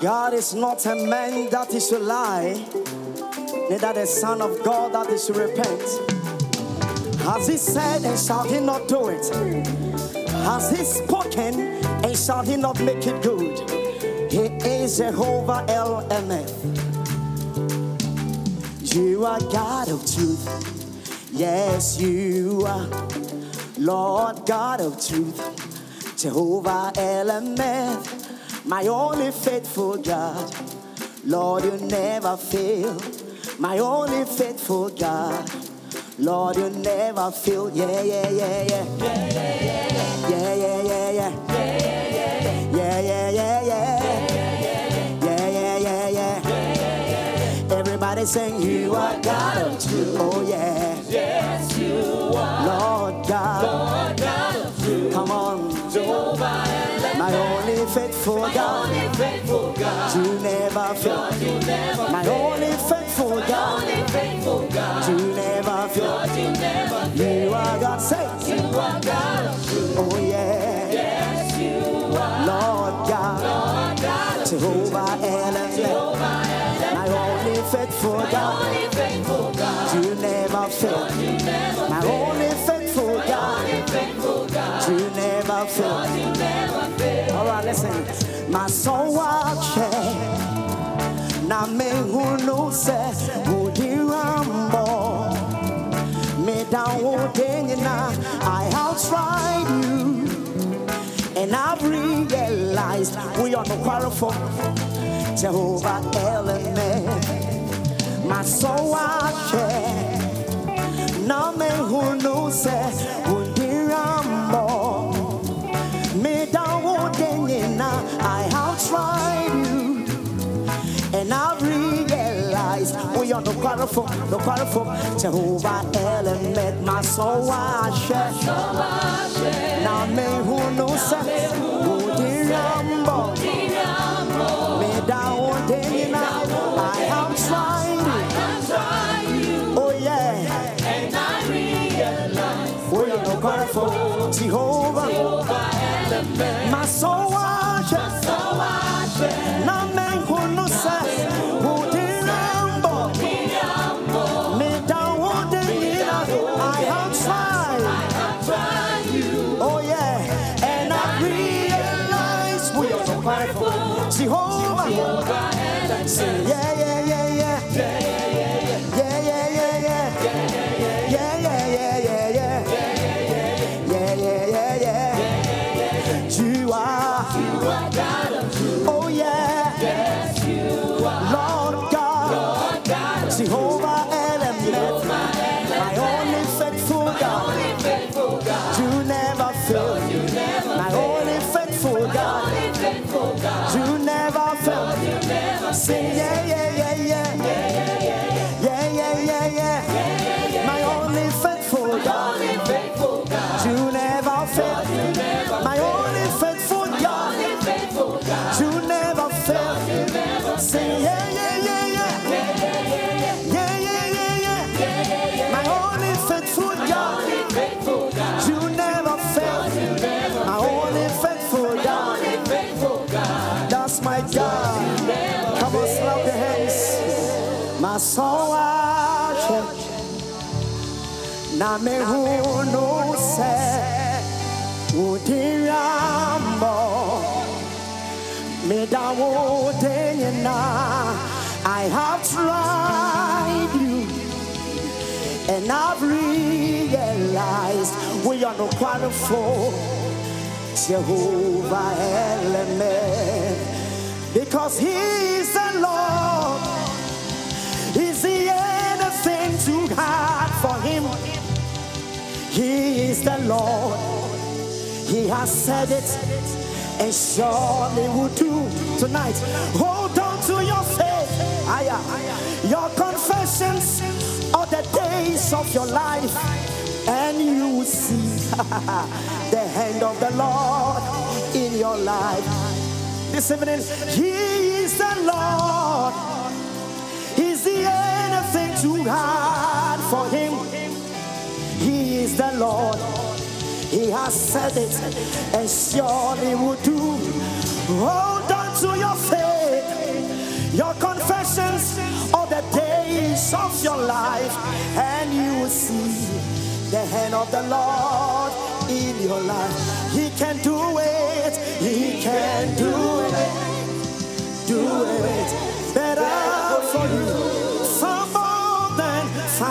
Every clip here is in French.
God is not a man that he should lie, neither the Son of God that he should repent. Has he said and shall he not do it? Has he spoken and shall he not make it good? He is Jehovah El Emet. You are God of truth. Yes, you are Lord God of truth. Jehovah El Emet, my only faithful God. Lord, you never fail. My only faithful God. Lord, you never fail. Yeah, yeah, yeah, yeah. Yeah, yeah, yeah, yeah. Yeah, yeah, yeah, yeah. Yeah, yeah, yeah, yeah. Everybody saying you are God of truth. Oh, yeah. Yes, you are. Lord God. Lord God of truth. Come on. Jehovah. My only faithful God. My only faithful God. You never fail. Lord, you never My fail. only faithful My God. only faithful God. You never fail. Lord, you never fail. You are God. Say. You are God of truth. Oh, yeah. Yes, you are. Lord God. Lord God of Jehovah Elohim. Jehovah Elohim. My only faithful My God. only faithful God. You never fail. Lord, you never My fail. only faithful My God. only faithful God. You never fail. Lord, you never fail. All right, listen. My soul watches. Na me who knows who you are. Me down now. I have tried you, and I've realized we are no quarrel for Jehovah Element. My soul watches. Na me who knows who you are. Me down now. I have tried you, and I've realized we are no quarrel for Jehovah Element. My soul washes. Now me who knows who the rambo. Me down now. I have tried you. Oh yeah. And I realize We are no quarrel for Jehovah. My soul washes. Now me who knows who the rambo. Me down I have tried. Oh yeah, and I realize we are so grateful. Jehovah, say yeah, yeah, yeah, yeah, yeah, yeah, yeah, yeah, yeah, yeah, yeah, yeah, yeah, yeah, yeah. You are God of truth. oh yeah, Yes, you are. Lord God, Jehovah Elohim, my only faithful God. Faithful God. You never fail. You never My only faithful God. faithful God. You never fail. You never Sing yeah, yeah, yeah, yeah. Yeah, yeah, yeah, yeah. My only faithful God. faithful God. You never fail. My only faithful God. Faithful God. You never fail. Sing yeah, yeah, yeah, yeah. Yeah, yeah, yeah, yeah. My only faithful God. Faithful God. You never fail. My only faithful God. Faithful God. That's my God. Come on, slap your hands. My soul worship. Na me who no say Udirambo. Me da na. I have tried you, and I've realized we are no quarrel for Jehovah Element, because He is the Lord. Is there anything too hard for Him? He is the Lord. He has said it, and surely will do. Tonight, hold on to your faith, your confessions of the days of your life, and you will see the hand of the Lord in your life. This evening, He is the Lord. Is there anything too hard for Him? He is the Lord. He has said it, and surely will do. Hold on to your faith. of your life, and you will see the hand of the Lord in your life. He can do it. He can do it. Do it better for you. Far more than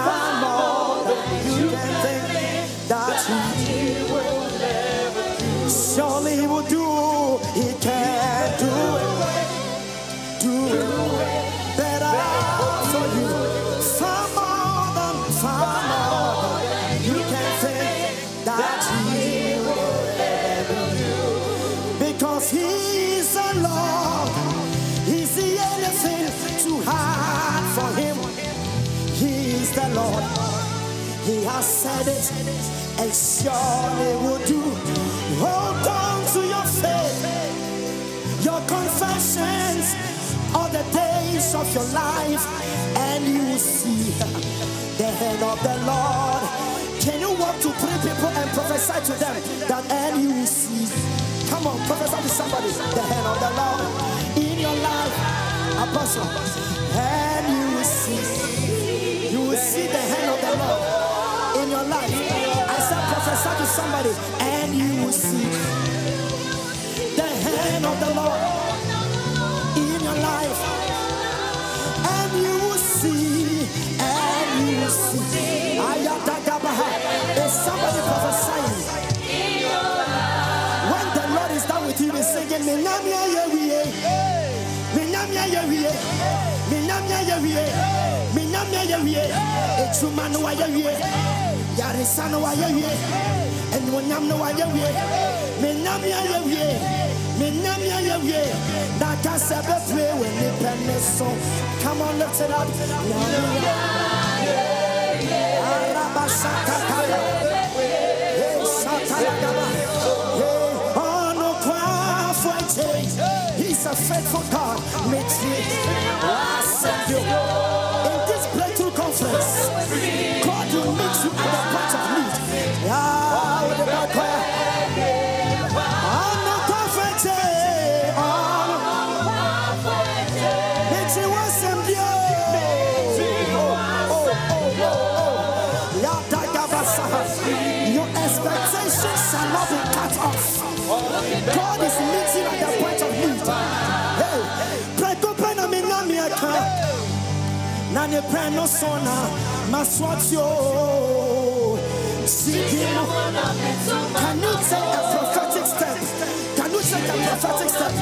you can think that He will never do. Surely He will do. He can do it. Do it better for you. Far more than you can think that He will never do. Because He's the Lord. Is there anything too hard for Him? He is the Lord. He has said it, and surely will do. Hold on to your faith, your confessions, all the days of your life, and you will see the hand of the Lord. Can you walk to 3 people and prophesy to them that, and you will see? Come on, prophesy to somebody. The hand of the Lord in your life, Apostle, and you will see. You will see the hand of the Lord in your life. I said prophesy to somebody, and you will see the hand of the Lord in your life, and you will see, and you will see. Is somebody prophesying? When the Lord is done with you, he's singing, Minamia Yewie, Minamia Yewie, Minamia Yewie, Minamia Yewie, Echumano Yewie, Yarisano Yewie, and Wanyamno Yewie, Minamia Yewie, Minamia Yewie, Nakasaba play when they pen this song. Come on, lift it up. He's a faithful God. In this breakthrough conference, God will meet you at the point of need. Your expectations shall not be cut off. God is meeting at the point of need. Hey, Prekopena Minamiaka Nane Preno Sona Maswatio. Can you take a prophetic step? Can you take a prophetic step?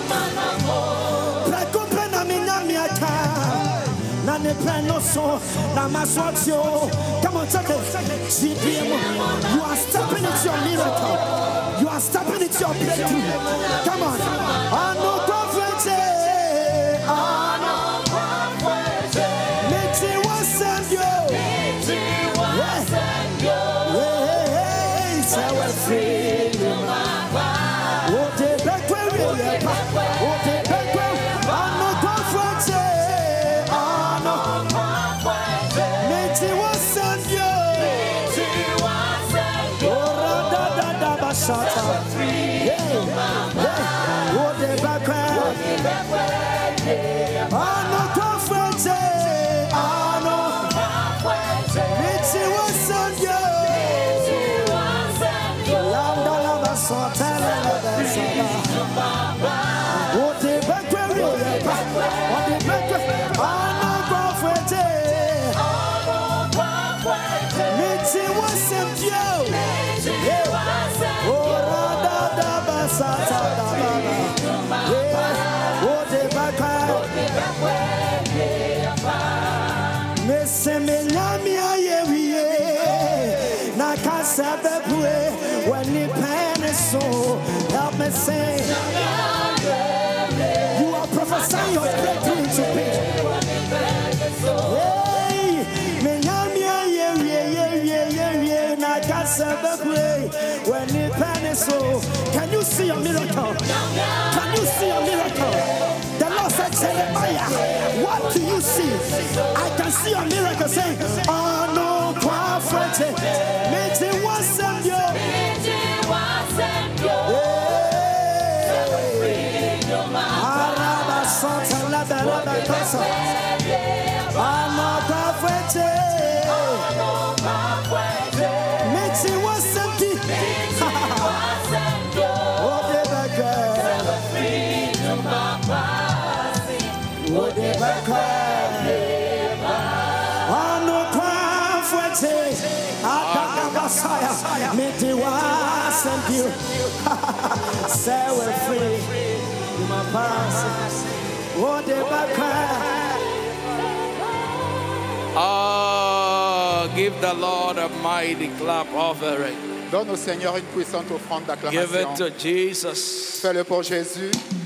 Prekopena Minamiaka Nane Preno Sona Maswatio. Come on, take it. You are stepping into your miracle. You are stepping into your breakthrough. Come on. Ano prophet. Ano prophet. Meti wasn't you. Hey, so we're free. Oh, the back where we are. Oh, the back where. Ano prophet. Ano prophet. Meti wasn't you. Shata. What the background? Ano prophet, ano. Mitzi was on you. Lambda lava sota lava sota. What the background? What the background? Ano prophet, Mitzi was on you. Help me sing. You are prophesying your breakthrough to me. Can you see a miracle? Can you see a miracle? The Lord said, Jeremiah, what do you see? I can see a miracle saying, oh no, prophet, make it wasn't you. fuerte. Miti wasenti. Odebaka. Ano kwa fuerte. Adakabasaya. Miti wasenti. Say we're free. My past. Odebaka. Oh, give the Lord a mighty clap offering. Donne au Seigneur une puissante offrande Give it d'acclamation. to Jesus. Fais-le pour Jésus.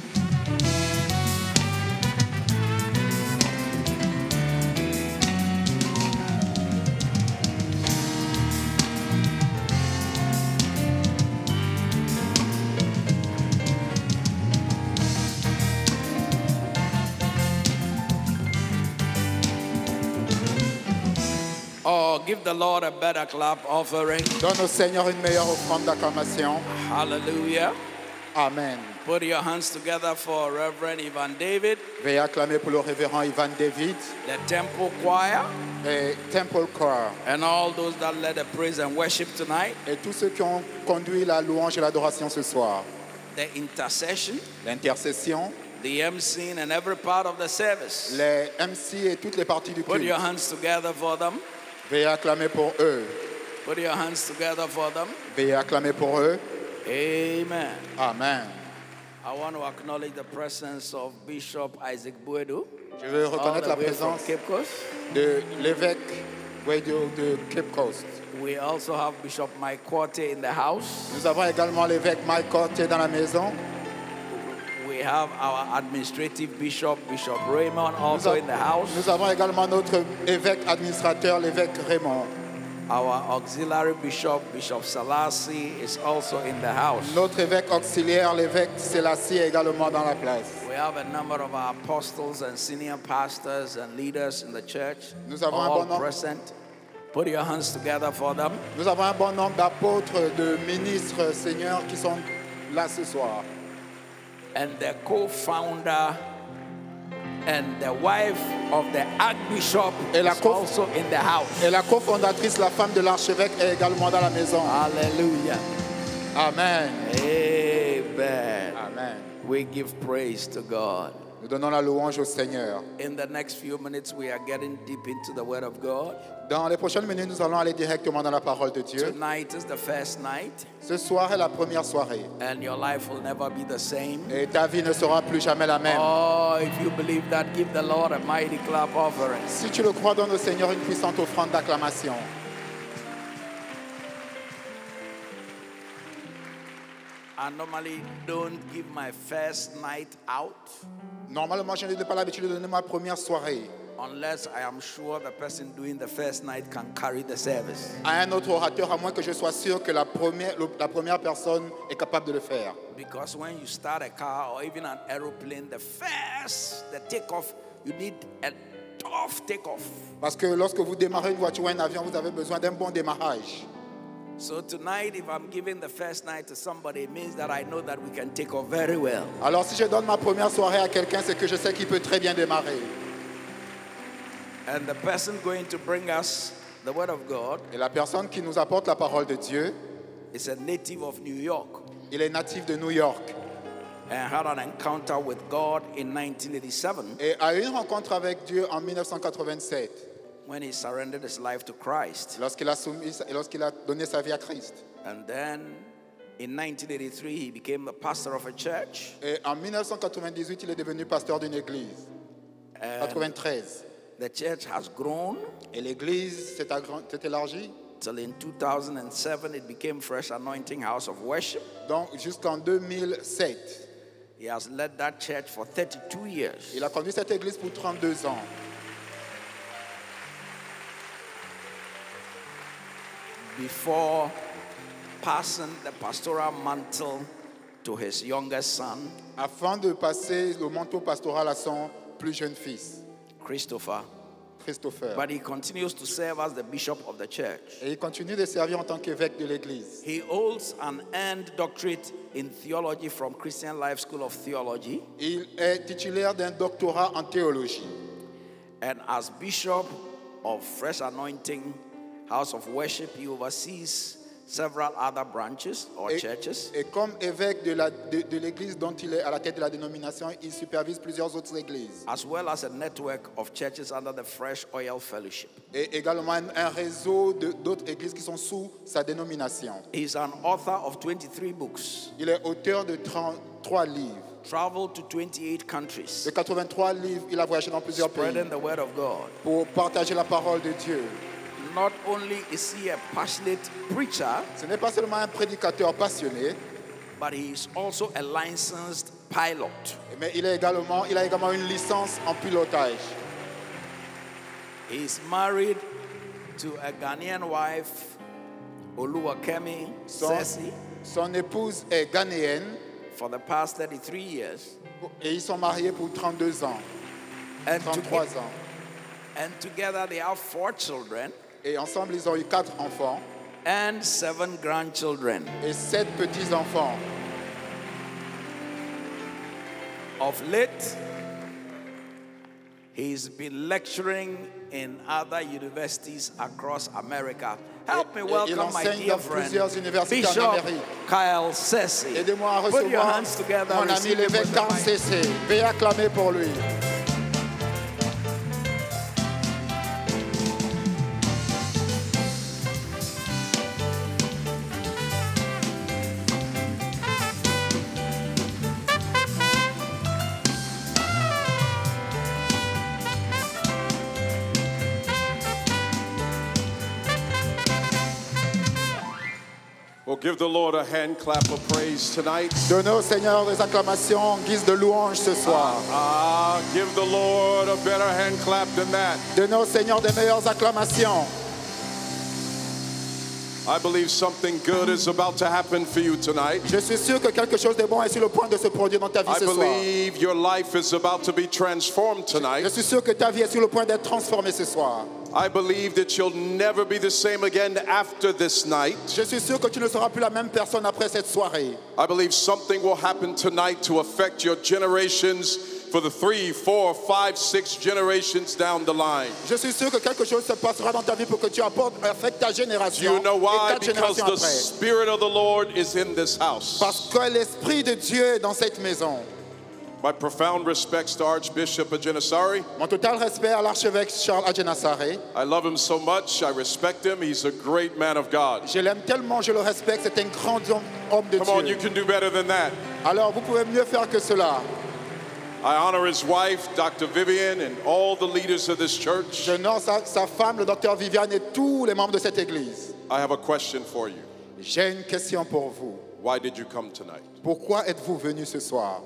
Oh, give the Lord a better clap offering. Donne au Seigneur une meilleure offrande d'acclamation. Hallelujah. Amen. Put your hands together for Reverend Ivan David, Veuillez acclamer pour le révérend Ivan David the Temple Choir, et Temple Choir and all those that led the praise and worship tonight, et tous ceux qui ont conduit la louange et l'adoration ce soir. the intercession, L'intercession, the emceeing, and every part of the service. les MC et toutes les parties du Put your culte. hands together for them. Veuillez acclamer pour eux. Put your hands together for them. Veuillez acclamer pour eux. Amen. Amen. I want to acknowledge the presence of Bishop Isaac Buedu, Je veux all reconnaître the la way from présence Cape Coast. de l'évêque de Cape Coast. We also have Bishop Mike Corte in the house. Nous avons également l'évêque Mike Cortier dans la maison. We have our administrative bishop, Bishop Raymond, also in the house. Nous avons également notre évêque administrateur, l'évêque Raymond. Our auxiliary bishop, Bishop Selassie, is also in the house. Notre évêque auxiliaire, l'évêque Selassie, est également dans la place. We have a number of our apostles and senior pastors and leaders in the church, Nous avons un all bon nombre. present. Put your hands together for them. Nous avons un bon nombre d'apôtres, de ministres, seigneurs qui sont là ce soir. And the co-founder and the wife of the archbishop Et la is also in the house. Et la cofondatrice, la femme de l'archevêque, est également dans la maison. Hallelujah. Amen. Amen. Amen. We give praise to God. Nous donnons la louange au Seigneur. In the next few minutes, we are getting deep into the Word of God. Dans les prochaines minutes, nous allons aller directement dans la parole de Dieu. Tonight is the first night, Ce soir est la première soirée. and your life will never be the same. Et ta vie ne sera plus jamais la même. Oh, if you believe that, give the Lord a mighty clap offering. Si tu le crois, donne au Seigneur une puissante offrande d'acclamation. I normally don't give my first night out Normalement, je n'ai pas l'habitude de donner ma première soirée unless I am sure the person doing the first night can carry the service. à un autre orateur, à moins que je sois sûr que la première personne est capable de le faire. Because when you start a car or even an aeroplane, the takeoff, you need a tough takeoff. Parce que lorsque vous démarrez une voiture ou un avion, vous avez besoin d'un bon démarrage. So tonight, if I'm giving the first night to somebody, it means that I know that we can take off very well. Alors si je donne ma première soirée à quelqu'un, c'est que je sais qu'il peut très bien démarrer. And the person going to bring us the Word of God Et la personne qui nous apporte la parole de Dieu, is a native of New York il est natif de New York and had an encounter with God in 1987 et a eu une rencontre avec Dieu en 1987 when he surrendered his life to Christ. lorsqu'il a donné sa vie à Christ. And then in 1983, he became the pastor of a church. Et en 1998, il est devenu pasteur d'une église. 93. The church has grown Et l'église s'est élargie. till in 2007 it became Fresh Anointing House of Worship. Donc jusqu'en 2007. He has led that church for 32 years. Il a conduit cette église pour 32 ans. Before passing the pastoral mantle to his youngest son, Afin de passer le manteau pastoral à son plus jeune fils, Christopher. Christopher. But he continues to serve as the bishop of the church. Et il continue de servir en tant qu'évêque de l'église. He holds an earned doctorate in theology from Christian Life School of Theology. Il est titulaire d'un doctorat en théologie. And as bishop of Fresh Anointing House of Worship, he oversees several other branches or churches. Et comme évêque de l'église dont il est à la tête de la dénomination, il supervise plusieurs autres églises. As well as a network of churches under the Fresh Oil Fellowship. Et également un réseau d'autres églises qui sont sous sa dénomination. He's an author of 23 books. Il est auteur de 33 livres. Traveled to 28 countries. De 83 livres, il a voyagé dans plusieurs pays Spreading the word of God. pour partager la parole de Dieu. Not only is he a passionate preacher, Ce n'est pas seulement un prédicateur passionné, but he is also a licensed pilot. mais il a également une licence en pilotage. He is married to a Ghanaian wife, Oluwakemi Sesi, Son épouse est ghanéenne for the past 33 years. et ils sont mariés pour 32 ans, And, 33 ans. and together they have 4 children Et ensemble, ils ont eu 4 enfants and 7 grandchildren. et 7 petits-enfants. Of late, he's been lecturing in other universities across America. Help me il welcome my enseigne dear dans friend, plusieurs universités en Bishop Amérique. Kyle Sesi. Aidez-moi à Put your recevoir hands together. mon ami receive him with l'évêque the Carl mic. Cessé. Veuillez acclamer pour lui. Well, give the Lord a hand clap of praise tonight. Donnez au Seigneur des acclamations en guise de louange ce soir. Give the Lord a better hand clap than that. Donnez au Seigneur des meilleures acclamations. I believe something good is about to happen for you tonight. Je suis sûr que quelque chose de bon est sur le point de se produire dans ta vie I ce soir. believe your life is about to be transformed Je tonight. suis sûr que ta vie est sur le point d'être transformée ce soir. I believe that you'll never be the same again after this night. Je suis sûr que tu ne seras plus la même personne après cette soirée. I believe something will happen tonight to affect your generations for the 3, 4, 5, 6 generations down the line. Je suis sûr que quelque chose se passera dans ta vie pour que tu affectes ta Do génération you know et why? 4 Because générations the après. Spirit of the Lord is in this house. Parce que l'Esprit de Dieu est dans cette maison. My profound respects to Archbishop Agenasari. Mon total respect à l'archevêque Charles Adjenasare. I love him so much. I respect him. He's a great man of God. Je l'aime tellement, je le respecte. C'est un grand homme de Come on, you Dieu. can do better than that. Alors, vous pouvez mieux faire que cela. I honor his wife, Dr. Vivian, and all the leaders of this church. Je honore sa femme, le docteur Viviane, et tous les membres de cette église. I have a question for you. J'ai une question pour vous. Why did you come tonight? Pourquoi êtes-vous venus ce soir?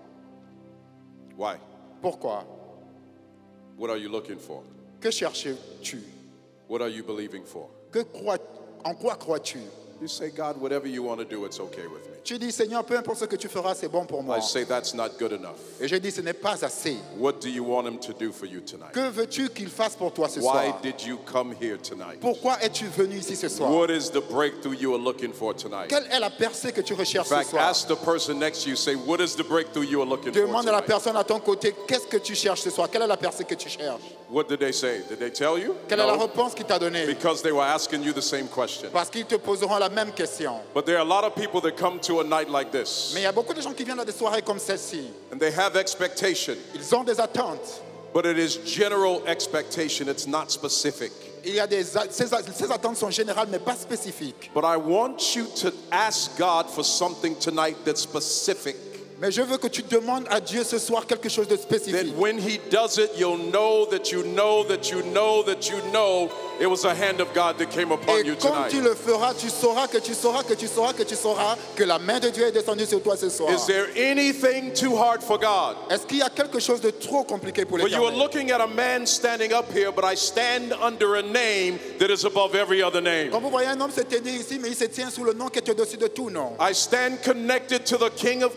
Why? Pourquoi? What are you looking for? Que cherches-tu? What are you believing for? En quoi crois-tu? You say, God, whatever you want to do, it's okay with me. Tu dis, Seigneur, peu importe ce que tu feras, c'est bon pour moi. I say that's not good enough. Et je dis, ce n'est pas assez. What do you want him to do for you tonight? Que veux-tu qu'il fasse pour toi ce Why soir? did you come here tonight? Pourquoi es-tu venu ici ce soir? What is the breakthrough you are looking for tonight? Quelle est la percée que tu In recherches ce fact, soir? ask the person next to you, say, what is the breakthrough you are looking for Demande à la tonight? personne à ton côté, qu'est-ce que tu cherches ce soir? Quelle est la percée que tu cherches? What did they say? Did they tell you? Quelle est la No, réponse qu'il t'a donnée? because they were asking you the same question. Parce qu'ils te poseront la même question. But there are a lot of people that come to a night like this, Mais il y a beaucoup de gens qui viennent à des soirées comme celle-ci. and they have expectation, Ils ont des attentes. but it is general expectation. It's not specific. Il y a ces attentes sont générales mais pas spécifiques. But I want you to ask God for something tonight that's specific. Mais je veux que tu demandes à Dieu ce soir quelque chose de That spécifique. when He does it, you'll know that you know that you know that you know it was a hand of God that came upon Et you quand tonight. tu le feras, tu sauras que tu sauras que tu sauras que tu sauras que la main de Dieu est descendue sur toi ce soir. Is there anything too hard for God? Est-ce qu'il y a quelque chose de trop compliqué pour But you are l'Éternel? looking at a man standing up here, but I stand under a name that is above every other name. Quand vous voyez un homme se tenir ici, mais il se tient sous le nom qui est au-dessus de tout nom. I stand connected to the King of Kings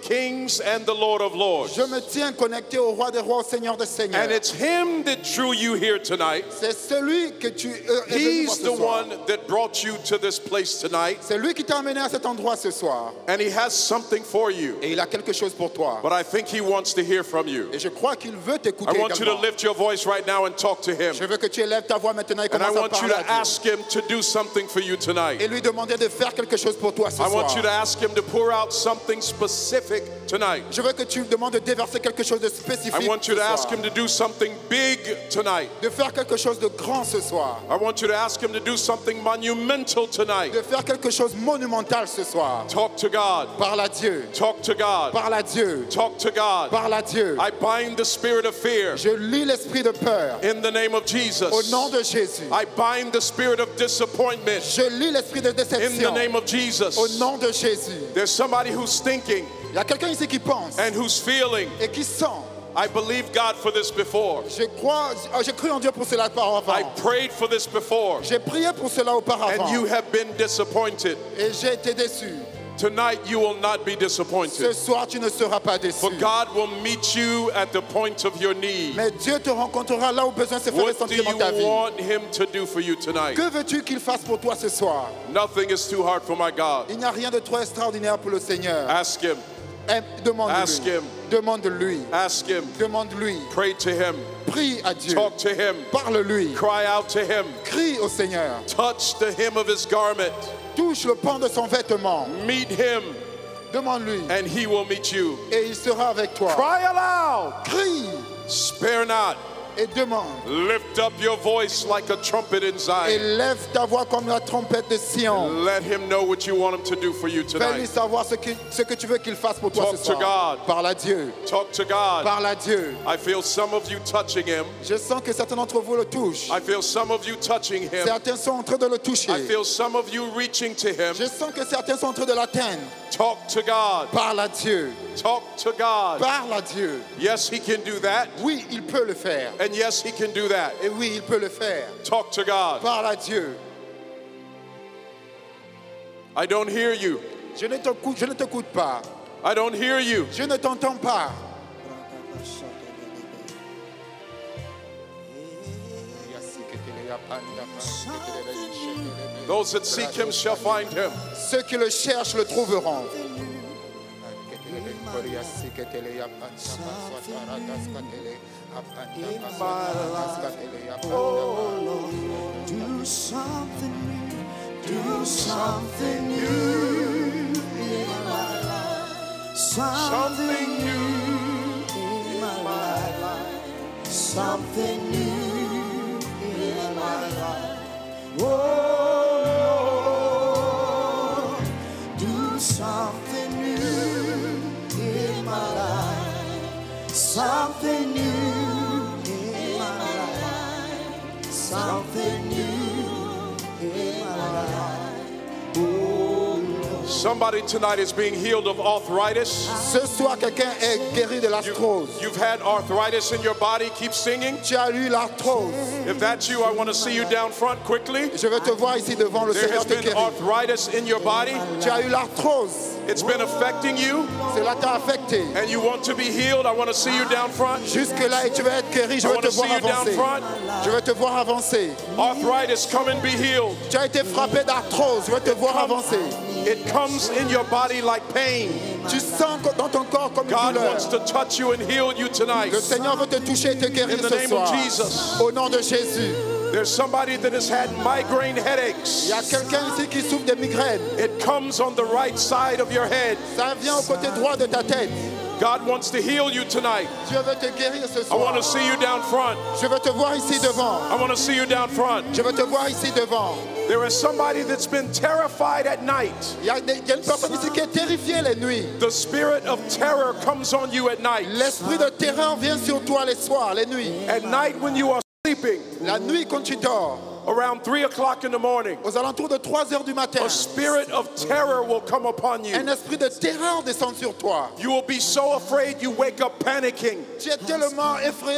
kings and the Lord of lords. Je me tiens connecté au roi des rois, au Seigneur des seigneurs. And it's him that drew you here tonight. C'est celui que tu es venu voir He's ce the soir. one that brought you to this place tonight. C'est lui qui t'a amené à cet endroit ce soir. And he has something for you. Et il a quelque chose pour toi. But I think he wants to hear from you. Et je crois qu'il veut t'écouter I want you to également. lift your voice right now and talk to him. Je veux que tu élèves ta voix maintenant et And I commences à want you parler to à Dieu. ask him to do something for you tonight. Et lui demander de faire quelque chose pour toi ce I soir. want you to ask him to pour out something specific tonight. Je veux que tu lui demandes de déverser quelque chose de spécifique I want you ce to ask soir. him to do something big tonight. De faire quelque chose de grand ce soir. I want you to ask him to do something monumental tonight. De faire quelque chose de monumental ce soir. Talk to God. Parle à Dieu. Talk to God. Parle à Dieu. Talk to God. Parle à Dieu. I bind the spirit of fear Je lis l'esprit de peur. in the name of Au Jesus. nom de Jésus. I bind the spirit of disappointment Je lis l'esprit de in the déception. name of Au Jesus. nom de Jésus. There's somebody who's thinking Il y a quelqu'un ici qui pense and who's feeling. et qui sent. I believed God for this before. J'ai cru en Dieu pour cela I auparavant. prayed for this before. J'ai prié pour cela auparavant. And you have been disappointed. Et j'ai été déçu. Tonight you will not be Ce disappointed. soir, tu ne seras pas déçu. For God will meet you at the point of your need. Mais Dieu te rencontrera là où besoin se faire What do ressentir dans ta you vie. want him to do for you tonight? Que veux-tu qu'il fasse pour toi ce soir? Nothing is too hard for my God. Il n'y a rien de trop extraordinaire pour le Seigneur. Ask him. Ask Demande-lui. him. Demande-lui. Ask him. Demande-lui. Pray to him. Prie à Dieu. Talk to him. Parle-lui. Cry out to him. Crie au Seigneur. Touch the hem of his garment. Touche le pan de son vêtement. Meet him, Demande-lui. and he will meet you. Et il sera avec toi. Cry aloud. Crie Spare not. et demande. Lift up your voice like a trumpet in Et Zion. lève ta voix comme la trompette de Sion. Let him know what you want him to do for you Fais-lui tonight. savoir ce que tu veux qu'il fasse pour toi Talk ce to soir. God. Parle à Dieu. Talk to God. Parle à Dieu. I feel some of you touching him. Je sens que certains d'entre vous le touchent. I feel some of you touching him. Certains sont en train de le toucher. I feel some of you reaching to him. Je sens que certains sont en train de l'atteindre. Talk to God. Parle à Dieu. Talk to God. Parle à Dieu. Yes, he can do that. Oui, il peut le faire. And yes, he can do that. Et oui, il peut le faire. Talk to God. Parle à Dieu. I don't hear you. Je ne t'écoute pas. I don't hear you. Je ne t'entends pas. Those that seek him shall find him. Ceux qui le cherchent le trouveront. Do something new. Do something new in my life. Something new in my life. Something new in my life. Oh, do something new in my life. Something new in my life. Something new in my life. Somebody tonight is being healed of arthritis. Ce soir, quelqu'un est guéri de l'arthrose. You've had arthritis in your body. Keep singing. Tu as eu l'arthrose. If that's you, I want to see you down front quickly. Je veux te voir ici devant le There Seigneur has te been guérir. arthritis in your body. Tu as eu l'arthrose. It's been affecting you, Cela t'a affecté. and you want to be healed. I want to see you down front. Jusque-là, et tu vas être guéri. Je I veux want te to voir see you down avancer. front. Je veux te voir avancer. Arthritis, come and be healed. Tu as été frappé d'arthrose. Je veux te voir avancer. It comes in your body like pain. Tu sens dans ton corps comme une God douleur. wants to touch you and heal you tonight. Le Seigneur veut te toucher et te guérir In the ce name of soir. Jesus. Au nom de Jésus. There's somebody that has had migraine headaches. Il y a quelqu'un ici qui souffre de migraines. It comes on the right side of your head. Ça vient au côté droit de ta tête. God wants to heal you tonight. Dieu veut te guérir ce I want soir. to see you down front. Je veux te voir ici devant. I want to see you down front. Je veux te voir ici devant. There is somebody that's been terrified at night. Il y a une personne ici qui est terrifiée les nuits. The spirit of terror comes on you at night. L'esprit de terreur vient sur toi les soirs, les nuits. At night when you are sleeping, La nuit quand tu dors, around 3 o'clock in the morning, aux alentours de 3 heures du matin, a spirit of terror will come upon you. un esprit de terreur descend sur toi. You will be so afraid you wake up panicking. Tu es tellement effrayé, tu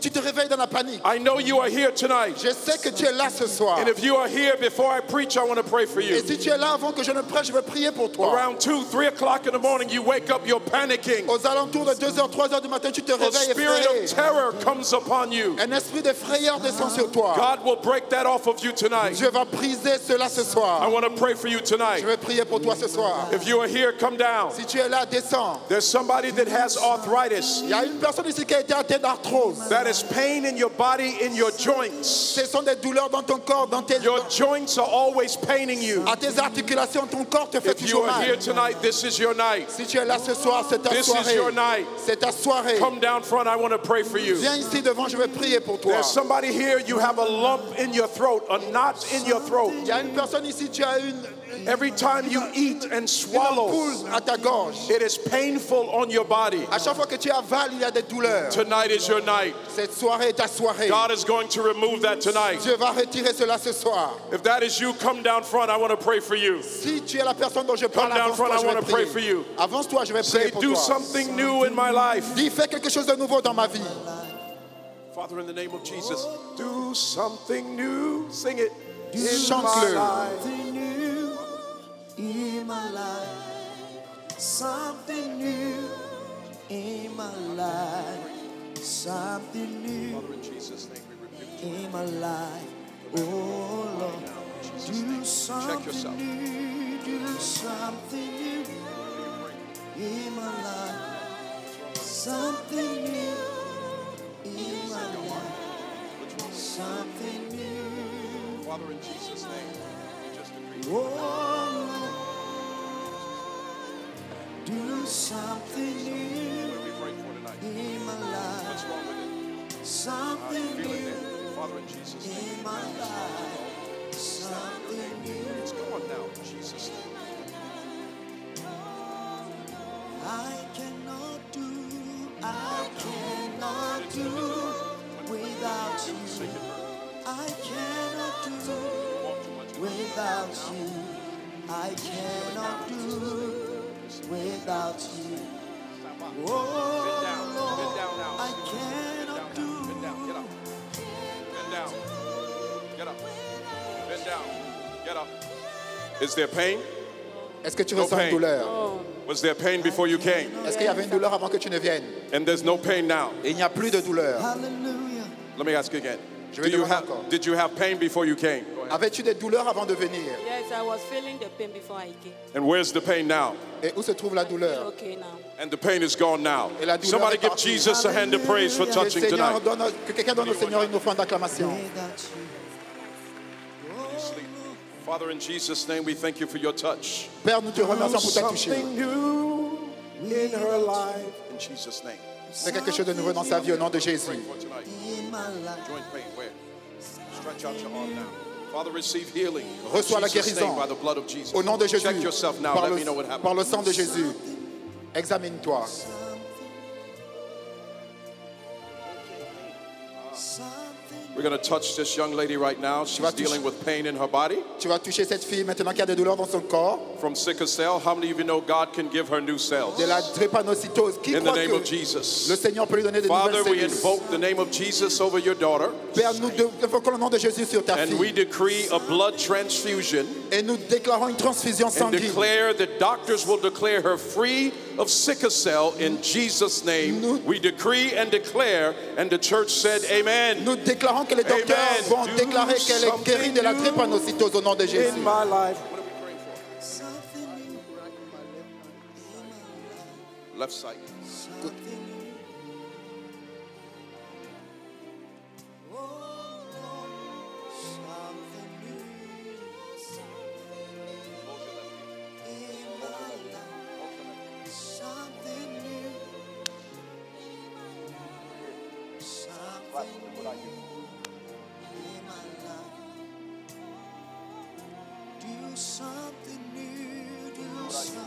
Tu te réveilles dans la panique. I know you are here tonight. Je sais que tu es là ce soir. And if you are here before I preach, I want to pray for you. Et si tu es là avant que je ne prêche, je vais prier pour toi. Around 2, 3 o'clock in the morning, you wake up, you're panicking. Aux alentours de 2h, 3h du matin, tu te A réveilles spirit effrayé. of terror comes upon you. Un esprit de frayeur descend sur toi. God will break that off of you tonight. Dieu va briser cela ce I soir. want to pray for you Je tonight. vais prier pour toi ce soir. If you are here, come down. Si tu es là, descends. There's somebody that has arthritis. Il y a une personne ici qui a été atteinte d'arthrose. That is pain in your body, in your joints. Ce sont des douleurs dans ton corps, dans tes Your joints are always paining you. à tes articulations, ton corps te fait If you toujours are mal. here tonight, this is your night. Si tu es là ce soir, c'est ta This is soirée. your night. C'est ta soirée. Come down front, I want to pray for you. Viens ici devant, je vais prier pour toi. There's somebody here, you have a lump in your throat, a knot in your throat. Il y a une personne ici, tu as une Every time you eat and swallow, ampoule à ta gorge. it is painful on your body. À chaque fois que tu avales, il y a des douleurs. Tonight is your night. Cette soirée est ta soirée. God is going to remove that tonight. Dieu va retirer cela ce soir. If that is you, come down front. I want to pray for you. Si tu es la personne dont je parle, Come down avance-toi, front, I je wanna vais pray for prier. you. Avance-toi, je vais prier Say, pour do toi. something new in my life. Dis, fais quelque chose de nouveau dans ma vie. Father, in the name of Jesus, do something new. Sing it. In my Chante-le. life. Something new in my life. Something new in my life. Something new Father, in Jesus' name, we rebuke you. in my life. Oh Lord, do Check yourself. something new, do something new in my life. Something new in my life. Something new. Father, in Jesus' name, we just agree. Oh Lord, do something What new are we praying for tonight? in my life. What's wrong with it? Something Feel it new there. Father, in Jesus' name. in my life. Something new. It's going now. In Jesus' name. I cannot do without you. I cannot do without you. I cannot do without you. Oh Lord, I cannot do. Bend down. Get up. Bend down. Get up. Bend down. Get up. Is there pain? Est-ce que tu No ressens pain. une douleur? Was there pain before you came? Est-ce qu'il y avait une douleur avant que tu ne viennes? And there's no pain now. Et il n'y a plus de douleur. Hallelujah. Let me ask you again. Je vais demander encore. Did you have pain before you came? Avais-tu des douleurs avant de venir? Yes, I was feeling the pain before I came. And where's the pain now? Et où se trouve la douleur? Okay now. And the pain is gone now. Et la douleur Somebody est give partie. Jesus a hand of praise for Que, touching Seigneur tonight. donne, que quelqu'un donne au Seigneur une offrande d'acclamation. Without you. Sleep. Father, in Jesus' name, we thank you for your touch. Père, nous te remercions pour ta toucher. Something new in her life. In Jesus' name. Fais quelque chose de nouveau dans sa vie au nom de Jésus. Pray for tonight. In my life. Joint pain, where? Stretch out your arm now. Father, receive healing. Reçois la In Jesus' guérison. name, by the blood of Jesus. Au nom de Jésus. Check yourself now. Par Let le, me know what happened. par le sang de Jésus. Examine-toi. We're going to touch this young lady right now. She's dealing with pain in her body Tu vas toucher cette fille maintenant qui a des douleurs dans son corps. from sickle cell. How many of you know God can give her new cells? De la drépanocytose. Qui In the croit name que of Jesus. le Seigneur peut lui donner de Father, nouvelles we cellules? invoke the name of Jesus over your daughter. Père, nous invoquons le nom de Jésus sur ta And we fille. decree a blood transfusion Et nous déclarons une transfusion and sanguine. declare that doctors will declare her free of sickle cell in Jesus' name. We decree and declare, and the church said, Amen. Nous déclarons que les docteurs Amen. vont Do déclarer qu'elle est guérie de la something drépanocytose au nom de Jésus. In my life. What are we praying for? Something new. Left side. Do something new, do something.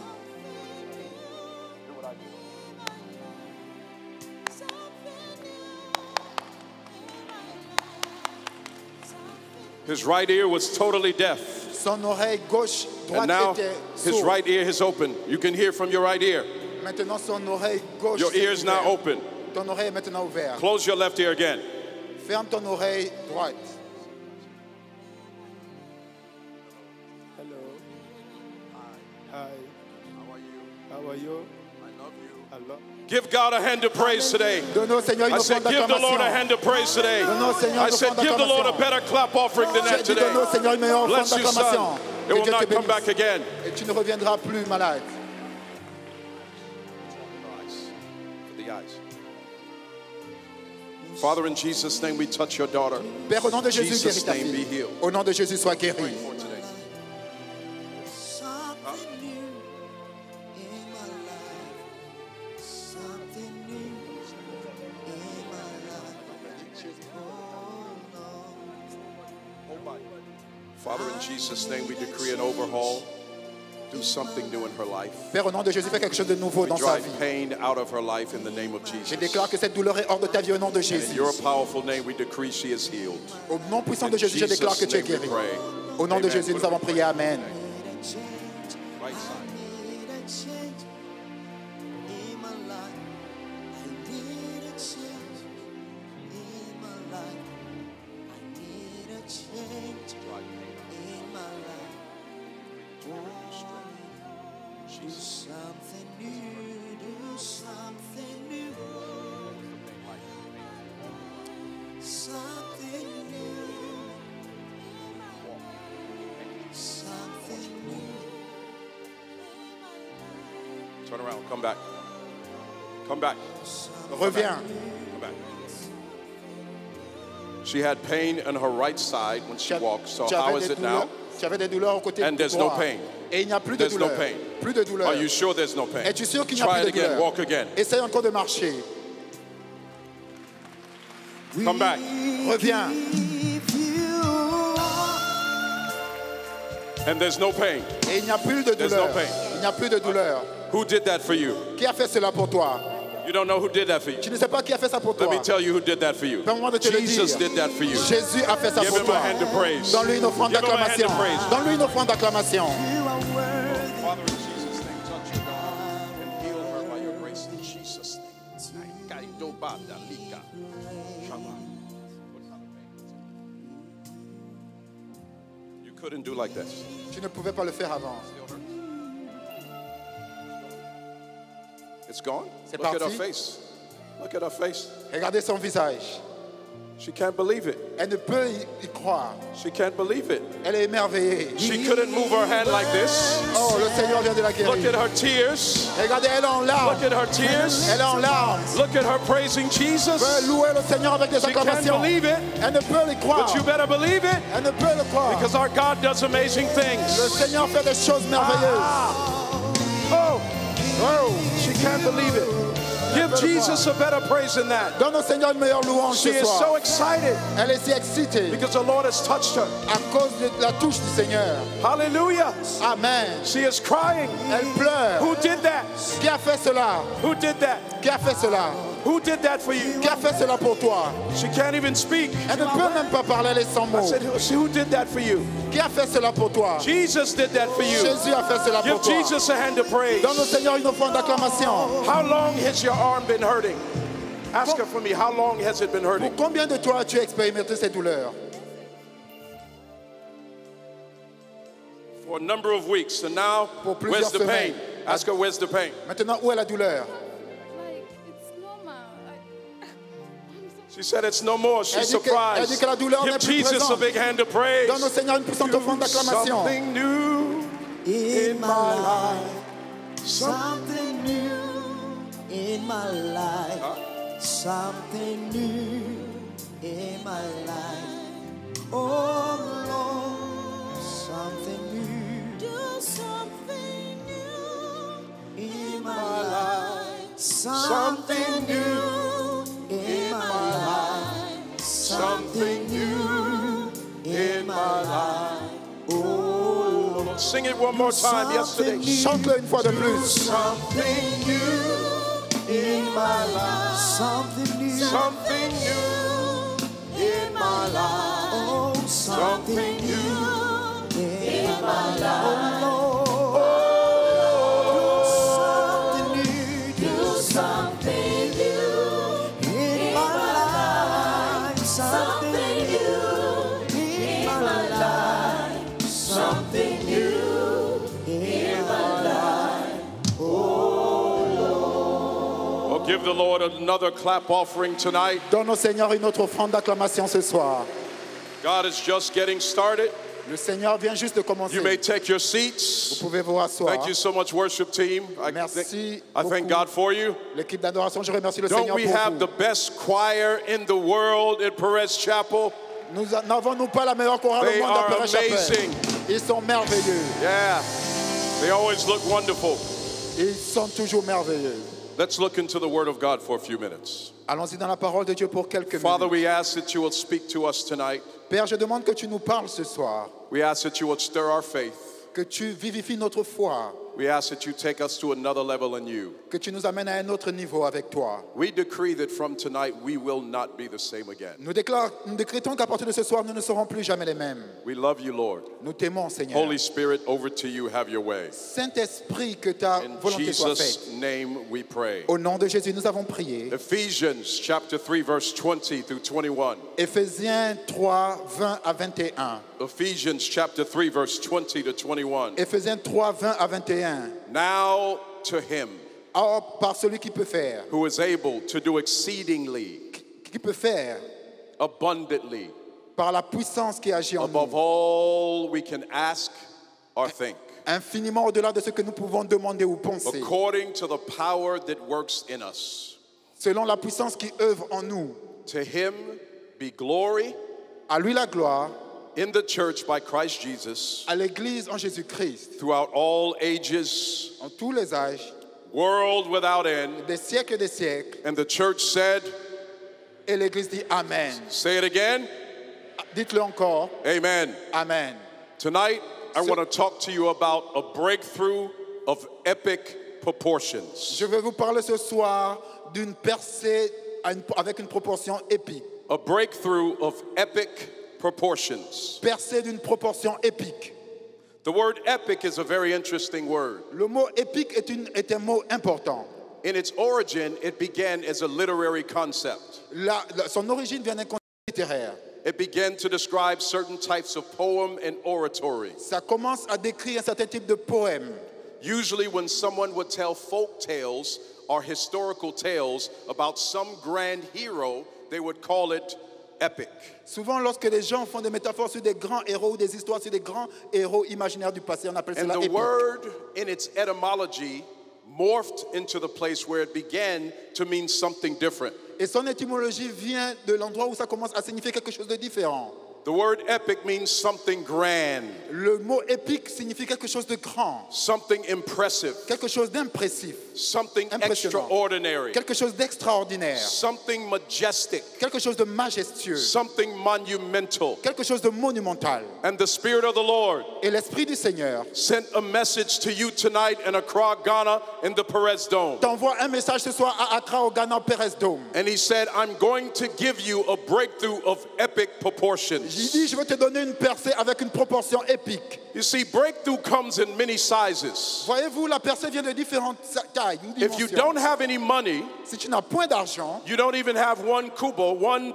His right ear was totally deaf. Son oreille gauche, And droite now était his sourde. right ear is open. You can hear from your right ear. Maintenant son oreille gauche. Your s'est ear is now ouverte. open. Ton oreille est maintenant ouverte. Close your left ear again. Ferme ton oreille droite. Hello. Hi. How are you? I love you. Give God a hand of praise today. Donne au Seigneur une I said, offrande give the Lord a d'acclamation. hand of praise today. Donne au Seigneur I une said, offrande give the Lord a d'acclamation. better clap offering than that J'ai dit, today. donne au Seigneur une meilleure offrande Bless you, d'acclamation. son. Que It will Dieu te not come bénisse. back again. Et tu ne reviendras plus malade. For the eyes. Father, in Jesus' name, we touch your daughter. Père, au nom de Jésus, guéris Jesus' ta name, be fille. healed. Au nom de Jésus, sois guéri. For today. Something new in my life. Something new in my life. Oh, no. Father, in Jesus' name, we decree an overhaul. Do something new in her life. Père, au nom de Jésus, fais quelque chose de nouveau We dans sa drive vie. pain out of her life in the name of Je Jesus. déclare que cette douleur est hors de ta vie au nom de In Jésus. your powerful name, we decree she is healed. Au nom puissant de In Jésus, je déclare que Jesus' tu es name we guéri. pray. Au nom de Amen. Jésus, nous avons prié. Amen. Right side. Need a change in my life. I need a change in my life. I need a change in my life. Do something new, do something new. Something new. Something new. Turn around. Come back. Come back. Reviens. Come back. She had pain on her right side when she walked. So how is it now? Tu avais des douleurs au côté And there's no droit. pain. Et il n'y a plus de There's no douleur. pain. Plus de douleur. Are you sure there's no pain? Es-tu sûr qu'il n'y a Try plus it de again. douleur? Walk again. Essaye encore de marcher. Come back. Reviens. And there's no pain. Et il n'y a plus de There's douleur. no pain. Il n'y a plus de douleur. Who did that for you? Qui a fait cela pour toi? You don't know who did that for you. Tu ne sais pas qui a fait ça pour Let toi. me tell you who did that for you. Permets-moi de te le Jesus dire. did that for you. Jésus a fait ça Give pour him toi. a hand of praise. Donne-lui une offrande Give him a hand d'acclamation. of praise. Donne-lui une offrande d'acclamation. Father, in Jesus' name, touch your daughter and heal her by your grace in Jesus' name. You couldn't do like this. Tu ne pouvais pas le faire avant. It's gone. C'est Look at her parti. face. Look at her face. Regardez son visage. She can't believe it. Elle ne peut y croire. She can't believe it. Elle est émerveillée. She couldn't move her hand like this. Oh, le Seigneur vient de la Look guérir. at her tears. Regardez, elle est en larmes. Look at her tears. Elle est en larmes. Look at her praising Jesus. Peut louer le Seigneur avec des She can't acclamations. believe it, Elle ne peut y croire. but you better believe it Elle ne peut le croire. because our God does amazing Le things. Seigneur fait des choses merveilleuses. Oh, she can't believe it. Give Jesus a better praise than that. Donne au Seigneur une meilleure louange She ce is so soir. excited Elle est si excitée because the Lord has touched her. à cause de la touche du Seigneur. Hallelujah. Amen. She is crying. Elle pleure. Who did that? Qui a fait cela? Who did that? Qui a fait cela? Who did that for you? Qui a fait cela pour toi? She can't even speak. Elle ne peut même pas parler les 100 I mots. said, who did that for you? Qui a fait cela pour toi? Jesus did that for you. Jésus a fait cela Give pour toi. Jesus a hand of praise. Donne au Seigneur une offrande d'acclamation. How long has your arm been hurting? Ask her for me, how long has it been Pour hurting? combien de toi as-tu expérimenté ces douleurs? For a number of weeks. And now, Pour plusieurs where's the pain? semaines. Ask her, where's the pain? Maintenant, où est la douleur? Like, it's normal. I'm so She said it's no more. She's Elle dit que- surprised. elle dit que la douleur Give n'est plus Jesus a présente. big hand of praise. Donne au Seigneur une puissante offrande d'acclamation. Something new In my life, Some- something new in my life, something new in my life. Oh Lord, something new. Do something new in my life. Something new in my life. Something new in my life. Sing it one more time. Yesterday. Chante-le une fois de plus. Something new in my life. Something new. Something new in my life. Oh, something new in my life. Oh, Lord. Do something new Give the Lord another clap offering tonight. Donne au Seigneur une autre offrande d'acclamation ce soir. God is just getting started. Le Seigneur vient juste de commencer. You may take your Vous seats. pouvez vous rasseoir. Thank you so much, worship team. Merci I thank beaucoup. God for you. L'équipe d'adoration, je remercie le Don't Seigneur we pour have vous. the best choir in the world at Perez Chapel? Nous n'avons-nous pas la meilleure chorale They au monde are à Perez-Chapelle? amazing. Ils sont merveilleux. Yeah. They always look wonderful. Ils sont toujours merveilleux. Let's look into the Word of God for a few minutes. Allons-y dans la parole de Dieu pour quelques Father, minutes. we ask that you will speak to us tonight. Père, je demande que tu nous parles ce soir, We ask that you would stir our faith. que tu vivifies notre foi, We ask that you take us to another level in you. que tu nous amènes à un autre niveau avec toi. We decree that from tonight we will not be the same again. Nous décrétons qu'à partir de ce soir, nous ne serons plus jamais les mêmes. We love you, Lord. Nous t'aimons, Seigneur. Holy Spirit, over to you, have your way. Saint-Esprit, que ta In volonté soit Jesus' faite. name we pray. Au nom de Jésus, nous avons prié. Ephesians chapter 3, verse 20 through 21. Éphésiens 3, 20 à 21. Ephesians chapter 3, verse 20 to 21. Éphésiens 3, 20 à 21. Now to him Or, par celui qui peut faire, who is able to do exceedingly, qui peut faire, abundantly, par la puissance qui agit en above nous, all we can ask or think, infiniment au-delà de ce que nous pouvons demander ou penser, according to the power that works in us. selon la puissance qui œuvre en nous. To him be glory À lui la gloire, in the church by Christ Jesus à l'Église en Jésus-Christ, throughout all ages, en tous les âges, world without end. des siècles, And the church said, et l'Église dit Amen. say it again, Dites-le encore, amen. Amen. Tonight, I So- want to talk to you about a breakthrough of epic proportions. Je vais vous parler ce soir d'une percée avec une proportion épique. A breakthrough of epic proportions. Percée d'une proportion épique. The word epic is a very interesting word. Le mot épique est un mot important. In its origin, it began as a literary concept. Son origine vient d'un concept littéraire. It began to describe certain types of poem and oratory. Ça commence à décrire un certain type de poème. Usually, when someone would tell folk tales or historical tales about some grand hero, they would call it epic. Souvent, lorsque les gens font des métaphores sur des grands héros ou des histoires sur des grands héros imaginaires du passé, on appelle And cela the épique. word, in its etymology, morphed into the place where it began to mean something different. Et son étymologie vient de l'endroit où ça commence à signifier quelque chose de différent. The word epic means something grand, Le mot épique signifie quelque chose de grand, something impressive, quelque chose d'impressif, something impressionnant, extraordinary, quelque chose d'extraordinaire, something majestic, quelque chose de majestueux, something monumental. quelque chose de monumental. And the Spirit of the Lord Et l'Esprit du Seigneur sent a message to you tonight in Accra, Ghana, in the Perez Dome. t'envoie un message ce soir à Accra, au Ghana, Perez Dome. And he said, I'm going to give you a breakthrough of epic proportions. Il dit, je vais te donner une percée avec une proportion épique. You see, breakthrough comes in many sizes. Voyez-vous, la percée vient de différentes tailles, If you don't have any money, Si tu n'as point d'argent, you don't even have one kubo,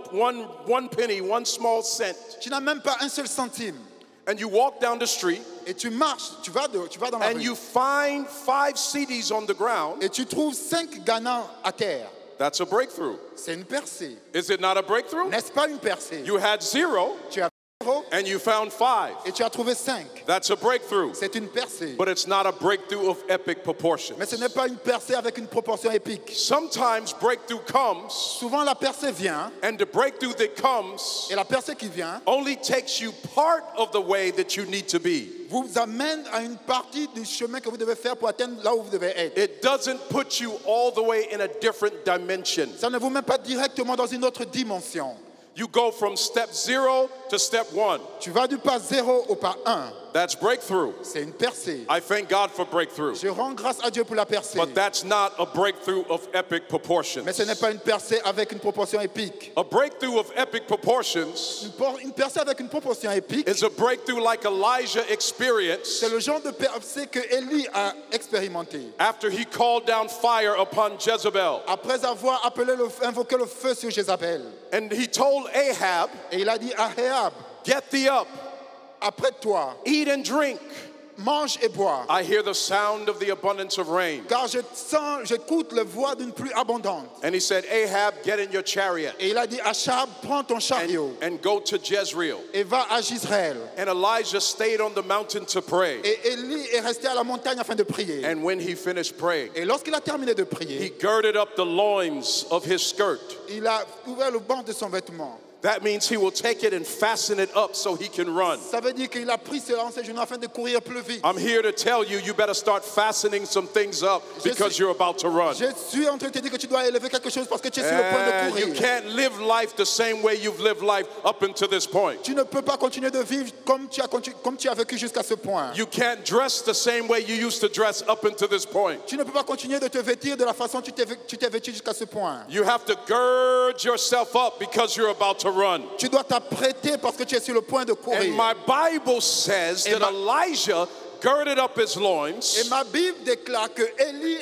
one penny, one small cent, tu n'as même pas un seul centime, and you walk down the street et tu marches, tu vas dans la and rue, you find 5 CDs on the ground, et tu trouves 5 Ghanas à terre, that's a breakthrough. c'est une percée. Is it not a breakthrough? N'est-ce pas une percée? You had 0 Tu as 0 and you found 5. et tu as trouvé 5. That's a breakthrough. C'est une percée. But it's not a breakthrough of epic proportions. Mais ce n'est pas une percée avec une proportion épique. Sometimes breakthrough comes, Souvent la percée vient, and the breakthrough that comes et la percée qui vient only takes you part of the way that you need to be. vous amène à une partie du chemin que vous devez faire pour atteindre là où vous devez être. It doesn't put you all the way in a different dimension. Ça ne vous met pas directement dans une autre dimension. You go from step 0 to step 1. Tu vas du pas 0 au pas 1. That's breakthrough. C'est une percée. I thank God for breakthrough. Je rends grâce à Dieu pour la percée. But that's not a breakthrough of epic proportions. Mais ce n'est pas une percée avec une proportion épique. A breakthrough of epic proportions Une percée avec une proportion épique, is a breakthrough like Elijah experienced c'est le genre de percée que Élie a expérimenté. after he called down fire upon Jezebel. Après avoir invoqué le feu sur Jézabel. And he told Ahab, Et il a dit à Ahab, get thee up, après toi, eat and drink, mange et bois. I hear the sound of the abundance of rain. Car j'écoute la voix d'une pluie abondante. And he said, Ahab, get in your chariot Et il a dit, Achab, prends ton chariot and go to Jezreel. et va à Jezreel. And Elijah stayed on the mountain to pray. Et Élie est resté à la montagne afin de prier. And when he finished praying, Et lorsqu'il a terminé de he prier, girded up the loins of his skirt. il a ouvert le banc de son vêtement. That means he will take it and fasten it up so he can run. Ça veut dire qu'il a pris cela en ses genoux afin de courir plus vite. I'm here to tell you, you better start fastening some things up because you're about to run. Je suis en train de te dire que tu dois élever quelque chose parce que tu es sur le point de And you courir. can't live life the same way you've lived life up until this point. Tu ne peux pas continuer de vivre comme tu as vécu jusqu'à ce point. You can't dress the same way you used to dress up until this point. Tu ne peux pas continuer de te vêtir de la façon dont tu t'es vêtu jusqu'à ce point. You have to gird yourself up because you're about to run. Tu dois t'apprêter parce que tu es sur le point de courir. And my Bible says that Elijah girded up his Et loins ma Bible déclare que Élie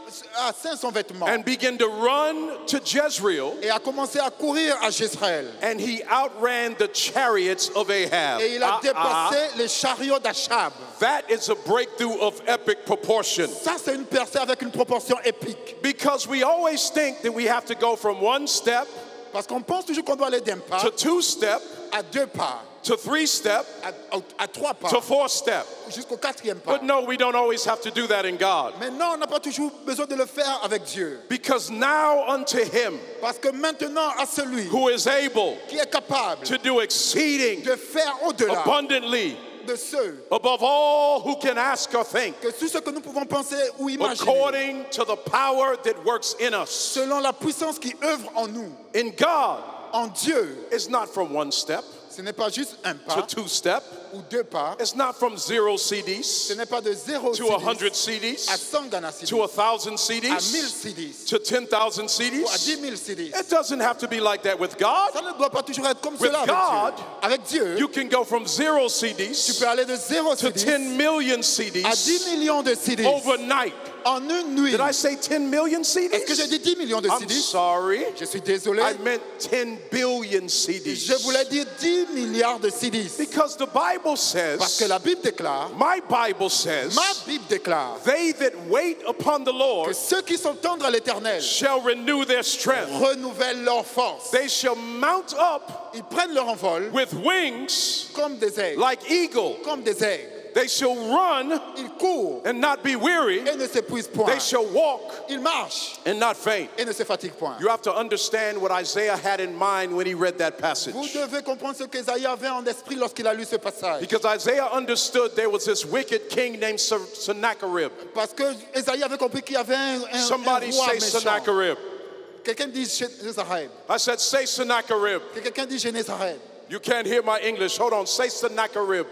a ceint son vêtement and began to run to Jezreel, et a commencé à courir à Jezreel. and he outran the chariots of Ahab. Et il a dépassé les chariots d'Achab. That is a breakthrough of epic proportion. Ça, c'est une percée avec une proportion épique. Because we always think that we have to go from one step Parce qu'on pense toujours qu'on doit aller d'un pas to two step à deux pas, to three step à trois pas, to four step. jusqu'au quatrième pas. But no, we don't always have to do that in God. Mais non, on n'a pas toujours besoin de le faire avec Dieu. Because now unto him Parce que maintenant, à celui who is able qui est capable to do exceeding de faire au-delà abundantly de ceux above all who can ask or think, que tout ce que nous pouvons penser ou imaginer, according to the power that works in us. selon la puissance qui œuvre en nous, In God, en Dieu, it's not from one step ce n'est pas juste un to pas two step. ou deux pas, It's not from 0 ce CDs n'est pas de 0 to 100 CDs à CDs 100 Ghana CDs, to 1,000 à 1000 CDs CDs to 10,000 ou à CDs. 10 000 CDs. It doesn't have to be like that with God. Ça ne doit pas toujours être comme With cela God, avec Dieu. You can go from 0 Tu CDs peux aller de 0 to CDs 10 million à 10 CDs millions de CDs overnight. en une nuit. Did I say 10 million Est-ce que j'ai CDs? dit 10 millions de I'm CDs? sorry. Je suis désolé. I meant 10 billion Je voulais CDs. dire 10 milliards de CDs. Because the Bible Parce que says, la Bible déclare, my Bible says, ma Bible déclare, they that wait upon the que Lord ceux qui sont tendres à l'éternel shall renew their strength. renouvellent leur force. They shall mount up Ils prennent leur envol with wings comme des aigles. like eagle. Comme des aigles. They shall run Ils courent and not be weary. et ne s'épuisent point. They shall walk Ils marchent and not faint. et ne se fatiguent point. You have to understand what Isaiah had in mind when he read that Vous passage. devez comprendre ce qu'Ésaïe avait en esprit lorsqu'il a lu ce passage. Because Isaiah understood there was this wicked king named Sennacherib. Parce que Ésaïe avait compris qu'il y avait un Somebody roi say méchant. Sennacherib. Quelqu'un dit Sennacherib. I said, say Sennacherib. Quelqu'un dit Sennacherib. You can't hear my English. Hold on. Say Sennacherib.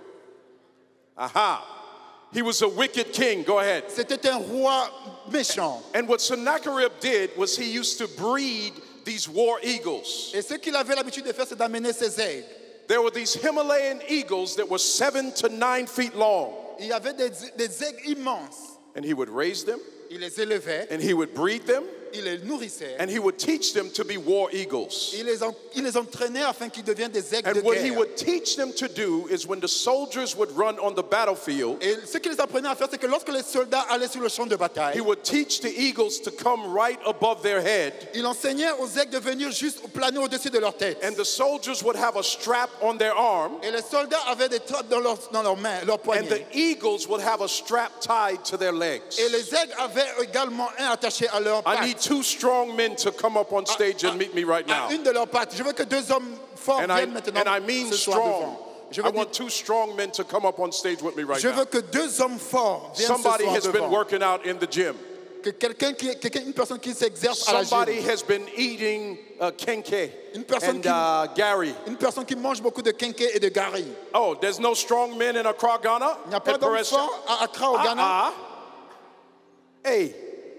Aha. He was a wicked king. Go ahead. C'était un roi méchant. And what Sennacherib did was he used to breed these war eagles. Et ce qu'il avait l'habitude de faire, c'est d'amener ses aigles. There were these Himalayan eagles that were 7 to 9 feet long. Il y avait des aigles immenses. And he would raise them, Il les élevait, and he would breed them, il les nourrissait, and he would teach them to be war eagles. il les entraînait afin qu'ils deviennent des aigles de And what he guerre. would teach them to do is when the soldiers would run on the battlefield, Et ce qu'il les apprenait à faire, c'est que lorsque les soldats allaient sur le champ de he bataille, would teach the eagles to come right above their head, il enseignait aux aigles de venir juste planer au-dessus de leur tête. and the soldiers would have a strap on their arm, Et les soldats avaient des trappes dans leurs mains, leurs and the poignets. eagles would have a strap tied to their legs. Et les aigles avaient également un attaché à leur I need patte. 2 strong men to come up on stage and meet me right now. À une de leurs pattes. Je veux que 2 hommes forts And I viennent maintenant mean ce soir strong. devant. Je I veux, want 2 strong men to come up on stage with me right je now. veux que 2 hommes forts viennent Somebody ce soir has been devant. working out in the gym. Que une personne qui s'exerce à la Somebody gym. has been eating kenke Une personne and Gary. Une personne qui mange beaucoup de kenke et de gari. Oh, there's no strong men in Accra, Ghana? Il n'y a pas At d'hommes Paris? forts à Accra au Ghana. Hey.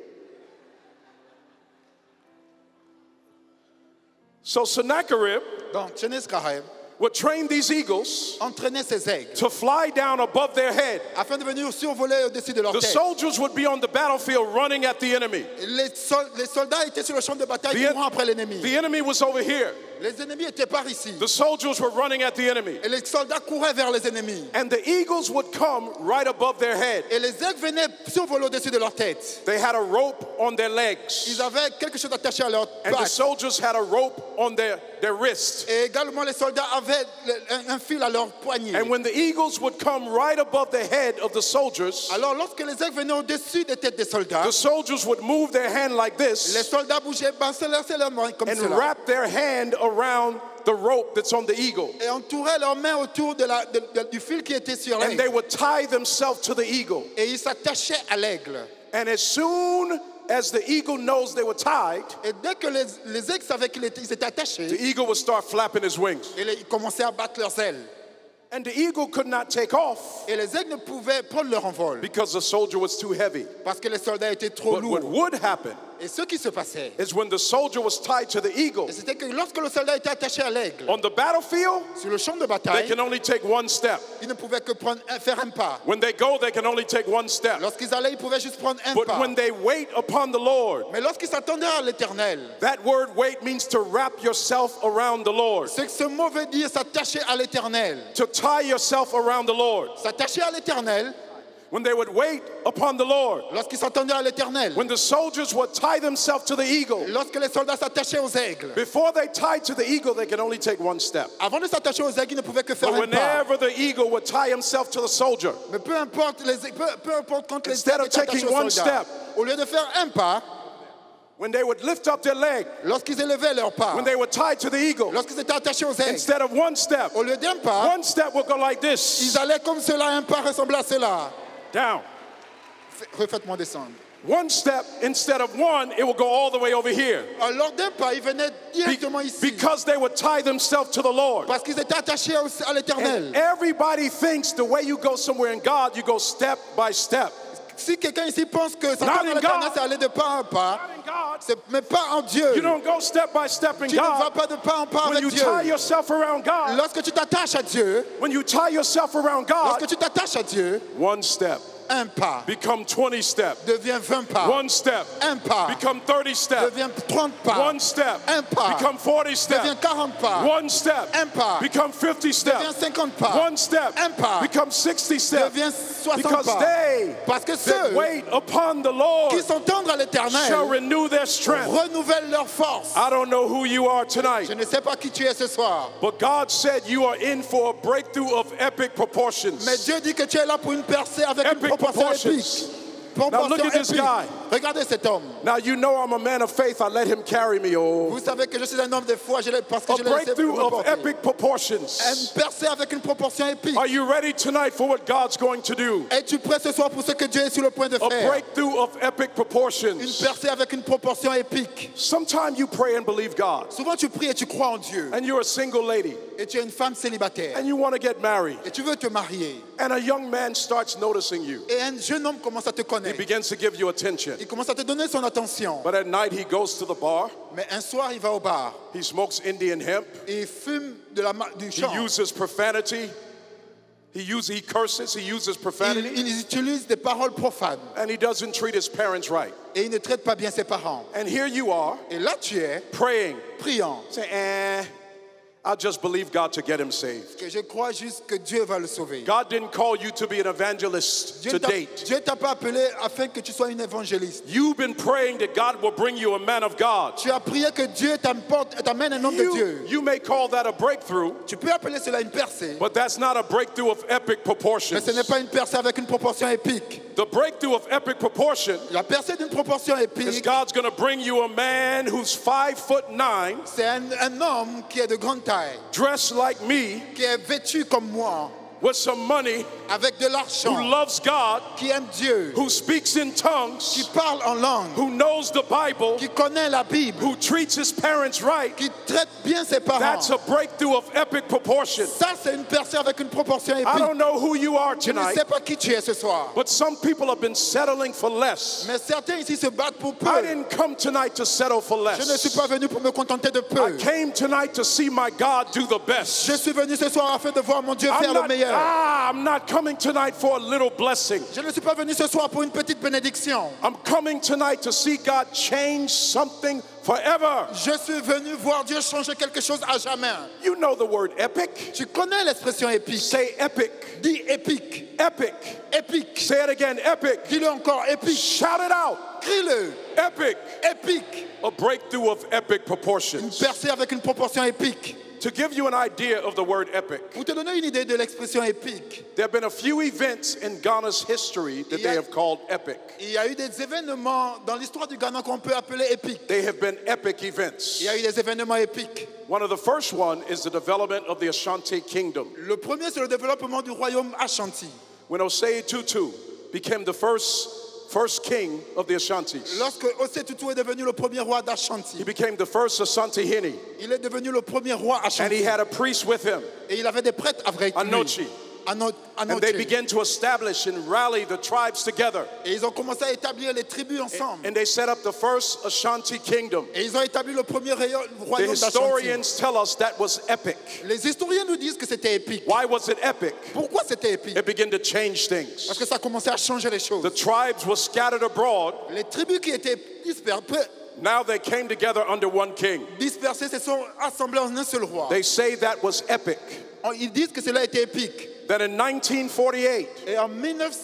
So Sennacherib Donc, Sennacherib would train these eagles entraînait ses aigles to fly down above their head. afin de venir survoler au-dessus de leur The tête. soldiers would be on the battlefield running at the enemy. Les soldats étaient sur le champ de bataille The, courant après l'ennemi. the enemy was over here. Les ennemis étaient par ici. The soldiers were running at the enemy. Et les soldats couraient vers les ennemis. And the eagles would come right above their head. Et les aigles venaient survoler au-dessus de leur tête. They had a rope on their legs. Ils avaient quelque chose attaché à leur And the patte. soldiers had a rope on their wrist. Et également les soldats avaient un fil à leur poignet. And when the eagles would come right above the head of the soldiers, Alors lorsque les aigles venaient au-dessus des têtes des soldats, the soldiers would move their hand like les this soldats bougeaient, balançaient leurs mains comme and cela. wrap their hand around the rope that's on the eagle. Et entouraient leurs mains autour du fil qui était sur And they l'aigle. would tie themselves to the eagle. Et ils s'attachaient à l'aigle. And as soon as the eagle knows they were tied, Et dès que les aigles savaient qu'ils étaient attachés, the eagle would start flapping his wings. et ils commençaient à battre leurs ailes. And the eagle could not take off Et les aigles ne pouvaient prendre leur envol because the soldier was too heavy. parce que les soldats étaient trop But what lourds. would happen Et ce qui se passait, is when the soldier was tied to the eagle, c'était que lorsque le soldat était attaché à l'aigle, on the battlefield, sur le champ de they bataille, can only take one step. ils ne pouvaient que faire un pas. When they go, they can only take one step. Lorsqu'ils allaient, ils pouvaient juste prendre un But pas. when they wait upon the Lord, Mais lorsqu'ils s'attendaient à l'Éternel, that word wait means to wrap yourself around the Lord, ce que ce mot veut dire, s'attacher à l'Éternel. to tie yourself around the Lord. S'attacher à l'Éternel, When they would wait upon the Lord, lorsqu'ils s'attendaient à l'Éternel, when the soldiers would tie themselves to the eagle, lorsque les soldats s'attachaient aux aigles, before they tied to the eagle, they can only take one step. avant de s'attacher aux aigles, ils ne pouvaient que faire But un pas. whenever the eagle would tie himself to the soldier, Mais peu importe quand les Instead aigles of étaient attachés taking aux one soldats, step, au lieu de faire un pas, when they would lift up their leg, lorsqu'ils élevaient leur pas, when they were tied to the eagle, lorsqu'ils étaient attachés aux aigles, instead of one step, au lieu d'un pas, one step would go like ils this, allaient comme cela, un pas ressemblait à cela. down. Refaites-moi descendre. One step, instead of one, it will go all the way over here. Alors d'un pas, ils venaient directement ici. Because they would tie themselves to the Lord. Parce qu'ils étaient attachés à l'Éternel. And everybody thinks the way you go somewhere in God, you go step by step. Si quelqu'un ici pense que Not s'attendre in à l'Éternel, God. c'est aller de pas en pas, Not in God. mais pas en Dieu. You don't go step by step in Tu ne vas God. pas de pas en pas When avec you Dieu. tie yourself around God, Lorsque tu t'attaches à Dieu, when you tie yourself around lorsque God, tu t'attaches à Dieu, one step un pas become 20 steps. devient 20 pas. One step Un pas become 30 steps. devient 30 pas. One step Un pas become 40 devient steps. 40 pas. One step Un pas become 50 devient steps. 50 pas. One step Un pas become 60 steps. devient 60 Because pas. they Parce que that ceux wait upon the Lord qui s'entendent à shall l'Éternel renew their strength. renouvellent leur force. I don't know who you are Je tonight, ne sais pas qui tu es ce soir, but God said you are in for a breakthrough of epic proportions. mais Dieu dit que tu es là pour une percée avec une Epic proportion proportions. épique. Now look at this épique. guy. Regardez cet homme. Now you know I'm a man of faith. I let him carry me. Oh, Vous savez que je suis un homme de foi parce que a je l'ai laissé breakthrough me of porter. epic proportions. Une percée avec une proportion épique. Are you ready tonight for what God's going to do? Es-tu prêt ce soir pour ce que Dieu est sur le point de A faire? breakthrough of epic Une proportions. percée avec une proportion épique. Sometimes you pray and believe God, Souvent tu pries et tu crois en Dieu. and you're a single lady, Et tu es une femme célibataire. and you want to get married, Et tu veux te marier. and a young man starts noticing you. Et un jeune homme commence à te He connaître. begins to give you attention. Il commence à te donner son attention. But at night, he goes to the bar. Mais un soir, il va au bar. He smokes Indian hemp. Et il fume du He champ. uses profanity. He curses. He uses profanity. Il utilise des paroles profanes. And he doesn't treat his parents right. Et il ne traite pas bien ses parents. And here you are, Et là, tu es praying. priant. Say, I'll just believe God to get him saved. Que je crois juste que Dieu va le sauver. God didn't call you to be an evangelist to date. Dieu t'a pas appelé afin que tu sois une évangéliste. You've been praying that God will bring you a man of God. Tu as prié que Dieu t'amène un homme de Dieu. You may call that a breakthrough, Tu peux appeler cela une percée. but that's not a breakthrough of epic Mais proportions. ce n'est pas une percée avec une proportion épique. The breakthrough of epic proportion La percée d'une proportion is épique, God's going to bring you a man who's 5'9", c'est un homme qui est de grande taille, dressed like me, qui est vêtu comme moi, with some money, avec de who l'argent, loves God, qui aime Dieu, who speaks in qui tongues, parle en langue, who knows the Bible, qui connaît la Bible, who treats his parents right. qui traite bien ses parents. That's a breakthrough of epic proportion. Ça, c'est une percée avec une proportion I épique. don't know who you are Je ne tonight, sais pas qui tu es ce soir. but some people have been settling for less. Mais certains ici se battent pour peu. I didn't come tonight to settle for Je ne suis less. pas venu pour me contenter de I peu. came tonight to see my God do the best. Je suis venu ce soir afin de voir mon Dieu I'm faire le not meilleur. I'm not coming tonight for a little blessing. Je ne suis pas venu ce soir pour une petite bénédiction. I'm coming tonight to see God change something forever. Je suis venu voir Dieu changer quelque chose à jamais. You know the word epic. Tu connais l'expression épique. Say epic. Dis épique. Epic. Épique. Say it again, epic. Dis-le encore, épique. Shout it out. Crie-le. Epic. Épique. A breakthrough of epic Une proportions. percée avec une proportion épique. To give you an idea of the word epic, Pour te donner une idée de l'expression épique, there have been a few events in Ghana's history that they have called epic. il y a eu des événements dans l'histoire du Ghana qu'on peut appeler épiques. They have been epic events. Il y a eu des événements épiques. One of the first one is the development of the Ashanti Kingdom. Le premier, c'est le développement du royaume Ashanti. When Osei Tutu became the first king of the Ashantis. Lorsque Osei Tutu est devenu le premier roi He d'Ashanti, became the first Asantehene, il est devenu le premier roi and he Ashanti. had a priest with him, Et il avait des prêtres avec lui. Anochi. And they began to establish and rally the tribes together. Et ils ont commencé à établir les tribus ensemble. And they set up the first Ashanti kingdom. Et ils ont établi le premier The royaume d'Ashanti. historians tell us that was epic. Les historiens nous disent que c'était épique. Why was it epic? Pourquoi c'était épique? It began to change things. Parce que ça a commencé à changer les choses. The tribes were scattered abroad. Les tribus qui étaient Now they came together under one king. dispersées se sont assemblées en un seul roi. They say that was epic. Ils disent que cela a été épique. Then in 1948, Et en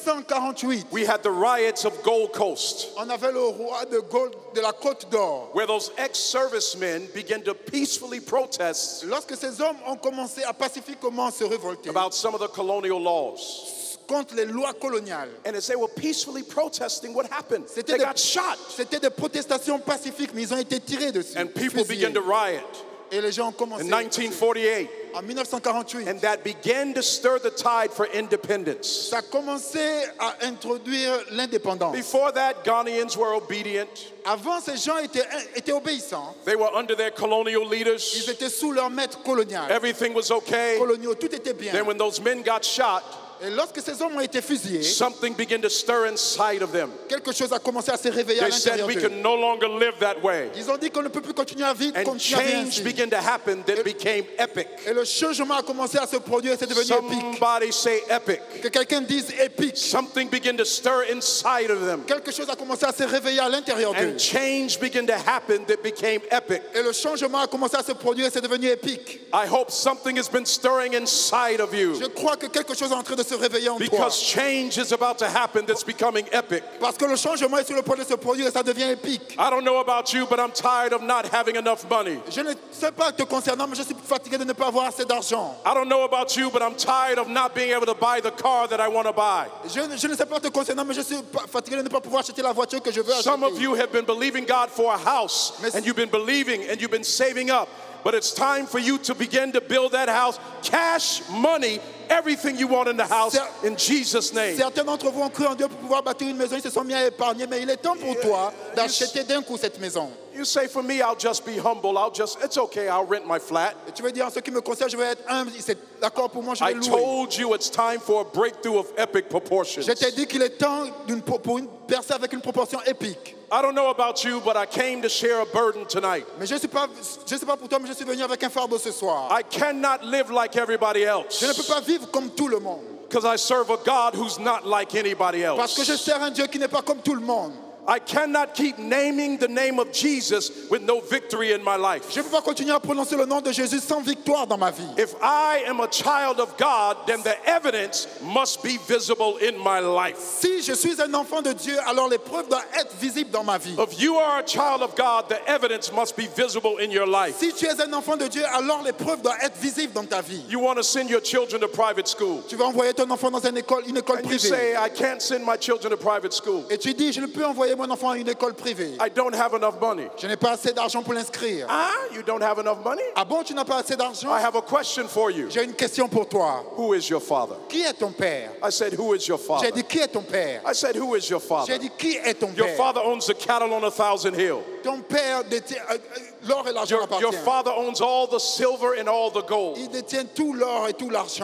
1948, we had the riots of Gold Coast, on avait le roi de la Côte d'Or. where those ex-servicemen began to peacefully protest Lorsque ces hommes ont commencé à pacifiquement se révolter about some of the colonial laws. contre les lois coloniales, And as they were peacefully protesting, what happened? They c'était got shot. des protestations pacifiques, mais ils ont été tirés dessus. And people fusillés. began to riot Et les gens ont commencé in 1948. en 1948. And that began to stir the tide for independence. Ça a commencé à introduire l'indépendance. Before that, Ghanaians were obedient. Avant, ces gens étaient obéissants. They were under their colonial Ils leaders. étaient sous leur maître colonial. Everything was okay. Coloniaux, tout était bien. Then when those men got shot, Et lorsque ces hommes ont été fusillés, something began to stir inside of them. quelque chose a commencé à se réveiller à They said l'intérieur we d'eux. can no longer live that way. Ils ont dit qu'on ne peut plus continuer à vivre And continuer à vivre change ainsi. began to happen that became epic. Et le changement a commencé à se produire et c'est devenu épique. Somebody say epic. Que quelqu'un dise épique. Something began to stir inside of them. Quelque chose a commencé à se réveiller à l'intérieur d'eux. And change began to happen that became epic. Et le changement a commencé à se produire et c'est devenu épique. I hope something has been stirring inside of Je you, crois que quelque chose est en train de se réveiller en toi. because change is about to happen that's becoming epic. Parce que le changement est sur le point de se produire et ça devient épique. I don't know about you, but I'm tired of not having enough money. Je ne sais pas te concernant, mais je suis fatigué de ne pas avoir assez d'argent. I don't know about you, but I'm tired of not being able to buy the car that I want to buy. Je ne sais pas te concernant, mais je suis fatigué de ne pas pouvoir acheter la voiture que je veux acheter. Some of you have been believing God for a house, and you've been believing and you've been saving up. But it's time for you to begin to build that house. Cash, money, everything you want in the house, in Jesus' name. Certains d'entre vous ont cru en Dieu pour pouvoir bâtir une maison, ils se sont mis à épargner, mais il est temps pour toi d'acheter d'un coup cette maison. You say, for me, I'll just be humble. It's okay, I'll rent my flat. Et tu veux dire, en ce qui me concerne, je vais être humble, c'est d'accord pour moi, je I vais louer. told you it's time for a breakthrough of epic proportions. Je t'ai dit qu'il est temps pour une percée avec une proportion épique. I don't know about you, but I came to share a burden tonight. Mais je sais pas pour toi, mais je suis venu avec un fardeau ce soir. I cannot live like everybody else, Je ne peux pas vivre comme tout le monde. because I serve a God who's not like anybody Parce que je else. sers un Dieu qui n'est pas comme tout le monde. I cannot keep naming the name of Jesus with no victory in my life. Je ne peux pas continuer à prononcer le nom de Jésus sans victoire dans ma vie. If I am a child of God, then the evidence must be visible in my life. Si je suis un enfant de Dieu, alors les preuves doivent être visibles dans ma vie. If you are a child of God, the evidence must be visible in your life. Si tu es un enfant de Dieu, alors les preuves doivent être visibles dans ta vie. You want to send your children to private school. Tu vas envoyer ton enfant dans une école And you privée. say, I can't send my children to private school. Et tu dis, je ne peux envoyer mon enfant à une école privée. I don't have enough money. Je n'ai pas assez d'argent pour l'inscrire. Ah, you don't have enough money? Ah bon, tu n'as pas assez d'argent? I have a question for you. J'ai une question pour toi. Who is your father? Qui est ton père? I said, who is your J'ai father? dit, qui est ton père? I said, who is your father? J'ai dit, qui est ton Your père? father owns the cattle on 1,000 hills. Ton père détient l'or et l'argent Your appartient. father owns all the silver and all the gold. Il détient tout l'or et tout l'argent.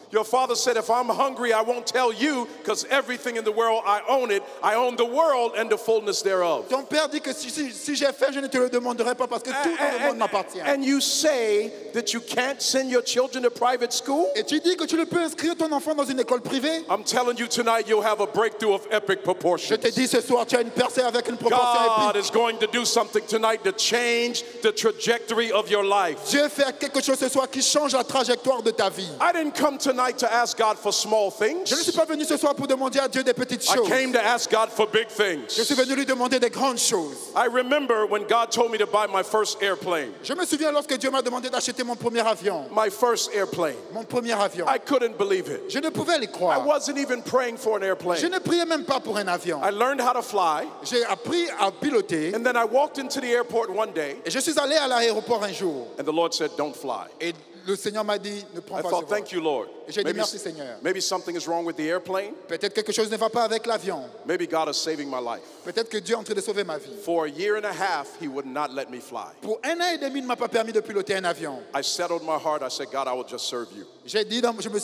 Your father said, if I'm hungry, I won't tell you, because everything in the world, I own it. I own the world and the fullness thereof. Ton père dit que si j'ai faim, je ne te le demanderai pas parce que tout le monde m'appartient. And you say that you can't send your children to private school? Et tu dis que tu ne peux inscrire ton enfant dans une école privée? I'm telling you tonight, you'll have a breakthrough of epic proportions. Je te dis ce soir, tu as une percée avec une proportion God épique. is going to do something tonight to change the trajectory of your life. Dieu fait quelque chose ce soir qui change la trajectoire de ta vie. I didn't come tonight to ask God for small things. Je ne suis pas venu ce soir pour demander à Dieu des petites I choses. came to ask God for big Je things. suis venu lui demander des grandes choses. I remember when God told me to buy my first airplane. Je me souviens lorsque Dieu m'a demandé d'acheter mon premier avion. My first airplane. Mon premier avion. I couldn't believe it. Je ne pouvais les I croire. wasn't even praying for an Je airplane. ne priais même pas pour un avion. I learned how to fly, J'ai appris à piloter. and then I walked into the airport one day, Et je suis allé à l'aéroport un jour. and the Lord said, don't fly. Et le Seigneur m'a dit, ne prends I pas ce thought, vol. thank you, Lord. Et j'ai dit, Maybe, merci Seigneur. maybe something is wrong with the airplane. Peut-être quelque chose ne va pas avec l'avion. Maybe God is saving my life. Peut-être que Dieu est en train de sauver ma vie. For a year and a half, he would not let me fly. Pour 1 an et demi, il ne m'a pas permis de piloter un avion. I settled my heart. I said, God, I will just serve you. J'ai dit,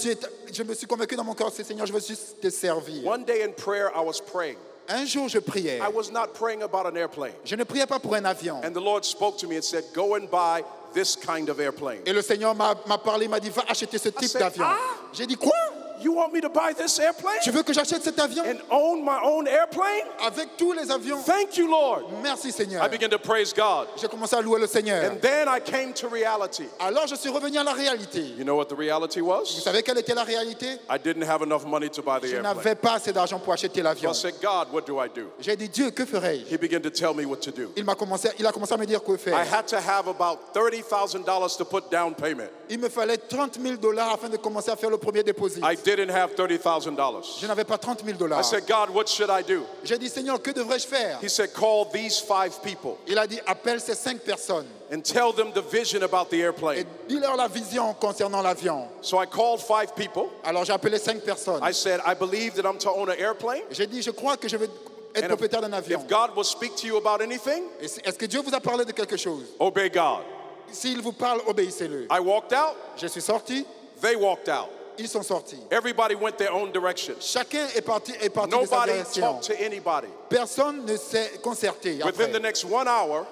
je me suis convaincu dans mon cœur, c'est Seigneur, je veux juste te servir. One day in prayer, I was praying. Un jour, je priais. I was not praying about an airplane. Je ne priais pas pour un avion. And the Lord spoke to me and said, go and buy this kind of airplane. Et le Seigneur m'a parlé, il m'a dit, va acheter ce type said, d'avion. ah. J'ai dit, quoi? You want me to buy this airplane Tu veux que j'achète cet avion? and own my own airplane? Avec tous les avions. Thank you, Lord. Merci Seigneur. I began to praise God. J'ai commencé à louer le Seigneur. And then I came to reality. Alors je suis revenu à la réalité. You know what the reality Vous was? savez quelle était la réalité? I didn't have enough money to buy the Je airplane. n'avais pas assez d'argent pour acheter So l'avion. I said, God, what do I do? J'ai dit, Dieu, que ferais-je? He began to tell me what to do. Il a commencé à me dire quoi I faire. had to have about $30,000 to put down payment. Il me fallait $30,000 afin de commencer à faire le premier dépôt. I didn't have Je $30,000. n'avais pas I $30,000. said, God, what should I do? J'ai dit, Seigneur, que devrais-je faire? He said, call these 5 people Il a dit, appelle ces 5 personnes and tell them the vision about the et airplane. dis-leur la vision concernant l'avion. So I called 5 people. Alors j'ai appelé 5 personnes. I said, I believe that I'm to own an airplane. J'ai dit, je crois que je vais être And propriétaire d'un avion. if God will speak to you about anything, Est-ce que Dieu vous a parlé de quelque chose? obey God. S'il vous parle, obéissez-le. I walked out. Je suis sorti, They walked out. ils sont sortis. Everybody went their own direction. Chacun est parti de sa Nobody direction. talked to anybody. Personne ne s'est concerté. Within the Après, next 1 hour,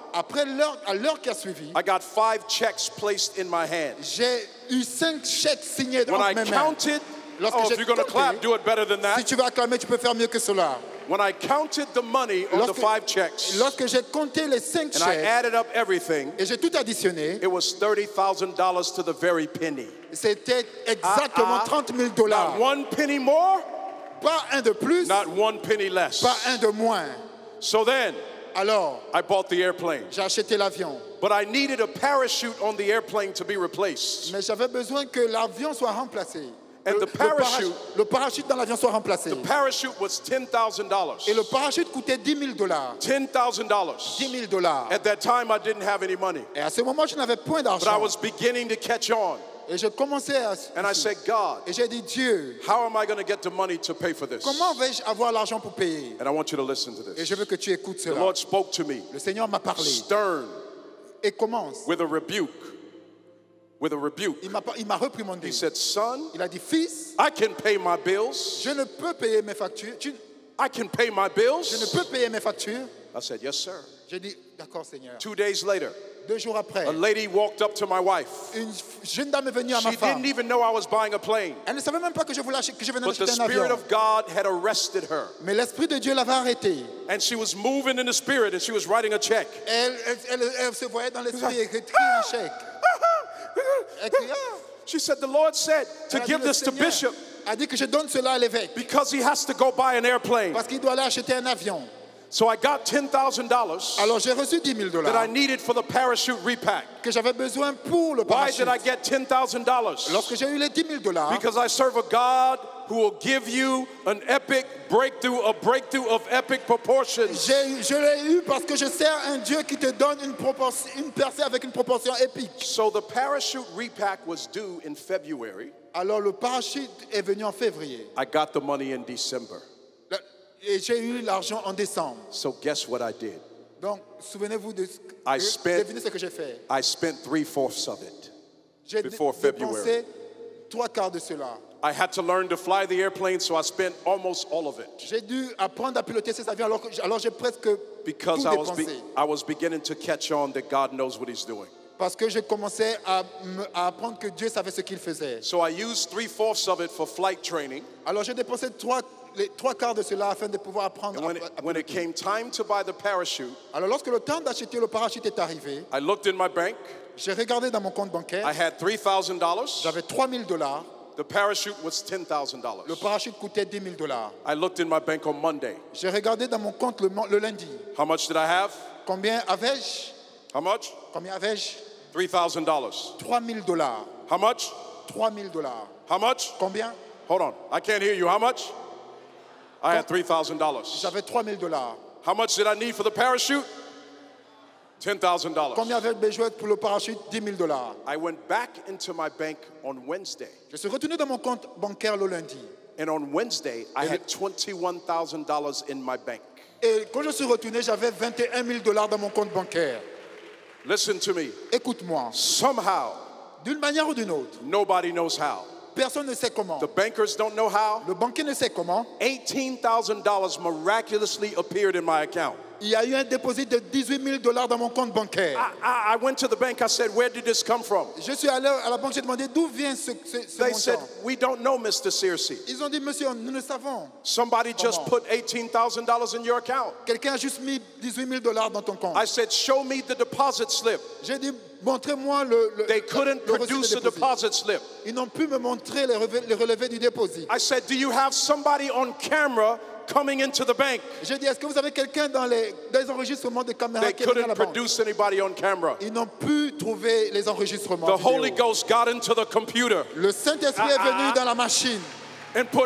à l'heure qui a suivi, I got 5 checks placed in my hand. j'ai eu 5 chèques signés When dans I mes mains. counted, Lorsque oh, j'ai if you're going to compté, clap, do it better than Si that. tu veux acclamer, tu peux faire mieux que cela. When I counted the money on the 5 checks Lorsque j'ai compté les 5 and I chèques added up everything, et j'ai tout additionné, it was $30,000 to the very penny. c'était exactement $30,000. Not one penny more, Pas un de plus, not one penny less. pas un de moins. So then, Alors, I bought the airplane. j'ai acheté l'avion. But I needed a parachute on the airplane to be replaced. Mais j'avais besoin que l'avion soit remplacé. And the parachute- le parachute dans l'avion soit remplacé. The parachute was $10,000. Et le parachute coûtait $10,000. $10,000. $10,000. At that time, I didn't have any money. Et à ce moment, je n'avais point But I d'argent. was beginning to catch on. Et je commençais à... And I said, God, Et j'ai dit, Dieu, how am I going to get the money to pay for this? comment vais-je avoir l'argent pour payer? And I want you to listen to Et this. je veux que tu écoutes The cela. Lord spoke to me, Le Seigneur m'a parlé. stern, Et commence. with a rebuke. With a rebuke. Il m'a reprimandé. He said, son, Il a dit, fils, I can pay my bills. je ne peux payer mes factures. I can pay my Je ne bills. peux payer mes factures. I said, yes, sir. J'ai dit, d'accord, Seigneur. 2 days later, 2 jours après, a lady walked up to my wife. une jeune dame est venue à ma She femme. didn't even know I was buying a plane. Elle ne savait même pas que je venais But the d'acheter un Spirit avion. of God had arrested her. Mais l'Esprit de Dieu l'avait arrêtée. And she was moving in the Spirit and she was writing a check. Elle se voyait dans l'Esprit et écrire un chèque. Elle criait, ah. She said, the Lord said to Elle a dit, give le this to Seigneur Bishop a dit que je donne cela à l'évêque because he has to go buy an airplane. parce qu'il doit aller acheter un avion. So I got $10,000 Alors j'ai reçu $10,000 that I needed for the parachute repack. que j'avais besoin pour le Why parachute. did I get $10,000? Lorsque j'ai eu les $10,000, Because I serve a God who will give you an epic breakthrough, a breakthrough of epic proportions. je l'ai eu parce que je sers un Dieu qui te donne une percée avec une proportion épique. So the parachute repack was due in February. Alors le parachute est venu en février I got the money in December. et j'ai eu l'argent en décembre. So guess what I did? Donc souvenez-vous de I spent- devinez ce que j'ai fait. I spent 3/4 of it. J'ai Before February. dépensé 3/4 de cela. I had to learn to fly the airplane, so I spent almost all of it. J'ai dû apprendre à piloter ces avions alors j'ai presque Because tout dépensé. I was beginning to catch on that God knows what he's doing. Parce que je commençais à apprendre que Dieu savait ce qu'il faisait. So I used 3/4 of it for flight training. Alors j'ai dépensé les 3/4 de cela afin de pouvoir apprendre And when it came time to buy the parachute, Alors lorsque le temps d'acheter le parachute est arrivé, I looked in my bank. j'ai regardé dans mon compte bancaire, I had $3,000. j'avais $3,000. The parachute was $10,000. Le parachute coûtait $10,000. I looked in my bank on Monday. J'ai regardé dans mon compte le lundi. How much did I have? Combien avais-je? How much? Combien avais-je? $3,000. $3,000. How much? $3,000. How much? Combien? Hold on. I can't hear you. How much? I had $3,000. J'avais $3,000. How much did I need for the parachute? $10,000. Combien avais-je besoin pour le parachute? $10,000. I went back into my bank on Wednesday. Je suis retourné dans mon compte bancaire le lundi. And on Wednesday, I had $21,000 in my bank. Et quand je suis retourné, j'avais $21,000 dans mon compte bancaire. Listen to me. Écoute-moi. Somehow, D'une manière ou d'une autre, nobody knows how. personne ne sait comment. The bankers don't know how. Le banquier ne sait comment. $18,000 miraculously appeared in my account. Il y a eu un dépôt de $18,000 dans mon compte bancaire. I went to the bank. I said, where did this come from? Je suis allé à la banque, j'ai demandé d'où vient ce They said, montant. we don't know, Mr. Searcy. Ils ont dit, monsieur, nous ne savons. Somebody just put $18,000 in your account. Quelqu'un a juste mis $18,000 dans ton compte. I said, show me the deposit slip. J'ai dit, montrez-moi le They couldn't le reçu de produce a dépôt. deposit slip. Ils n'ont pu me montrer les relevés du dépôt. I said, do you have somebody on camera coming into the bank? J'ai dit, est-ce que vous avez quelqu'un dans les enregistrements de caméras They qui est venu à la couldn't banque? produce anybody on camera. Ils n'ont pu trouver les enregistrements. The vidéo. Holy Ghost got into the computer Le Saint-Esprit est venu dans la machine and put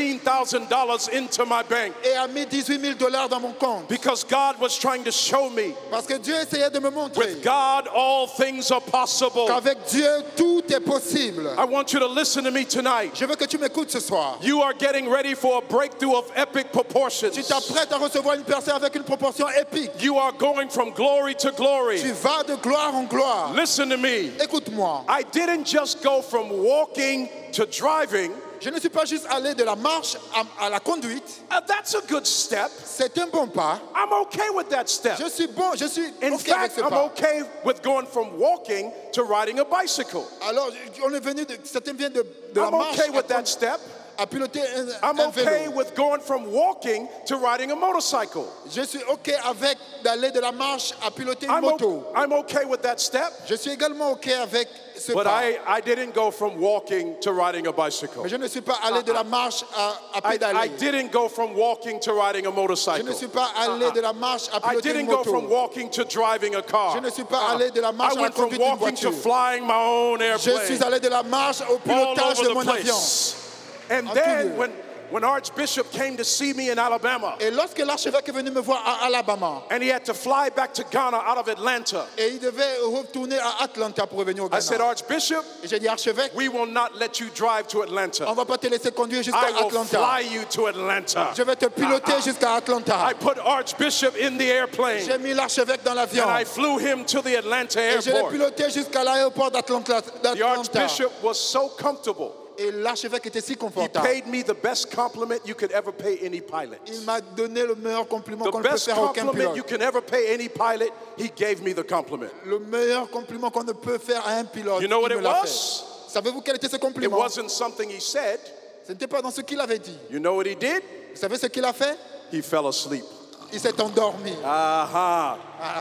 $18,000 into my bank et a mis $18,000 dans mon compte. because God was trying to show me Parce que Dieu essayait de me montrer with God all things are possible. qu'avec Dieu, tout est possible. I want you to listen to me tonight. Je veux que tu m'écoutes ce soir. You are getting ready for a breakthrough of epic proportions. Tu t'apprêtes à recevoir une personne avec une proportion épique. You are going from glory to glory. Tu vas de gloire en gloire. Listen to me. Écoute-moi. I didn't just go from walking to driving. Je ne suis pas juste allé de la marche à la conduite. That's a good step. C'est un bon pas. I'm okay with that step. Je suis In OK avec fact, ce I'm pas. okay with going from walking to riding a bicycle. Alors, on est venu certains viennent de la I'm marche okay with that step. à piloter I'm un okay vélo. with going from walking to riding a motorcycle. Je suis OK avec d'aller de la marche à piloter une I'm moto. okay with that step. Je suis également OK avec ce But pas. I didn't go from walking to riding a bicycle. Mais je ne suis pas allé de la marche à I pédaler. didn't go from walking to riding a Je motorcycle. ne suis pas allé de la marche à I piloter une didn't go from moto. walking to driving a car. Je ne suis pas allé de la marche I à la went from conduite d'une walking to voiture. flying my own Je suis airplane. allé de la marche au All pilotage over de mon the avion. place. And En then tout lieu. when Archbishop came to see me in Alabama, Et lorsque l'archevêque est venu me voir à Alabama, and he had to fly back to Ghana out of Atlanta, et il devait retourner à Atlanta pour revenir au I said, Ghana. Archbishop, Et j'ai dit, archevêque, we will not let you drive to on Atlanta. ne va pas te laisser conduire I jusqu'à will Atlanta. fly you to Atlanta. Je vais te piloter jusqu'à Atlanta. I put Archbishop in the airplane, J'ai mis l'archevêque dans l'avion. and I flew him to the Atlanta Et je l'ai airport. piloté jusqu'à l'aéroport d'Atlanta. The Archbishop was so comfortable. Et l'archevêque était si He confortable. paid me the best compliment you could ever pay any pilot. Il m'a donné le meilleur compliment The qu'on ne peut best faire à aucun compliment you pilote. can ever pay any pilot, he gave me the compliment. Le meilleur compliment qu'on ne peut faire à un pilote. You know what il it me l'a was? fait. Savez-vous quel était ce It compliment? wasn't something he said. Ce n'était pas dans ce qu'il avait dit. You know what he did? Vous savez ce qu'il a fait? He fell asleep. Il s'est endormi. Aha.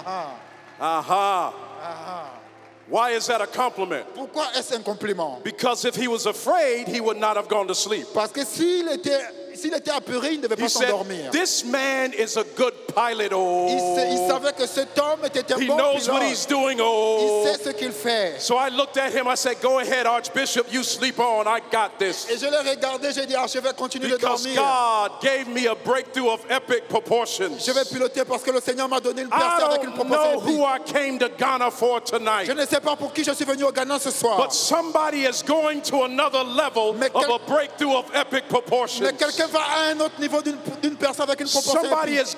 Aha. Why is that a compliment? Pourquoi est-ce un compliment? Because if he was afraid, he would not have gone to sleep. Parce que s'il était apeuré, il ne devait He pas said, s'endormir. this man is a good pilot. Il Oh, savait que cet homme était un he bon knows what pilote. he's doing. Il Oh. sait ce qu'il fait. So I looked at him. I said, go ahead, Archbishop. You sleep on. I got this. Et je l'ai regardé, j'ai dit, archevêque, continue de Because dormir. God gave me a breakthrough of epic proportions. Je vais piloter parce que le Seigneur m'a donné une percée I avec une don't proportion know who épique. I came to Ghana for tonight. Je ne sais pas pour qui je suis venu au Ghana ce soir. But somebody is going to another level Mais of a breakthrough of epic proportions. Mais quelqu'un va à un autre niveau d'une personne avec une proportion Somebody épique. is going from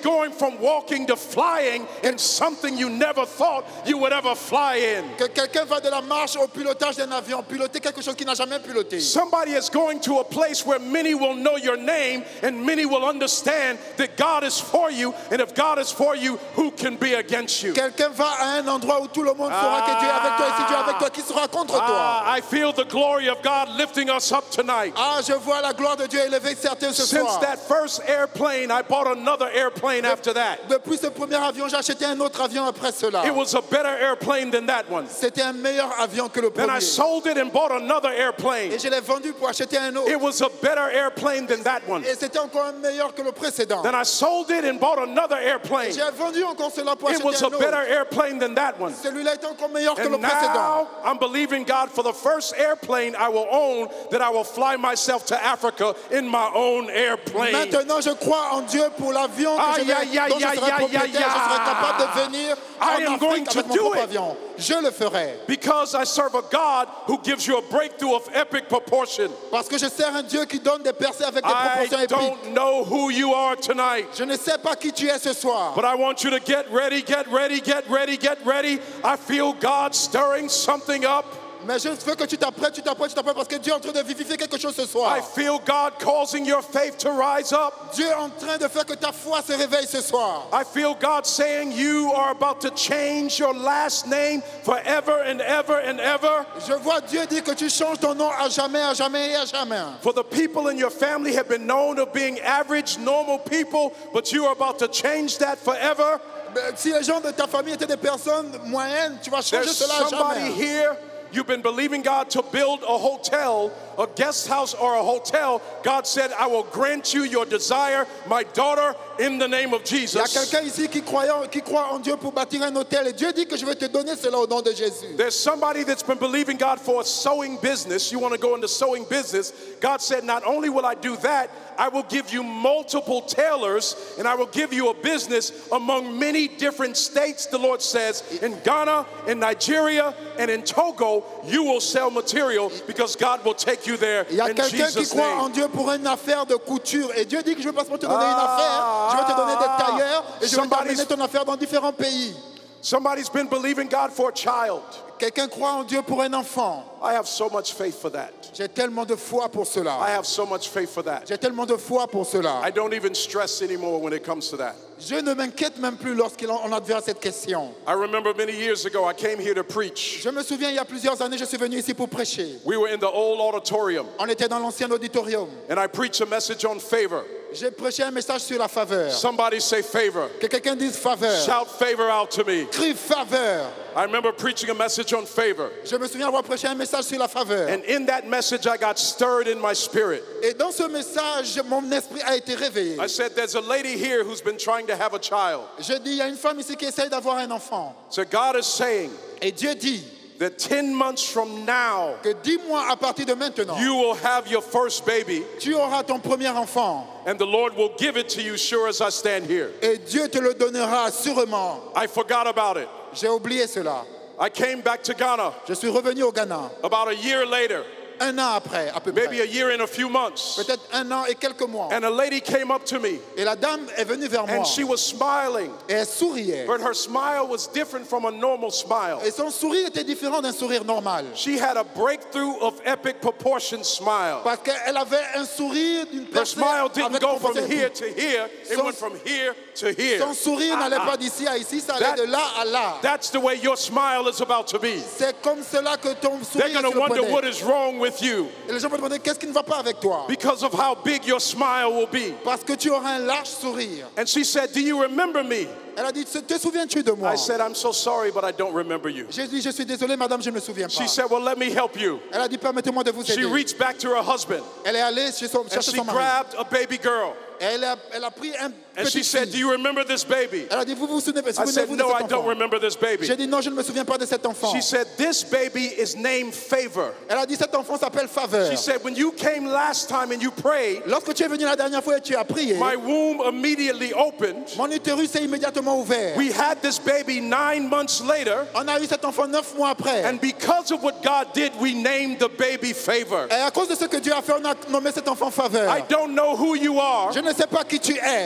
from walking to flying in something you never thought you would ever fly in. Que quelqu'un va de la marche au pilotage d'un avion, piloter quelque chose qu'il n'a jamais piloté. Somebody is going to a place where many will know your name and many will understand that God is for you, and if God is for you, who can be against you? Quelqu'un va à un endroit où tout le monde saura que Dieu est avec toi, et si Dieu est avec toi, qui sera contre toi? I feel the glory of God lifting us up tonight. Ah, je vois la gloire de Dieu élever certains ce Since soir. that first airplane, I bought another airplane after that. Depuis ce premier avion, j'ai acheté un autre avion après cela. It was a better airplane than that one. C'était un meilleur avion que le Then I premier. sold it and bought another airplane. Et je l'ai vendu pour acheter un autre. It was a better airplane than that one. Et c'était encore un meilleur que le précédent. Then I sold it and bought another airplane. J'ai vendu encore cela pour It acheter was a un better autre. airplane than that one. Celui-là est encore meilleur que le And précédent. now I'm believing God for the first airplane I will own, that I will fly myself to Africa in my own airplane. Maintenant, je crois en Dieu pour l'avion dont je serai propriétaire. Je serai capable de venir I am en going Afrique to avec mon do propre it. avion. Je le ferai. Because I serve a God who gives you a breakthrough of epic proportion. Parce que je sers un Dieu qui donne des percées avec des I proportions épiques. don't know who you are tonight, Je ne sais pas qui tu es ce soir. but I want you to get ready, get ready, get ready, get ready. I feel God stirring something up. Mais je veux que tu t'apprêtes parce que Dieu est en train de vivifier quelque chose ce soir. I feel God causing your faith to rise up. Dieu est en train de faire que ta foi se réveille ce soir. I feel God saying you are about to change your last name forever and ever and ever. Je vois Dieu dire que tu changes ton nom à jamais et à jamais. For the people in your family have been known of being average, normal people, but you are about to change that forever. Si les gens de ta famille étaient des personnes moyennes, tu vas changer There's cela à somebody jamais. here, you've been believing God to build a hotel, a guest house or a hotel. God said, I will grant you your desire, my daughter, in the name of Il y a Jesus. quelqu'un ici qui croit en Dieu pour bâtir un hôtel. Et Dieu dit que je vais te donner cela au nom de Jésus. There's somebody that's been believing God for a sewing business. You want to go into sewing business. God said, not only will I do that, I will give you multiple tailors, and I will give you a business among many different states, the Lord says. In Ghana, in Nigeria, and in Togo, you will sell material because God will take you there Il y a in quelqu'un qui Jesus' croit en name. Dieu pour une affaire de couture. Et Dieu dit que je ne vais pas te donner une affaire. Je vais te donner des tailleurs. Et je vais t'amener ton affaire dans différents pays. Somebody's been believing God for a child. Quelqu'un croit en Dieu pour un enfant. I have so much faith for that. J'ai tellement de foi pour I cela. have so much faith for that. J'ai tellement de foi pour cela. I don't even stress anymore when it comes to that. Je ne m'inquiète même plus lorsqu'on advient à cette question. I remember many years ago, I came here to preach. Je me souviens, il y a plusieurs années, je suis venu ici pour prêcher. We were in the old auditorium, On était dans l'ancien auditorium. and I preached a message on favor. J'ai prêché un message sur la faveur. Somebody say favor. Que quelqu'un dise faveur. Shout favor out to me. Crie faveur. I remember preaching a message on favor. Je me souviens avoir prêché un message sur la faveur. And in that message, I got stirred in my spirit. Et dans ce message, mon esprit a été réveillé. I said, there's a lady here who's been trying to have a child. Je dis, il y a une femme ici qui essaye d'avoir un enfant. So God is saying Et Dieu dit that 10 months from now, que 10 mois à partir de maintenant, you will have your first baby, tu auras ton premier enfant. and the Lord will give it to you sure as I stand here. Et Dieu te le donnera sûrement. I forgot about it. J'ai oublié cela. I came back to Ghana Je suis revenu au Ghana. about a year later, Un an après, à peu maybe près. a year and a few months. Peut-être un an et quelques mois. And a lady came up to me, Et la dame est venue vers moi. and she was smiling, Et elle souriait. but her smile was different from a normal smile. Et son sourire était différent d'un sourire normal. She had a breakthrough of epic proportion smile. Parce qu'elle avait un sourire d'une Her personne smile didn't avec go from proportion here épique. to here, it Son- went from here to here. Son sourire n'allait pas d'ici à ici, ça allait That- de là à là. That's the way your smile is about to be. C'est comme cela que ton They're sourire going se to wonder prenait. what is wrong with you Et les gens vont te demander qu'est-ce qui ne va pas avec toi. because of how big your smile will be. Parce que tu auras un large sourire. And she said, do you remember me? Elle a dit, te souviens-tu de moi? I said, I'm so sorry, but I don't remember you. J'ai dit, je suis désolé, madame, je ne me souviens pas. She said, well, let me help you. Elle a dit, permettez-moi de vous She aider. reached back to her husband, Elle est allée and chercher she son mari. grabbed a baby girl. Et elle a pris un And she petit said, do fille. you remember this baby? Elle a dit, vous vous souvenez, I said, souvenez-vous de no, I cet don't enfant? remember this baby. J'ai dit, non, je ne me souviens pas de cet enfant. She said, this baby is named Favor. Elle a dit, cet enfant s'appelle Faveur. She said, when you came last time and you prayed, Lorsque tu es venu la dernière fois et tu as prié, my womb immediately opened. mon utérus s'est immédiatement ouvert. We had this baby 9 months later, On a eu cet enfant 9 mois après. and because of what God did, we named the baby Favor. Et à cause de ce que Dieu a fait, on a nommé cet enfant Faveur. I don't know who you are, Je ne sais pas qui tu es, but if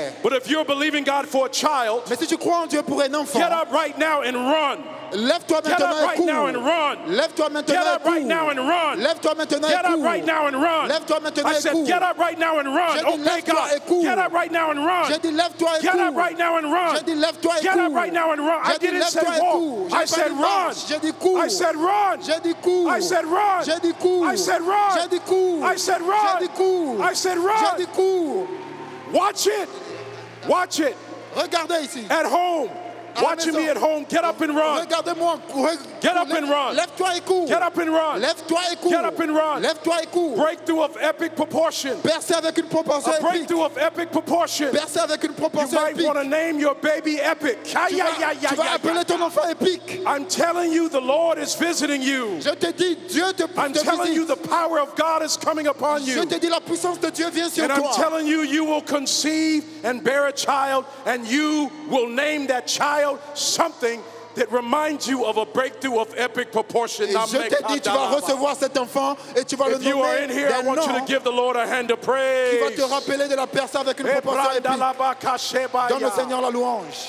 if you're believing God for a child, Mais si tu crois en Dieu pour un enfant, get up right now and run. lève-toi Get maintenant up et right cours. now and run. Lève-toi Get maintenant et up right now cours. and run. Lève-toi maintenant et Get up cours. right now and run. Lève-toi maintenant I et said, cours. get up right now and run. J'ai dit, Okay, lève-toi God. et cours. Get up right now and run. J'ai dit lève-toi et Get cours. up right now and run. J'ai dit lève-toi et Get cours. up right now and run. I J'ai dit didn't say lève-toi et walk. cours. J'ai I pas said dit run. marche. J'ai dit cours. I said run. J'ai dit cours. I said run. J'ai dit cours. I said run. J'ai dit cours. I said J'ai run. dit cours. I said J'ai run. dit cours. Watch it. Watch it. Regardez ici. At home. À la Watching maison. me at home. Get up and run. Regardez-moi. Get up and run. Lève-toi et cours. Get up and run. Lève-toi et cours. Get up and run. Lève-toi et cours. Breakthrough of epic proportion. Percez avec une proportion A épique. breakthrough of epic proportion. Percez avec une You proportion might épique. want to name your baby Epic. Tu vas appeler ton enfant épique. I'm telling you, the Lord is visiting you. Je te dis, Dieu te I'm telling you, the power of God is coming upon Je you. te dis, la puissance de Dieu vient sur And I'm toi. telling you, you will conceive and bear a child, and you will name that child something that reminds you of a breakthrough of epic proportion. Et je te dis, tu vas recevoir cet enfant et tu vas le If you are in nommer here, I d'un want you to nom give the Lord a hand of qui va praise. te rappeler de la percée avec une proportion épique. Donne au Seigneur la louange.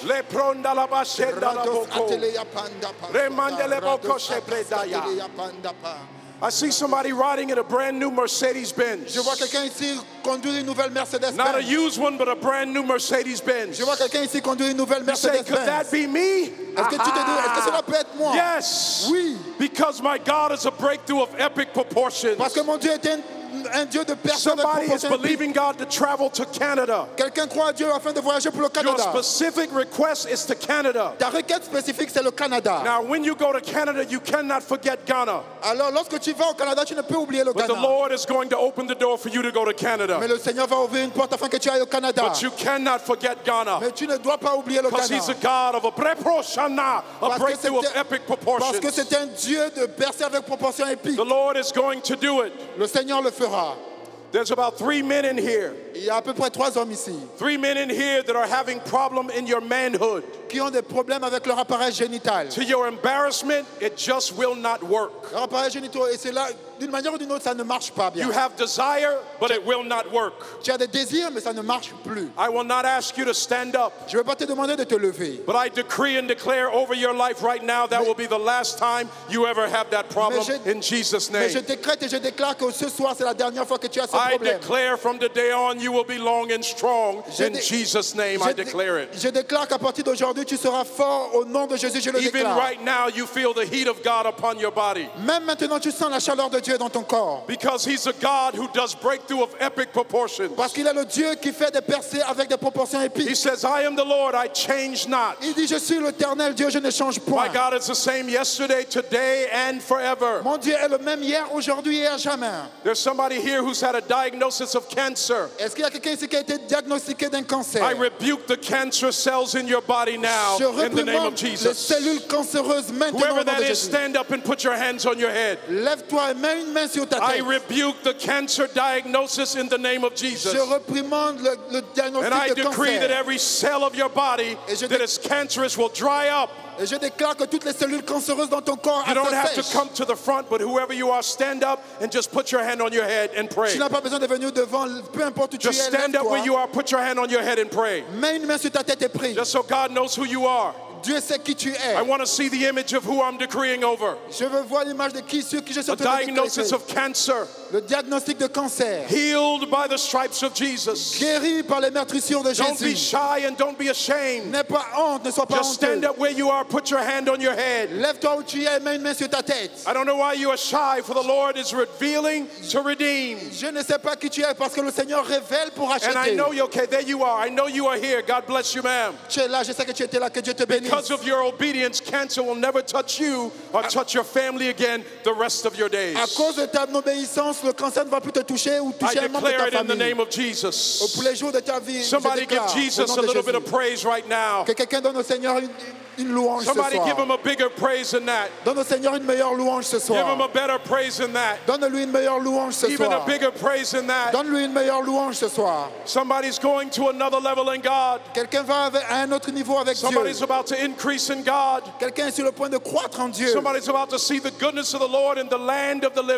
I see somebody riding in a brand new Mercedes-Benz. Je vois quelqu'un ici conduire une nouvelle Not a Mercedes-Benz. used one, but a brand new Mercedes-Benz. Je vois quelqu'un ici conduire une nouvelle You say, could that Mercedes-Benz. be me? Est-ce que tu te dis, est-ce que cela peut être moi? Yes. Oui. Because my God is a breakthrough of epic proportions. Parce que mon Dieu est un Dieu de percée avec Somebody is proportion épique. believing God to travel to Canada. Quelqu'un croit à Dieu afin de voyager pour le Your Canada. specific request is to Canada. Ta requête spécifique, c'est le Canada. Now, when you go to Canada, you cannot forget Ghana. Alors, lorsque tu vas au Canada, tu ne peux oublier le But the Ghana. Lord is going to open the door for you to go to Canada. Mais le Seigneur va ouvrir une porte afin que tu ailles au Canada. But you cannot forget Ghana. Mais tu ne dois pas oublier le Because Ghana. He's a God of a preproshana, a Parce que breakthrough of c'était- epic Parce que proportions. c'est un Dieu de percée avec proportion épique. The Lord is going to do it. Le Seigneur le fera. There's about 3 men in here. Il y a à peu près 3 hommes ici 3 men in here that are having problem in your manhood. qui ont des problèmes avec leur appareil génital. To your embarrassment, it just will not work. Leur appareil génital, et c'est là, d'une manière ou d'une autre, ça ne marche pas bien. You have desire, but it will not work. Tu as des désirs, mais ça ne marche plus. I will not ask you to stand up, Je ne vais pas te demander de te lever. but I decree and declare over your life right now that will be the last time you ever have that problem in Jesus' Mais je name. décrète et je déclare que ce soir, c'est la dernière fois que tu as ce I problème. declare from today on you will be long and strong. Je In dé- Jesus' name, I declare it. Je déclare qu'à partir d'aujourd'hui, tu seras fort au nom de Jésus, je le Even déclare. right now, you feel the heat of God upon your body. Même maintenant, tu sens la chaleur de Dieu dans ton corps. Because He's a God who does breakthrough of epic proportions. Parce qu'il est le Dieu qui fait des percées avec des proportions He épiques. says, I am the Lord, I change not. Il dit, je suis l'éternel Dieu, je ne change My point. God is the same yesterday, today, and forever. Mon Dieu est le même hier, aujourd'hui et à jamais. There's somebody here who's had a diagnosis of cancer. Est-ce qu'il y a quelqu'un ici qui a été diagnostiqué d'un cancer? I rebuke the cancer cells in your body now Je in the name of reprimande les Jesus. cellules cancéreuses maintenant au Whoever nom that de is, Jésus. stand up and put your hands on your head. Lève-toi et mets une main sur ta I tête. rebuke the cancer diagnosis in the name of Jesus. Je reprimande le diagnostic And I de decree that cancer. every cell of your body Et je that dé- is cancerous will dry up. Et je déclare que toutes les cellules cancéreuses dans ton corps You don't have to s'assèchent. come to the front, but whoever you are, stand up and just put your hand on your head and pray. Tu n'as pas besoin de venir devant, peu importe où tu Just es, stand up where you lève-toi. are, put your hand on your head and pray. Mets une main sur ta tête et prie. Just so God knows who you are. Dieu sait qui tu es. I want to see the image of who I'm decreeing over. Je veux voir l'image de qui, sur qui je suis A en train de diagnosis déclarer. of cancer, Le diagnostic de cancer. healed by the stripes of Jesus. Guéri par les meurtrissures de Don't be Jésus. shy and don't be ashamed. N'aie pas honte, ne sois pas Just stand honteux. up where you are, put your hand on your head. Lève-toi où tu es, mets une main sur ta tête. I don't know why you are shy, for the Lord is revealing to redeem. Je ne sais pas qui tu es parce que le Seigneur révèle pour And I acheter. know you, okay, there you are. I know you are here. God bless you, ma'am. Tu es là, je sais que tu étais là, que Dieu te bénisse. Because of your obedience, cancer will never touch you or touch your family again the rest of your days. À cause de ta obéissance, le cancer ne va plus te toucher ou I toucher un membre de declare ta it in the famille. name of Jesus. Pour les jours de ta vie, je Somebody give déclare, au Jesus nom a de little bit of Jésus, praise right now. que quelqu'un donne au Seigneur une louange ce Somebody give soir. him a bigger praise than that. Donne au Seigneur une meilleure louange ce Give him soir. a better praise than that. Donne-lui une meilleure louange ce Even a soir. bigger praise than that. Donne-lui une meilleure louange ce soir. Somebody's going to another level in God. Quelqu'un va à un autre niveau avec Dieu. Somebody's about to increase in God. Quelqu'un est sur le point de croître en Dieu. Somebody's about to see the goodness of the Lord in the land of the living.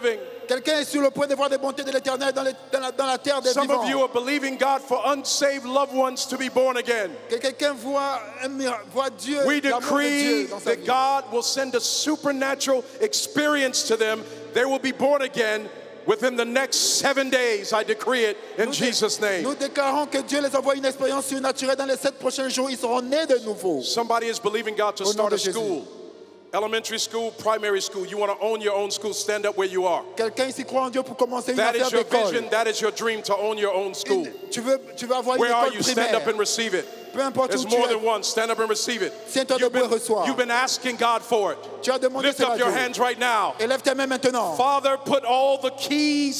Quelqu'un est sur le point de voir les bontés de l'Éternel dans la terre des Some vivants. of you are believing God for unsaved loved ones to be born again. Que quelqu'un voit Dieu, We l'amour de decree Dieu dans sa that vie. God will send a supernatural experience to them. They will be born again within the next 7 days. I decree it in Jesus' name. Nous déclarons que Dieu les envoie une expérience surnaturelle dans les 7 prochains jours. Ils seront nés de nouveau. Somebody is believing God to Au nom start de a Jésus. school. Elementary school, primary school. You want to own your own school, stand up where you are. Quelqu'un ici croit en Dieu pour commencer une That affaire is your d'école. vision, that is your dream to own your own school. Tu veux avoir une Where are école you? Stand up primaire. and receive it. Peu importe There's où tu more es, than one. Stand up and receive it. tiens-toi You've debout et reçois. been asking God for it. Tu as demandé Lift cela up à your Dieu. hands right now. Élève tes mains maintenant. Father, put all the keys,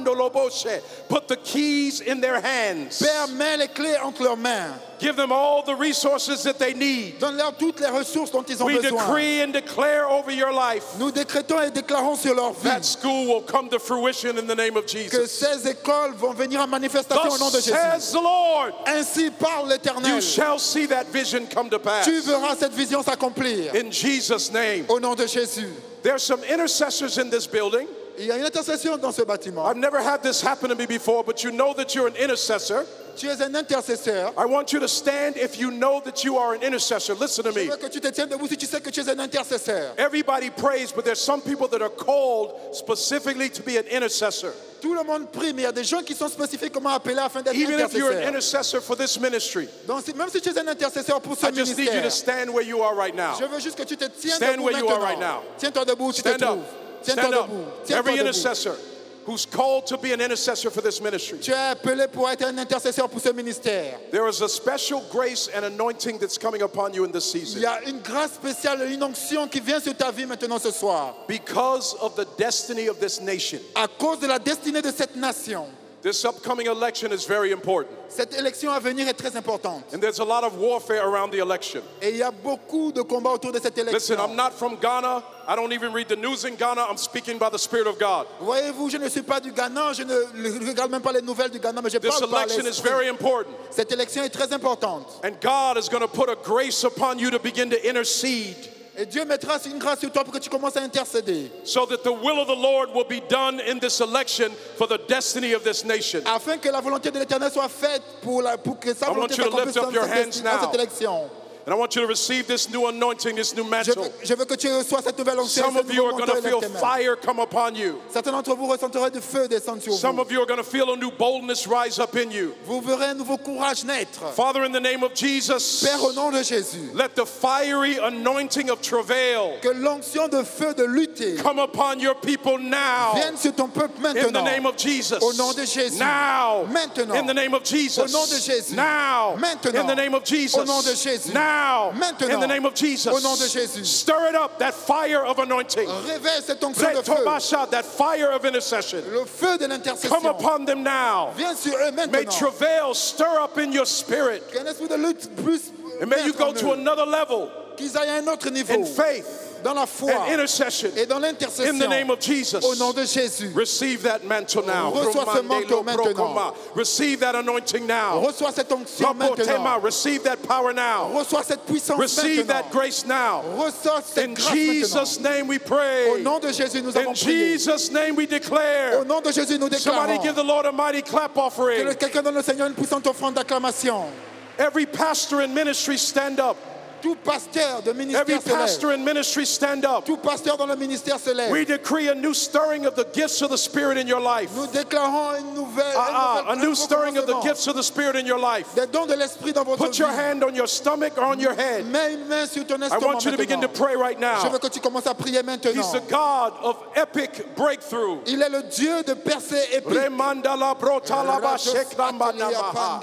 put the keys in their hands. Père, mets les clés entre leurs mains. Give them all the resources that they need. Donne-leur toutes les ressources dont ils ont We besoin. decree and declare over your life Nous décrétons et déclarons sur leur vie that school will come to fruition in the name of que Jesus. ces écoles vont venir en manifestation au nom de Thus Jésus. says the Lord, Ainsi parle l'Éternel. you shall see that vision come to pass. Tu verras cette vision s'accomplir In Jesus' name. au nom de Jésus. There's some intercessors in this building. Il y a une intercession dans ce bâtiment. I've never had this happen to me before, but you know that you're an intercessor. Tu es un intercesseur. I want you to stand if you know that you are an intercessor. Listen to Je me. veux que tu te tiennes debout si tu sais que tu es un intercesseur. Everybody prays, but there's some people that are called specifically to be an intercessor. Tout le monde prie, mais il y a des gens qui sont spécifiquement appelés afin d'être Even if you're an intercesseurs. intercessor for this ministry, Donc, même si tu es un intercesseur pour ce I just need you to ministère, stand where you are right now. je veux juste que tu te tiennes Stand debout where you are maintenant. right now. Tiens-toi debout où tu te Stand up. trouves. Tiens-toi Stand up. debout. Tiens-toi Every debout. intercessor who's called to be an intercessor for this ministry. Tu es appelé pour être un intercesseur pour ce ministère. There is a special grace and anointing that's coming upon you in this Il season y a une grâce spéciale, une onction qui vient sur ta vie maintenant ce soir. because of the destiny of this nation. À cause de la destinée de cette nation. This upcoming election is very important. Cette élection à venir est très importante. And there's a lot of warfare around the election. Et il y a beaucoup de combats autour de cette élection. Listen, I'm not from Ghana. I don't even read the news in Ghana. I'm speaking by the Spirit of God. Voyez-vous, je ne suis pas du Ghana, je ne regarde même pas les nouvelles du Ghana, mais je This parle par election is l'esprit. very important. Cette élection est très importante. And God is going to put a grace upon you to begin to intercede Et Dieu mettra une grâce sur toi pour que tu commences à intercéder. so that the will of the Lord will be done in this election for the destiny of this nation. Afin que la volonté de l'Éternel soit faite pour que sa I want volonté you to s'accomplisse lift up dans your cette hands destinée, dans now. cette élection. And I want you to receive this new anointing, this new mantle. Je veux que tu reçois cette nouvelle onction. Some ce of you nouveau are going manteau, to feel élève tes mains. fire come upon you. Certains d'entre vous ressentiront du feu descendre sur Some vous. of you are going to feel a new boldness rise up in you. Vous verrez un nouveau courage naître. Father, in the name of Jesus, Père, au nom de Jésus, let the fiery anointing of travail que l'onction de feu de lutter come upon your people now. vienne sur ton peuple In the maintenant. name of Jesus. Au nom de Jésus. Now. Maintenant. In the name of Jesus. Au nom de Jésus. Now. Maintenant. In the name of Jesus. Au nom de Jésus. Now. Maintenant. In the name of Jesus. Au nom de Jésus. Stir it up, that fire of anointing. Réveille cette onction de feu. Retobasha, that fire of intercession. Le feu de Come l'intercession. upon them now. Viens sur eux May maintenant. travail stir up in your spirit. Qu'un esprit de lutte plus And may you naître go en to eux. another level Qu'ils aillent à un autre niveau. in faith Dans la foi. and intercession. Et dans In l'intercession. the name of Jesus. Au nom de Jésus. Receive that mantle now. Reçois ce manteau maintenant. Receive that anointing now. Reçois cette onction maintenant. Receive that power now. Reçois cette puissance Receive maintenant. that grace now. Reçois cette In grâce Jesus' maintenant. name we Au pray. nom de Jésus, nous In avons prié. Jesus' name we Au declare. nom de Jésus, nous Somebody déclarons. give the Lord a mighty clap offering. Que quelqu'un donne au Seigneur une puissante offrande d'acclamation. Every pastor in ministry stand up. Tout pasteur de ministère Every se lève. pastor in ministry stand up. Tout pasteur dans le ministère se lève. We decree a new stirring of the gifts of the Spirit in your life. Nous déclarons une nouvelle, A new stirring of the commencement. gifts of the Spirit in your life. Des dons de l'esprit dans votre Put vie. your hand on your stomach or on your head. Mets une main sur ton I estomac want you to begin to maintenant. pray right Je now. veux que tu commences à prier maintenant. He's the God of epic breakthrough. Il est le Dieu de percée épique. Remandala brotalaba shekrambanabaha.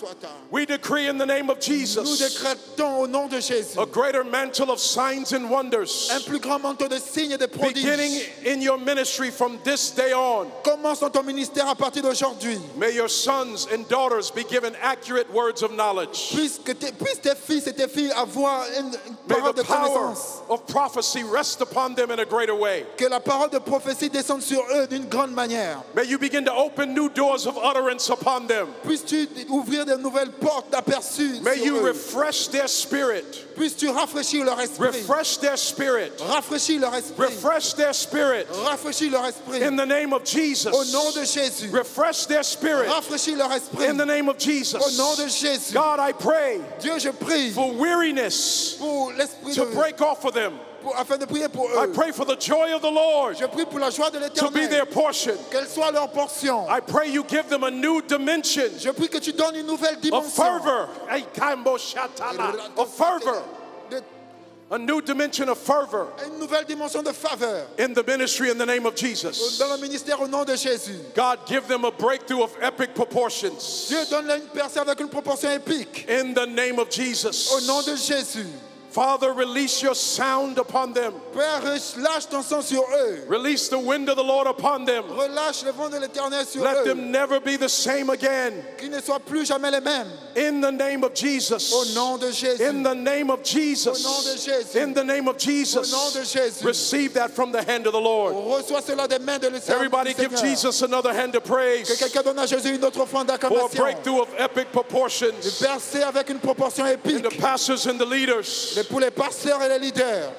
We decree in the name of Nous Jesus décrétons au nom de Jésus a greater mantle of signs and un wonders plus grand manteau de signes et de beginning prodiges. in your ministry from this day on. Commence dans ton ministère à partir d'aujourd'hui. May your sons and daughters be given accurate words of knowledge. Puissent tes fils et tes filles avoir une May parole de the power connaissance. of prophecy rest upon them in a greater way. Que la parole de prophétie descende sur eux d'une grande manière. May you begin to open new doors of utterance upon them. Puisses-tu ouvrir de nouvelles portes d'aperçu. May sur you eux. refresh their spirit. Puisses-tu rafraîchir leur esprit. Refresh their spirit. Rafraîchis leur esprit. Refresh their spirit. Rafraîchis leur esprit. In the name of Jesus. Au nom de Jésus. Refresh their spirit. Rafraîchis leur esprit. In the name of Jesus. Au nom de Jésus. God, I pray Dieu, je prie for weariness pour l'esprit to de break off of them. afin de prier pour I eux. pray for the joy of the Lord Je prie pour la joie de to be their l'Éternel. portion. Qu'elle soit leur portion. I pray you give them a new dimension Je prie que tu donnes une nouvelle of dimension. fervor. Ay, kambo shatala. Of fervor. De- A new dimension of fervor Une nouvelle dimension de faveur. in the ministry in the name of Jesus. Dans le ministère au nom de Jésus. God, give them a breakthrough of epic proportions Dieu donne une percée avec une proportion épique. in the name of Au Jesus. nom de Jésus. Father, release your sound upon them. Père, lâche ton sang sur eux. Release the wind of the Lord upon them. Relâche le vent de l'Éternel sur Let eux. them never be the same again. Qu'ils ne soient plus jamais les mêmes. In the name of Jesus. Au nom de Jésus. In the name of Jesus. Au nom de Jésus. In the name of Au nom Jesus. de Jésus. Receive that from the hand of the Lord. Reçois cela des mains de l'Éternel. Everybody give Jesus another hand of Que praise quelqu'un donne à Jésus une autre offrande for a d'acclamation. breakthrough of epic proportions. Percée avec une proportion And épique. the pastors and the leaders. Pour les pasteurs et les leaders.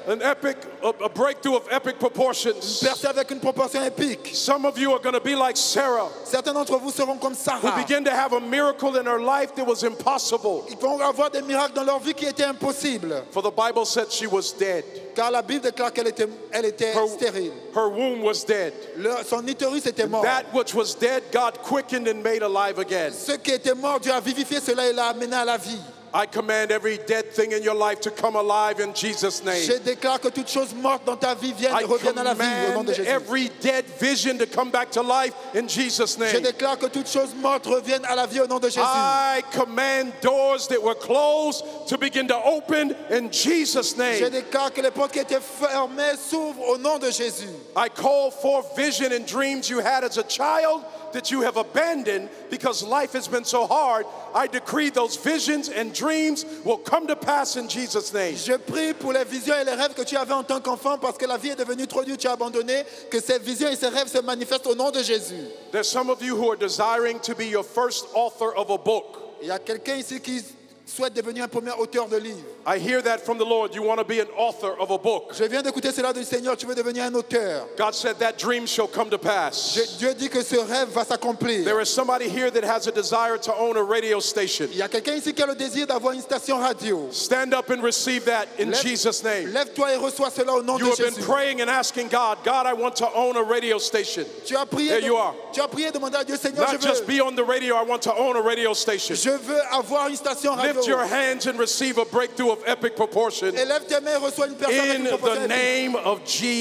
A breakthrough of epic proportions. Percée avec une proportion épique. Some of you are going to be like Sarah, Certains d'entre vous seront comme who Sarah. began to have a miracle in her life that was impossible. Ils vont avoir des miracles dans leur vie qui étaient impossibles. For the Bible said she was dead. Car la Bible déclare qu'elle était stérile. Her womb was dead. Son utérus était mort. That which was dead, God quickened and made alive again. Ce qui était mort, Dieu a vivifié cela et l'a amené à la vie. I command every dead thing in your life to come alive in Jesus' name. Je déclare que toute chose morte dans ta vie I revienne à la vie au nom command de Jésus. every dead vision to come back to life in Jesus' Je name. déclare que toute chose morte revienne à la vie au nom de Jésus. I command doors that were closed to begin to open in Jesus' Je name. déclare que les portes qui étaient fermées s'ouvrent au nom de Jésus. I call forth vision and dreams you had as a child that you have abandoned because life has been so hard. I decree those visions and dreams will come to pass in Jesus' name. Je prie pour les visions et les rêves que tu avais en tant qu'enfant parce que la vie est devenue trop dure, tu as abandonné, que ces visions et ces rêves se manifestent au nom de Jésus. There's some of you who are desiring to be your first author of a book. Il y a quelqu'un ici qui souhaite devenir un premier auteur de livre. I hear that from the Lord. You want to be an author of a book. Je viens d'écouter cela du Seigneur, tu veux devenir un auteur. God said that dream shall come to pass. Dieu dit que ce rêve va s'accomplir. There is somebody here that has a desire to own a radio station. Il y a quelqu'un ici qui a le désir d'avoir une station radio. Stand up and receive that in Jesus' name. Lève-toi et reçois cela au nom You de have been Jésus. praying and asking God, God, I want to own a radio station. Tu as prié, There you are. tu as prié, demandé à Dieu, Seigneur, Not just be on the radio, I want to own a radio station. je veux avoir une station radio. Lift your hands and receive a breakthrough of epic proportion Élève tes mains et reçois une personne avec in une proportion the épique. name of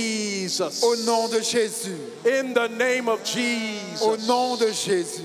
Jesus. Au nom de Jésus. In the name of Au Jesus. nom de Jésus.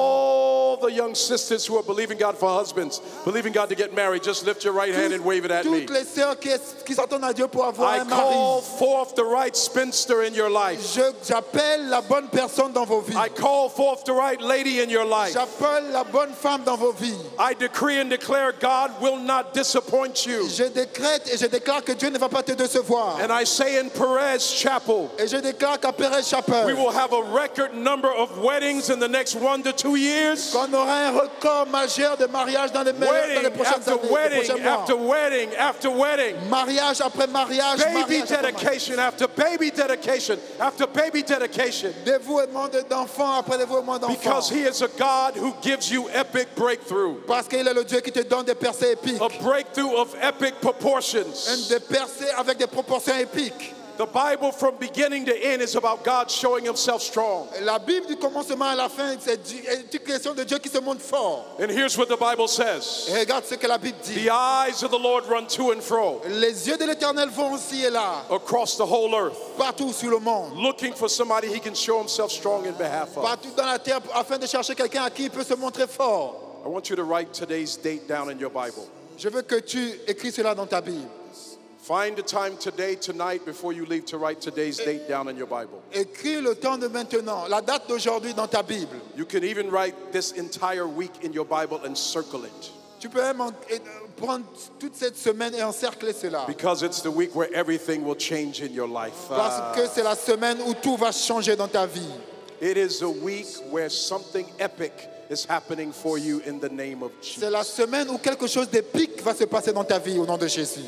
All the young sisters who are believing God for husbands, believing God to get married, just lift your right hand and wave it at me. Toutes les sœurs qui s'attendent à Dieu pour avoir I un call mari. forth the right spinster in your life. J'appelle la bonne personne dans vos vies. I call forth the right lady in your life. J'appelle la bonne femme dans vos vies. I decree and declare God will not disappoint you. Je décrète et je déclare que Dieu ne va pas te décevoir. And I say in Perez Chapel, Et je déclare qu'à Pérez Chapelle, we will have a record number of weddings in the next 1 to 2 years. qu'on aura un record majeur de mariage dans les Wedding prochaines after années, les wedding prochains mois. after wedding after wedding. Mariage après mariage, Baby mariage après mariage. dedication after baby dedication after baby dedication. Dévouement d'enfants après dévouement d'enfants. Because He is a God who gives you epic breakthrough. Parce qu'il est le Dieu qui te donne des percées épiques. A breakthrough of epic proportions. Des percées avec des proportions épiques. The Bible from beginning to end is about God showing Himself strong. La Bible du commencement à la fin, c'est une question de Dieu qui se montre fort. And here's what the Bible says. Et regarde ce que la Bible dit. The eyes of the Lord run to and fro Les yeux de l'Éternel vont aussi et là, across the whole earth, partout sur le monde, looking for somebody He can show Himself strong in behalf of. partout dans la terre, afin de chercher quelqu'un à qui il peut se montrer fort. I want you to write today's date down in your Bible. Je veux que tu écris cela dans ta Bible. Find the time today, tonight, before you leave to write today's date down in your Bible. Écris le temps de maintenant, la date d'aujourd'hui dans ta Bible. You can even write this entire week in your Bible and circle it. Tu peux même prendre toute cette semaine et encercler cela. Because it's the week where everything will change in your life. Parce que c'est la semaine où tout va changer dans ta vie. It is a week where something epic is happening for you in the name of C'est la Jesus. semaine où quelque chose d'épique va se passer dans ta vie au nom de Jésus.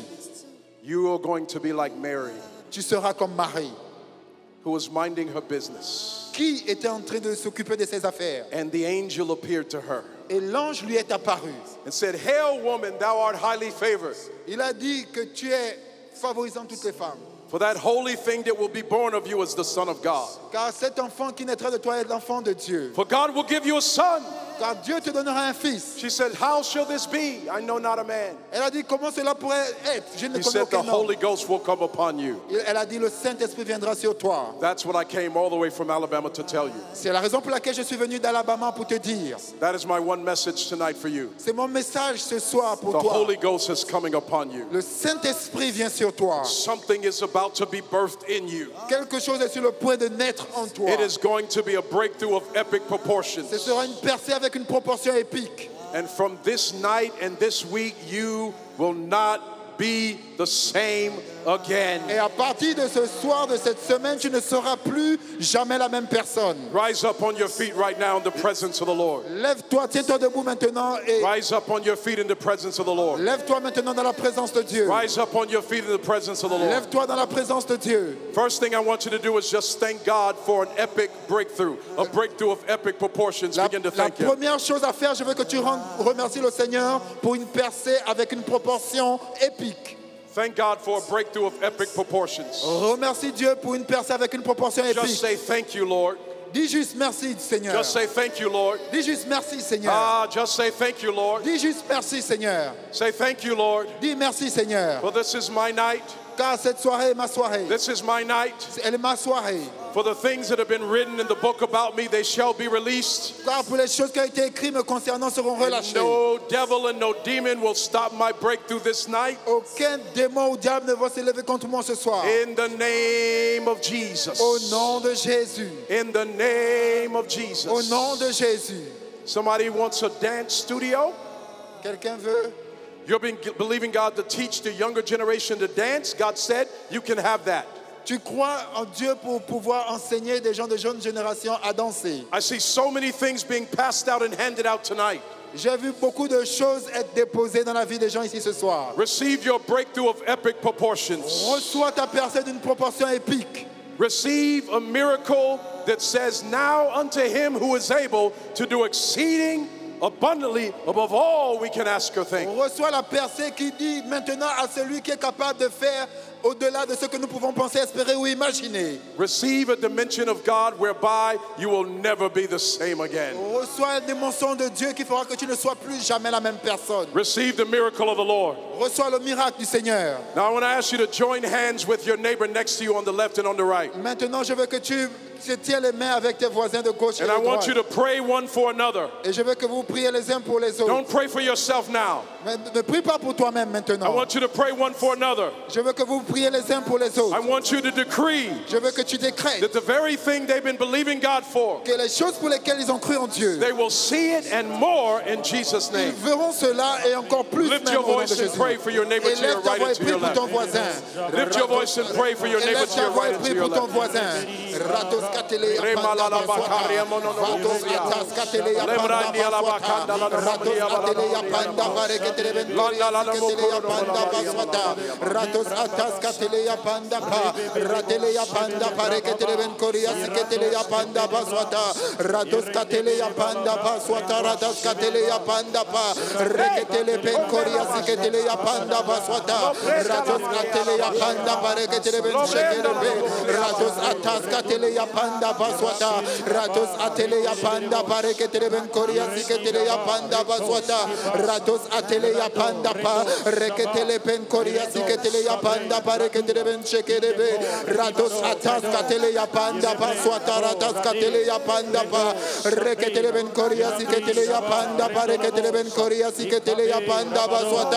You are going to be like Mary, Tu seras comme Marie, who was minding her business, qui était en train de s'occuper de ses affaires. and the angel appeared to her Et l'ange lui est apparu. and said, "Hail, woman, thou art highly favored. Il a dit que tu es favorisant toutes les femmes. For that holy thing that will be born of you is the Son of God. Car cet enfant qui naîtra de toi est l'enfant de Dieu. For God will give you a son." Car Dieu te donnera un fils. She said, "How shall this be? I know not a man." Elle a dit, comment cela pourrait être? Je ne He connais said, "The aucun homme. Holy Ghost will come upon you." Elle a dit, le Saint-Esprit viendra sur toi. That's what I came all the way from Alabama to tell you. C'est la raison pour laquelle je suis venu d'Alabama pour te dire. That is my one message tonight for you. C'est mon message ce soir pour The toi. Holy Ghost is coming upon you. Le Saint-Esprit vient sur toi. Something is about to be birthed in you. Quelque chose est sur le point de naître en toi. It is going to be a breakthrough of epic Ce proportions. sera une percée avec une proportion épique. And from this night and this week, you will not be the same again. Et à partir de ce soir, de cette semaine, tu ne seras plus jamais la même personne. Rise up on your feet right now in the presence of the Lord. Lève-toi, tiens-toi debout maintenant et Rise up on your feet in the presence of the Lord. lève-toi maintenant dans la présence de Dieu. Rise up on your feet in the presence of the Lord. Lève-toi dans la présence de Dieu. First thing I want you to do is just thank God for an epic breakthrough, a breakthrough of epic proportions. La Begin to thank Him. première chose à faire, je veux que tu remercies le Seigneur pour une percée avec une proportion épique. Thank God for a breakthrough of epic proportions. Remercie Dieu pour une percée avec une proportion Just épique. say thank you, Lord. Dis juste merci, Seigneur. Just say thank you, Lord. Dis juste merci, Seigneur. Just say thank you, Lord. Dis juste merci, Seigneur. Say thank you, Lord. Dis merci, Seigneur. For this is my night. Car cette soirée est ma soirée. This is my night. Elle est ma soirée. For the things that have been written in the book about me, they shall be released. Car pour les choses qui ont été écrites me concernant seront relâchées. No devil and no demon will stop my breakthrough this night. Aucun démon ou diable ne va s'élever contre moi ce soir. In the name of Jesus. Au nom de Jésus. In the name of Jesus. Au nom de Jésus. Somebody wants a dance studio? Quelqu'un veut? You've been believing God to teach the younger generation to dance. God said you can have that. Tu crois en Dieu pour pouvoir enseigner des gens de jeune génération à danser. I see so many things being passed out and handed out tonight. J'ai vu beaucoup de choses être déposées dans la vie des gens ici ce soir. Receive your breakthrough of epic proportions. Reçois ta percée d'une proportion épique. Receive a miracle that says, "Now unto him who is able to do exceeding abundantly above all we can ask or think." Reçois la percée qui dit maintenant à celui qui est capable de faire au-delà de ce que nous pouvons penser, espérer ou imaginer. Receive a dimension of God whereby you will never be the same again. Reçois une dimension de Dieu qui fera que tu ne sois plus jamais la même personne. Receive the miracle of the Lord. Reçois le miracle du Seigneur. Now I want to ask you to join hands with your neighbor next to you on the left and on the right. Maintenant, je veux que tu tiens les mains avec tes voisins de gauche et And de I want droite. you to pray one for another. Et je veux que vous priez les uns pour les autres. Don't pray for yourself now. Mais ne prie pas pour toi-même I maintenant. want you to pray one for another. Je veux que vous priez les uns pour les I autres. want you to decree Je veux que tu décrètes that the very thing they've been believing God for, que les choses pour lesquelles ils ont cru en Dieu, they will see it and more in Jesus' ils name. verront cela et encore plus Lift même your au nom de voice and Jésus. pray for your neighbor Et to your lève ta right voix and et to prie your pour left. ton voisin. Lift your voice and pray for your Et neighbor lève to ta your voix right et and to prie your pour ton left. voisin. Ratos katele ya panda baswata. Vatos atas katele ya panda baswata. Ratos atele ya panda bareketele bentori katele ya panda baswata. Ratos atas katele ya panda pa. Ratele ya panda bareketele benkori katele ya panda baswata. Ratos katele ya panda baswata. Ratos katele ya panda pa. Reketele benkori katele ya panda baswata. Ratos katele ya panda bareketele benshekere. Ratos atas katele ya panda baswata. Ratos atele ya panda bareketele benkori katele ya panda baswata. Ratos atele ya panda pa. Reketele benkori katele ya panda bareketele benshekere. Ratos atas katele ya panda baswata. Ratos katele ya panda pa. Reketele benkori katele ya panda bareketele benkori katele ya panda baswata.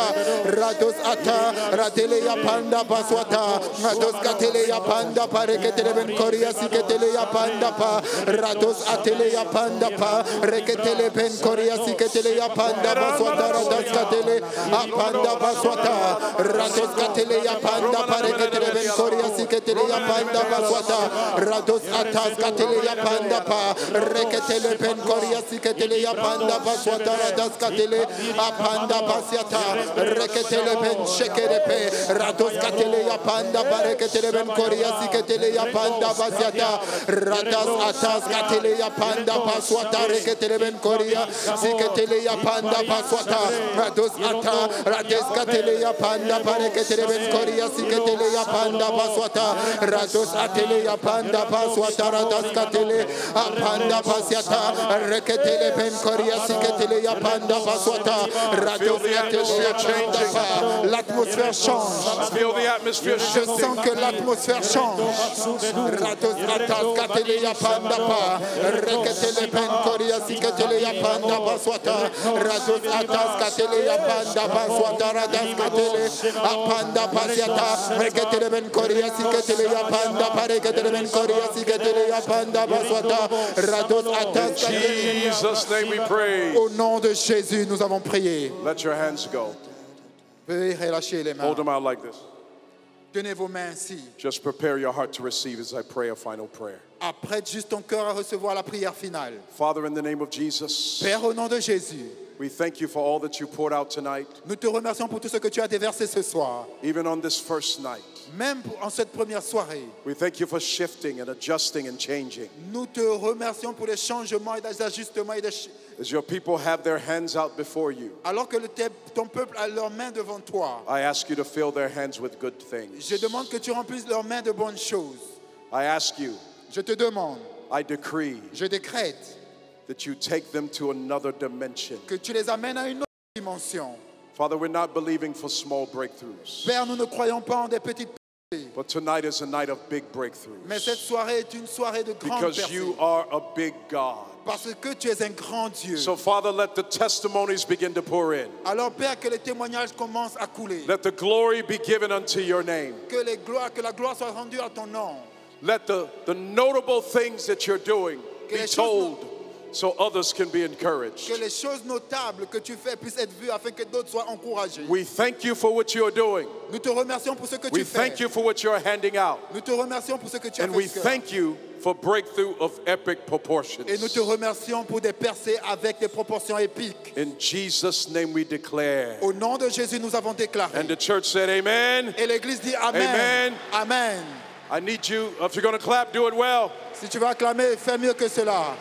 Rados ata, radele ya panda baswata, rados katele ya panda pareketele ben koria siketele ya panda pa, rados atele ya panda pa, reketele ben koria siketele ya panda baswata, rados katele apanda baswata, rados katele ya panda pareketele ben koria siketele ya panda baswata, rados atas katele ya panda pa, reketele ben koria siketele ya panda baswata, rados katele apanda basiata, reketele ben shekerepe, rados katele ya panda pareketele ben koria siketele ya panda basiata, radas atas katele ya panda baswata, reketele ben koria siketele ya panda baswata, rados ata, rades katele ya panda pareketele ben koria siketele ya panda baswata, rados atele ya panda baswata, radas katele apanda basiata, reketele ben koria siketele ya panda baswata, rados atele ya panda ba. L'atmosphère change. Je sens que l'atmosphère change. Rados atas katele ya panda pa, reketele ben koria siketele ya panda baswata, rados atas katele ya panda baswata, radas katele apanda basiata, reketele ben koria siketele ya panda pa, reketele ben koria siketele ya panda baswata, rados atas katele. In Jesus' name we pray. Au nom de Jésus, nous avons prié. Let your hands go. Veuillez relâcher les mains. Hold them out like this. Tenez vos mains ainsi. Just prepare your heart to receive as I pray a final prayer. Apprête juste ton cœur à recevoir la prière finale. Father, in the name of Jesus, Père, au nom de Jésus, we thank you for all that you poured out tonight, nous te remercions pour tout ce que tu as déversé ce soir. even on this first night. Même en cette première soirée, We thank you for shifting and adjusting and changing. nous te remercions pour les changements et les ajustements. As your people have their hands out before you, Alors que ton peuple a leurs mains devant toi, I ask you to fill their hands with good things. je demande que tu remplisses leurs mains de bonnes choses. I ask you, Je te demande, I decree je décrète that you take them to another dimension. que tu les amènes à une autre dimension. Father, we're not believing for small breakthroughs, Père, nous ne croyons pas en des petites but tonight is a night of big mais cette breakthroughs soirée est une soirée de grandes because percées. you are a big God. Parce que tu es un grand Dieu. So, Father, let the testimonies begin to pour in. Alors, Père, que les témoignages commencent à couler. Let the glory be given unto your name. Que la gloire soit rendue à ton nom. Let the notable things that you're doing be les choses told so others can be encouraged. Que les choses notables que tu fais puissent être vues afin que d'autres soient encouragés. We thank you for what you're doing. Nous te remercions pour ce que We tu fais. thank you for what you're handing out. Nous te remercions pour ce que tu as And fait. we thank you for breakthrough of epic proportions. Et nous te remercions pour des percées avec des proportions épiques. In Jesus' name we declare. Au nom de Jésus, nous avons déclaré. And the church said amen. Et l'Église dit Amen. Amen. Amen. I need you, if you're going to clap, do it well. Si tu vas acclamer, fais mieux que cela.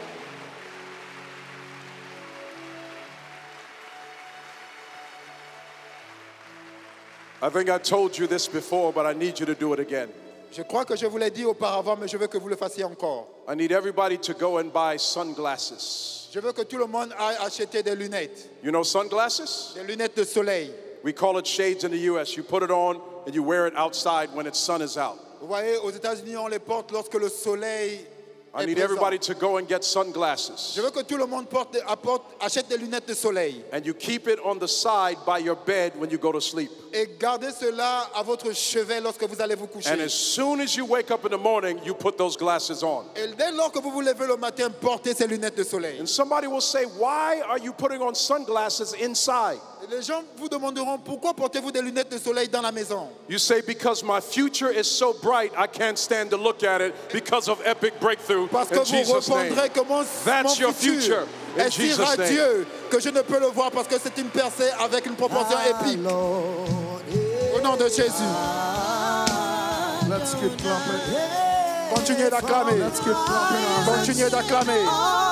I think I told you this before, but I need you to do it again. Je crois que je vous l'ai dit auparavant, mais je veux que vous le fassiez encore. I need everybody to go and buy sunglasses. Je veux que tout le monde aille acheter des lunettes. You know sunglasses? Des lunettes de soleil. We call it shades in the U.S. You put it on and you wear it outside when the sun is out. Vous voyez, aux États-Unis, on les porte lorsque le soleil I est need présent. everybody to go and get sunglasses. Je veux que tout le monde achète des lunettes de soleil. And you keep it on the side by your bed when you go to sleep. Et gardez cela à votre chevet lorsque vous allez vous coucher. And as soon as you wake up in the morning, you put those glasses on. Et dès lors que vous vous levez le matin, portez ces lunettes de soleil. And somebody will say, why are you putting on sunglasses inside? Et les gens vous demanderont pourquoi portez-vous des lunettes de soleil dans la maison. You say, because my future is so bright, I can't stand to look at it because of epic breakthrough Parce que in vous Jesus' name. répondrez que mon That's your futur future in est si Jesus' name. radieux que je ne peux le voir parce que c'est une percée avec une proportion épique. Au nom de Jésus. Let's keep clapping. Continuez d'acclamer. Let's keep clapping our hands. Continuez d'acclamer.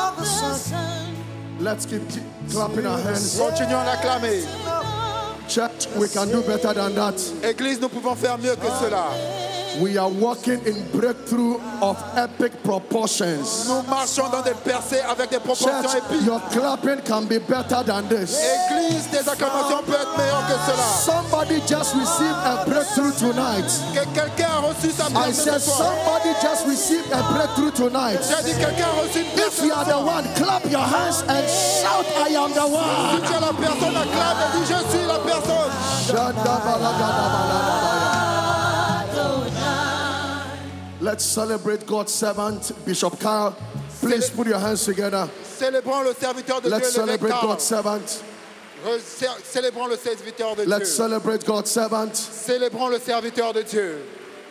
Let's keep clapping our hands. Continuons d'acclamer. Church, we can do better than that. Église, nous pouvons faire mieux que cela. We are walking in breakthrough of epic proportions. Nous marchons dans des percées avec des proportions Church, épiques. your clapping can be better than this. Église, tes acclamations peuvent être meilleures que cela. Somebody just received a breakthrough tonight. Que quelqu'un a reçu sa I blessing said ce soir. somebody just received a breakthrough tonight. J'ai dit quelqu'un a reçu une If blessing you ce are the soir. one, clap your hands and shout, I am the Si one. tu es la personne, acclame et dis je suis la personne. Let's celebrate God's servant, Bishop Carl. Please put your hands together. Célébrons le serviteur de Let's Dieu, l'évêque celebrate Carl. God's servant. Célébrons le serviteur de Let's Dieu. celebrate God's servant. Célébrons le serviteur de Dieu.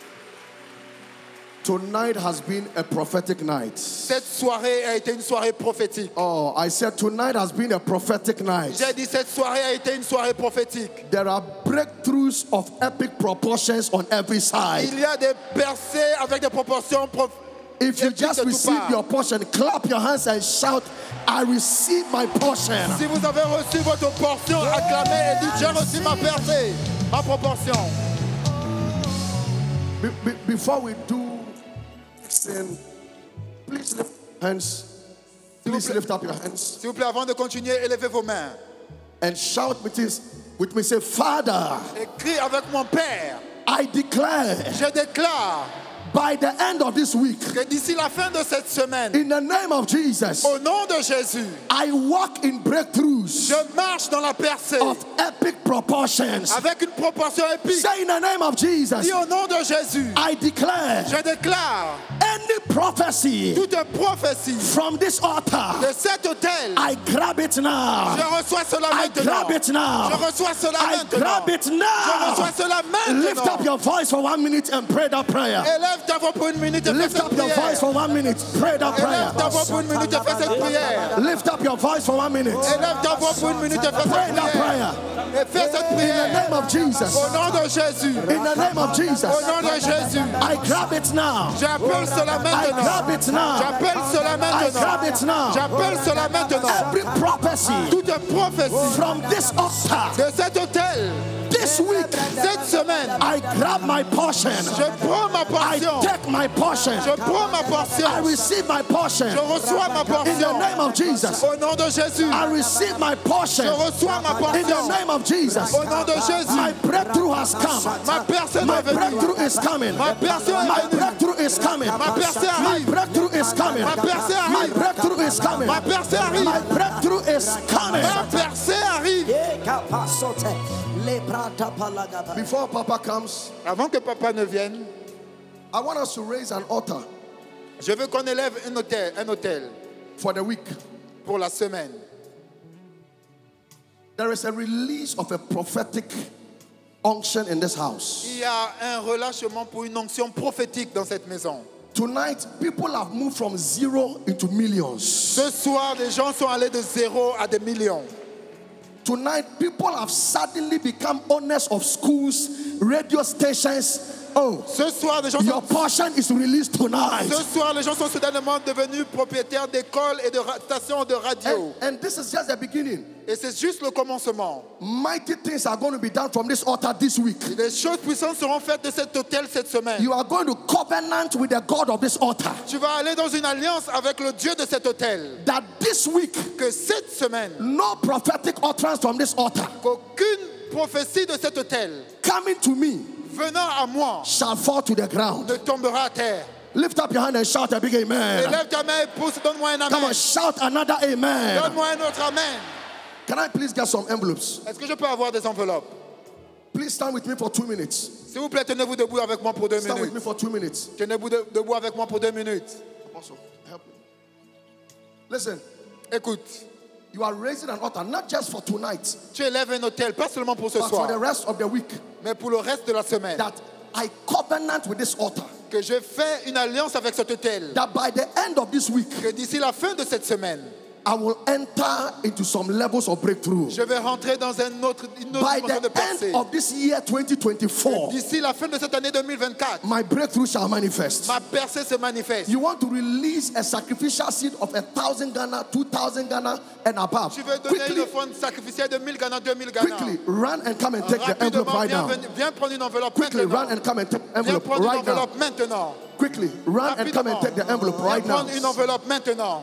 Tonight has been a prophetic night. Cette soirée a été une soirée prophétique. Oh, I said tonight has been a prophetic night. J'ai dit cette soirée a été une soirée prophétique. There are breakthroughs of epic proportions on every side. Il y a des percées avec des proportions prophétiques. If you just receive your portion, clap your hands and shout, I receive my portion. Si vous avez reçu votre portion, acclamez et dites j'ai reçu ma percée, ma proportion. Before we do sin, please lift hands. Please lift up your hands S'il vous plaît, avant de continuer, élevez vos mains. and shout with me. Say, Father, Et crie avec mon Père. I declare Je déclare by the end of this week, que d'ici la fin de cette semaine, in the name of Jesus, au nom de Jésus, I walk in breakthroughs je marche dans la percée of epic proportions. avec une proportion épique. Say in the name of Jesus, Dis au nom de Jésus, I declare je déclare any prophecy toute prophétie from this altar, de cet autel. I grab it now. Je reçois cela I maintenant. grab it now. Je reçois cela I maintenant. grab it Je now. reçois cela Lift up maintenant. your voice for 1 minute and pray that prayer. Élève ta voix pour une minute et fais Lift cette up your voice prière. for 1 minute. Pray that prayer. Élève ta voix pour une minute et fais cette prière. Lift up your voice for 1 minute. Élève ta voix pour une minute et fais Pray cette that prière. prayer. Et fais cette In the prière. name of Jesus. Au nom de Jésus. In the name of Jesus. Au nom de Jésus. I grab it now. J'appelle cela I maintenant. grab it now. J'appelle cela I grab maintenant. it now. J'appelle cela maintenant. Every prophecy Toute prophétie from this altar de cet hôtel, this week, cette semaine, I grab my portion. je prends ma I portion. take my portion. Je prends ma I portion. receive my portion. Je reçois ma In the portion. name of Jesus. Au nom de Jésus. I receive my portion. Je reçois ma In the portion. name of Jesus. Au nom de Jésus. My breakthrough has come. Ma personne My est venue. breakthrough is coming. Ma personne est My venue. breakthrough is coming. Ma percée My arrive. breakthrough is coming. Ma percée My arrive. breakthrough is coming. Ma percée arrive. My breakthrough is coming. Ma percée arrive. Before Papa comes, Avant que papa ne vienne, I want us to raise an altar je veux qu'on élève un hôtel for the week. pour la semaine. There is a release of a prophetic unction in this house. Il y a un relâchement pour une onction prophétique dans cette maison. Tonight, people have moved from zero into millions. Ce soir, les gens sont allés de 0 à des millions. Tonight, people have suddenly become owners of schools, radio stations. Oh, Ce soir, les gens your sont, portion is released tonight. ce soir, les gens sont soudainement devenus propriétaires d'écoles et de stations de radio. And this is just the beginning. Et c'est juste le commencement. Mighty things are going to be done from this altar this week. Des choses puissantes seront faites de cet hôtel cette semaine. You are going to covenant with the God of this altar Tu vas aller dans une alliance avec le Dieu de cet hôtel. that this week, Que cette semaine, no prophetic utterance from this altar qu'aucune prophétie de cet hôtel coming to me venant à moi shall fall to the ground. ne tombera à terre. Lift up your hand and shout a big amen. Élève ta main et pousse, donne-moi un Come on, amen. shout another amen. Donne-moi un autre amen. Can I please get some envelopes? Est-ce que je peux avoir des enveloppes? Please stand with me for 2 minutes. S'il vous plaît, tenez-vous debout avec moi pour 2 Stand with me minutes. for 2 minutes. Tenez-vous debout avec moi pour 2 minutes. Also, help me. Listen, Écoute, you are raising an altar not just for tonight, tu élèves un hôtel, pas seulement pour ce but for the soir, rest of the week. mais pour le reste de la semaine. That I covenant with this altar Que je fais une alliance avec cet hôtel. that by the end of this week, Que d'ici la fin de cette semaine, I will enter into some levels of breakthrough. Je vais rentrer dans une autre By dimension de the percée. end of this year 2024, D'ici la fin de cette année 2024, my breakthrough shall manifest. ma percée se manifeste. You want to release a sacrificial seed of 1,000 Ghana, 2,000 Ghana, and above. Tu veux donner Quickly, une offrande sacrificielle de 1000 Ghana, 2000 Ghana. quickly, run and come and take the envelope Rapidement, right now. viens prendre une enveloppe Quickly, maintenant. run and come and take the Viens envelope prendre une right now. enveloppe maintenant. Quickly, run and come and take the envelope right Viens now. prendre une enveloppe maintenant.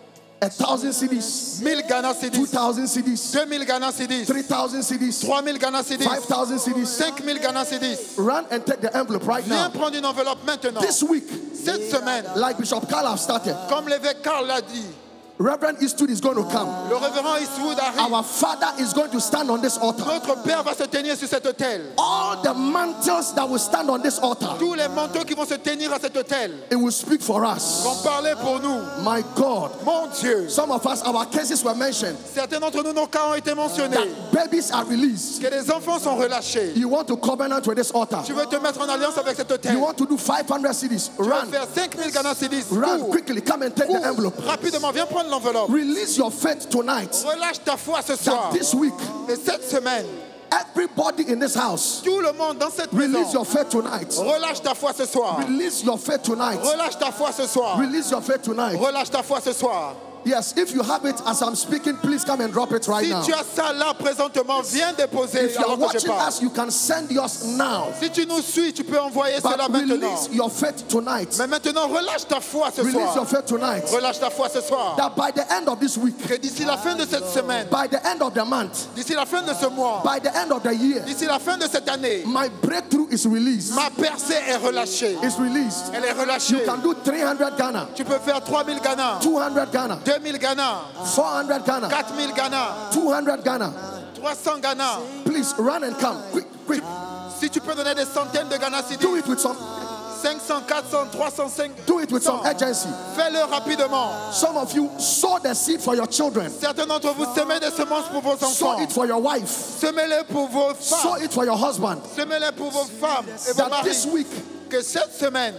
1,000 CDs, 1000 Ghana CDs, 2,000 CDs, 2000 Ghana CDs, 3,000 CDs, 3000 Ghana CDs, 5,000 CDs. 5000 Ghana CDs. Run and take the envelope right Viens now. prendre une enveloppe maintenant. This week, Cette semaine, like Bishop Carl have started, comme l'évêque Karl l'a dit, Reverend Eastwood is going to come. le révérend Eastwood arrive. Our Father is going to stand on this altar. Notre Père va se tenir sur cet autel. All the mantles that will stand on this altar, Tous les manteaux qui vont se tenir à cet autel it will speak for us. vont parler pour nous. My God. Mon Dieu. Some of us, our cases were mentioned. Certains d'entre nous, nos cas ont été mentionnés. That babies are released. Que les enfants sont relâchés. You want to covenant with this altar. Tu veux te mettre en alliance avec cet autel. You want to do 500 CDs. Tu veux Run. faire 5000 Ghana CDs. Run Cours. quickly. Come and take Cours. the envelope. Rapidement, viens prendre l'enveloppe. Release your faith tonight. Relâche ta foi ce soir. That this week, Et cette semaine, everybody in this house, tout le monde dans cette maison, release your faith tonight. relâche ta foi ce soir. Release your faith tonight. Relâche ta foi ce soir. Release your faith tonight. Relâche ta foi ce soir. Yes, if you have it as I'm speaking, please come and drop it right Si now. tu as ça là présentement, viens déposer If you are avant que je watching parle. us, you can send yours now. Si tu nous suis, tu peux envoyer cela But maintenant. release your faith tonight. Mais maintenant, relâche ta foi ce Release your soir. faith tonight. Relâche ta foi ce soir. That by the end of this week, Que d'ici la fin de cette semaine, by the end of the month, d'ici la fin de ce mois, by the end of the year, d'ici la fin de cette année, my breakthrough is released. ma percée est relâchée. Is released. Elle est You relâchée. can do 300 Ghana, Tu peux faire 3000 Ghana, 200 Ghana, 2000 Ghana, 400 Ghana, 4000 Ghana, 200 Ghana. 300 Ghana. Please run and come. Quick, quick. Si tu peux donner des centaines de Ghana CD, Do it with some 500, 400, 305, do it with some urgency. fais-le rapidement. Some of you sow the seed for your children. Certains d'entre vous semez des semences pour vos Sow enfants. it for your wife. Semez-les pour vos Sow femmes. it for your husband. Semez-les pour vos femmes et vos That this maris. week, Que cette semaine,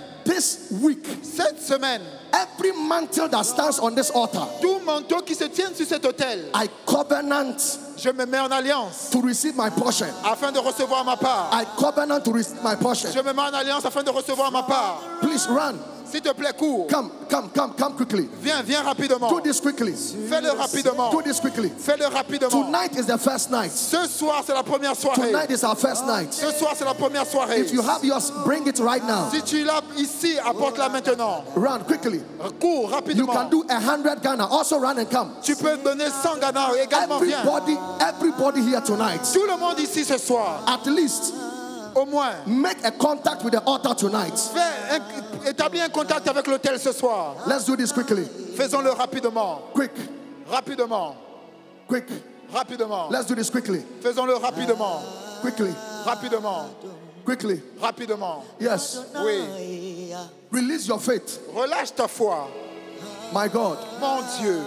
cette semaine, every mantle that stands on this altar, tout manteau qui se tient sur cet autel, I covenant je me mets en alliance to receive my portion. afin de recevoir ma part. I covenant to receive my portion. Je me mets en alliance afin de recevoir ma part. Please run. S'il te plaît, cours. Come quickly. Viens rapidement. Do this quickly. Fais-le rapidement. Do this quickly. Fais-le rapidement. Tonight is the first night. Ce soir, c'est la première soirée. Tonight is our first night. Ce soir, c'est la première soirée. If you have yours, bring it right now. Si tu l'as ici, apporte-la maintenant. Run quickly. Cours You rapidement. can do 100 Ghana. Also run and come. Tu peux donner 100 Ghana également. Viens. Everybody here tonight, Tout le monde ici ce soir, at least au moins, make a contact with the altar tonight. établis un contact avec l'autel ce soir. Let's do this quickly. Faisons-le rapidement. Quick. Rapidement. Quick. Rapidement. Let's do this quickly. Faisons-le rapidement. Quickly. Rapidement. Quickly. Rapidement. Yes. Oui. Release your faith. Relâche ta foi. My God. Mon Dieu.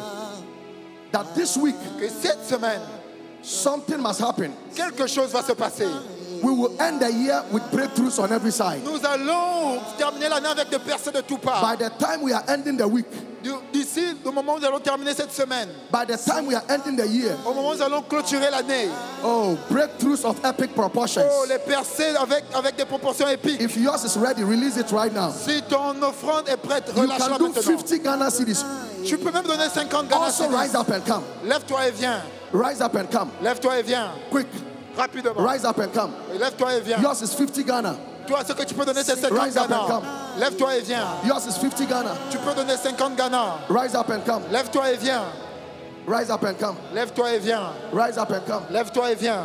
That this week, Que cette semaine, something must happen. quelque chose va se passer. We will end the year with breakthroughs on every side. Nous allons terminer l'année avec des percées de tout part. By the time we are ending the week, D'ici, au moment où nous allons terminer cette semaine, by the time we are ending the year, au moment où nous allons clôturer l'année, oh, breakthroughs of epic proportions. oh, les percées avec des proportions épiques. If yours is ready, release it right now. Si ton offrande est prête, You relâche-la can do maintenant. 50 Ghana cities. Tu peux même donner 50 Ghana Also rise cedis. up and come. Lève-toi et viens. Rise up and come. Lève-toi et viens. Quick. Rapidement. Rise up and come. Lève-toi et viens. Yours is 50 Ghana. Toi, ce que tu peux donner, c'est 50 Rise up and Ghana. come. Lève-toi et viens. Yours is 50 Ghana. Tu peux donner 50 Ghana. Rise up and come. Lève-toi et viens. Rise up and come. Lève-toi et viens. Rise up and come. Lève-toi et viens.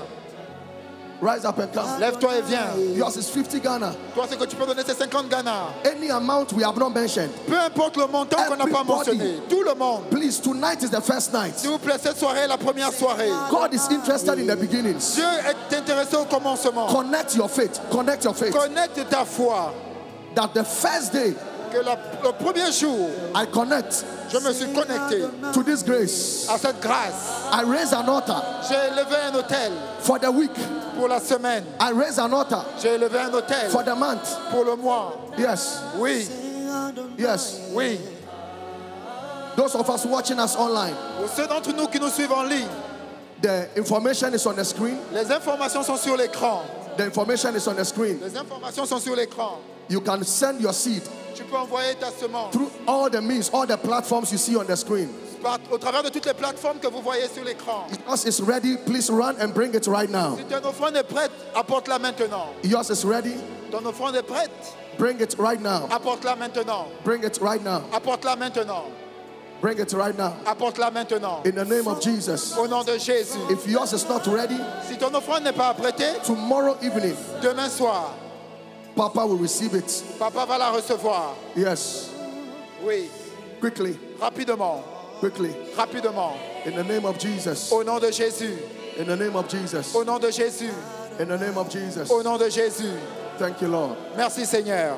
Rise up and come. Lève-toi et viens. Yours is 50 Ghana. Toi, ce que tu peux donner, c'est 50 Ghana. Any amount we have not mentioned. Peu importe le montant qu'on n'a pas Everybody. mentionné. Tout le monde. Please, tonight is the first night. S'il vous plaît, cette soirée est la première soirée. God is interested in the beginnings. Dieu est intéressé au commencement. Connect your faith. Connect your faith. Connecte ta foi. That the first day Que le premier jour, I connect je me suis connecté to this grace, à cette grâce. I raise an altar J'ai élevé un hôtel for the week. pour la semaine. I raise an altar J'ai élevé un hôtel for the month. pour le mois. Yes. Oui, Yes. oui. Those of us watching us online, Pour ceux d'entre nous qui nous suivent en ligne, the information is on the screen. les informations sont sur l'écran. The information is on the screen. Les informations sont sur l'écran. You can send your seed Tu peux envoyer ta semence through all the means, all the platforms you see on the screen. au travers de toutes les plateformes que vous voyez sur l'écran. Yours is ready. Please run and bring it right now. Si ton offrande est prête, apporte-la maintenant. Yours is ready. Ton offrande est prête, Bring it right now. apporte-la maintenant. Bring it right now. Apporte-la maintenant. Bring it right now. Apporte-la maintenant. In the name of Jesus. Au nom de Jésus. If yours is not ready, Si ton offrande n'est pas apprêtée, tomorrow evening, demain soir, Papa will receive it. papa va la recevoir. Yes. Oui, Quickly. rapidement, Quickly. rapidement. In the name of Jesus. Au nom de Jésus. In the name of Jesus. Au nom de Jésus. In the name of Jesus. Au nom de Jésus. Thank you, Lord. Merci Seigneur.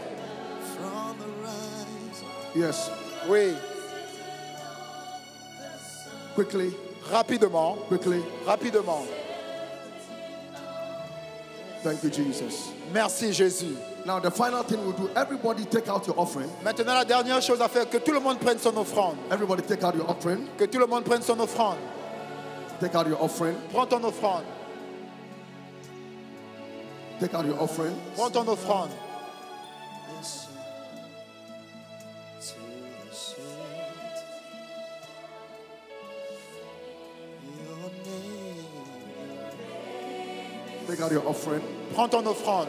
Yes. Oui, Quickly. rapidement, Quickly. rapidement. Thank you, Jesus. Merci Jésus. Now, the final thing we'll do, everybody take out your offering. Maintenant, la dernière chose à faire, que tout le monde prenne son offrande. Everybody take out your offering. Que tout le monde prenne son offrande. Take out your offering. Prends ton offrande. Take out your offering. Prends ton offrande. Take out your offering. Prends ton offrande.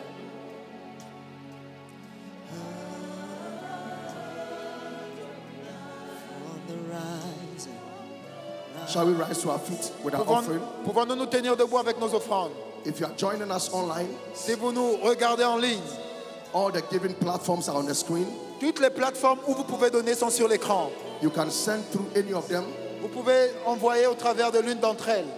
Shall we rise to our feet with our offering? Pouvons-nous nous tenir debout avec nos offrandes? If you are joining us online, Si vous nous regardez en ligne, all the giving platforms are on the screen. toutes les plateformes où vous pouvez donner sont sur l'écran. You can send through any of them. Vous pouvez envoyer au travers de l'une d'entre elles.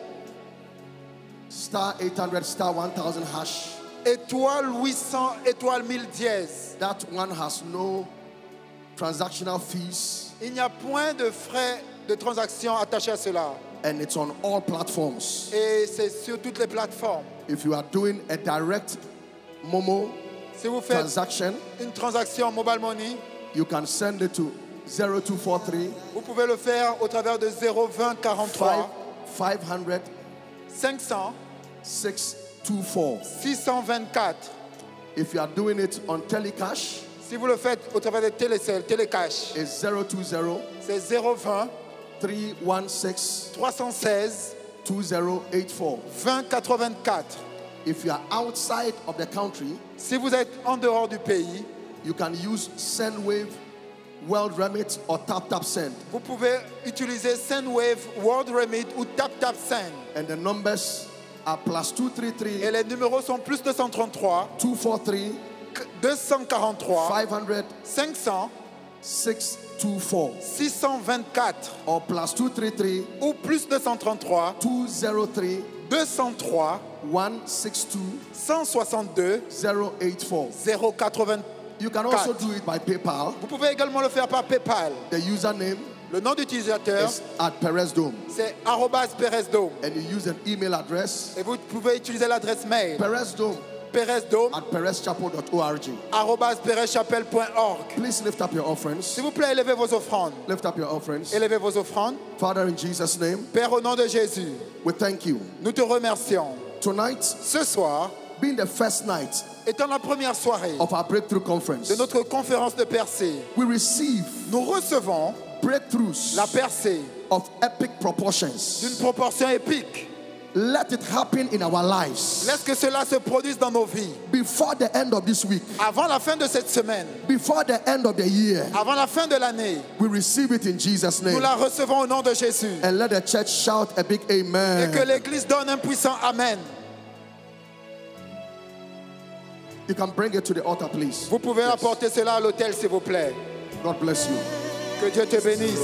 Star 800, star 1000 hash. Étoile 800, étoile 1000 dièse. That one has no transactional fees, Il n'y a point de frais de transaction attachés à cela. and it's on all platforms. Et c'est sur toutes les plateformes. If you are doing a direct Momo Si vous faites transaction, une transaction mobile money, you can send it to 0243 vous pouvez le faire au travers de 020 43 500 500 624. 624. If you are doing it on Telecash, Si vous le faites au travers de Télécash, it's 020 c'est 020 316 316 2084. 2084. If you are outside of the country, Si vous êtes en dehors du pays, you can use SendWave, World Remit, or TapTapSend. vous pouvez utiliser SendWave, World Remit ou TapTapSend. And the numbers are plus Et 233 les numéros sont plus 233 243 243 500 500 624, 624 or plus 233 ou plus 233 203 203 162 162 084. 080. You can also do it by PayPal. Vous pouvez également le faire par PayPal. The username Le nom d'utilisateur, is at Perez Dome, c'est @PerezDome. and you use an email address Et vous pouvez utiliser l'adresse mail Perez Dome PerezDome at perezchapel.org. @perezchapelle.org. Please lift up your offerings. S'il vous plaît, élevez vos offrandes. Lift up your offerings. Élevez vos offrandes. Father, in Jesus' name, Père, au nom de Jésus, we thank you. nous te remercions. Tonight, Ce soir, being the first night étant la première soirée of our breakthrough conference, de notre conférence de percée, we receive nous recevons breakthroughs la percée of epic proportions. d'une proportion épique. Let it happen in our lives Laisse que cela se produise dans nos vies. before the end of this week, Avant la fin de cette semaine, before the end of the year. avant la fin de l'année, We receive it in Jesus' nous name. la recevons au nom de Jésus. And let the church shout a big Et que amen. l'Église donne un puissant Amen. You can bring it to the altar, please. Vous pouvez Yes. apporter cela à l'autel, s'il vous plaît. God bless you. Que Dieu te bénisse.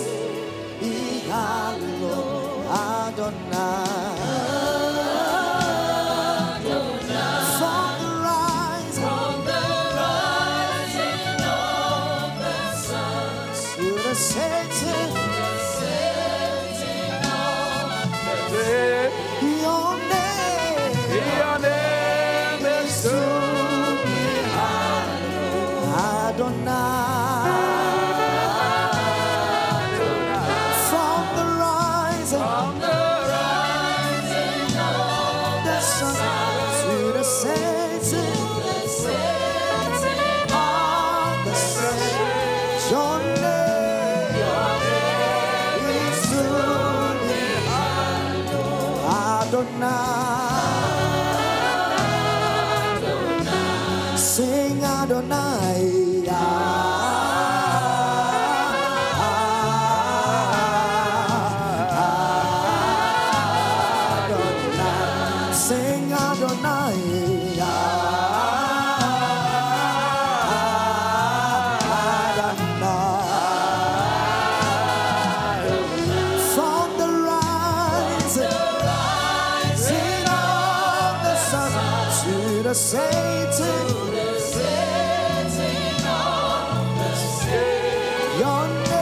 Adonai. Sing Adonai. Adonai. Sing Adonai. The Satan, your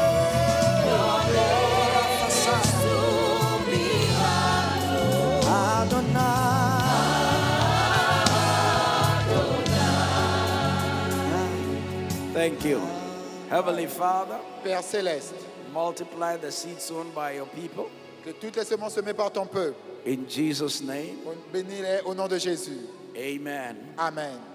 name is to be Adonai. Thank you. Heavenly Father, Père céleste, multiply the seed sown by your people. que toutes les semences semées par ton peuple, In Jesus' name, bénis-les au nom de Jésus. amen. Amen.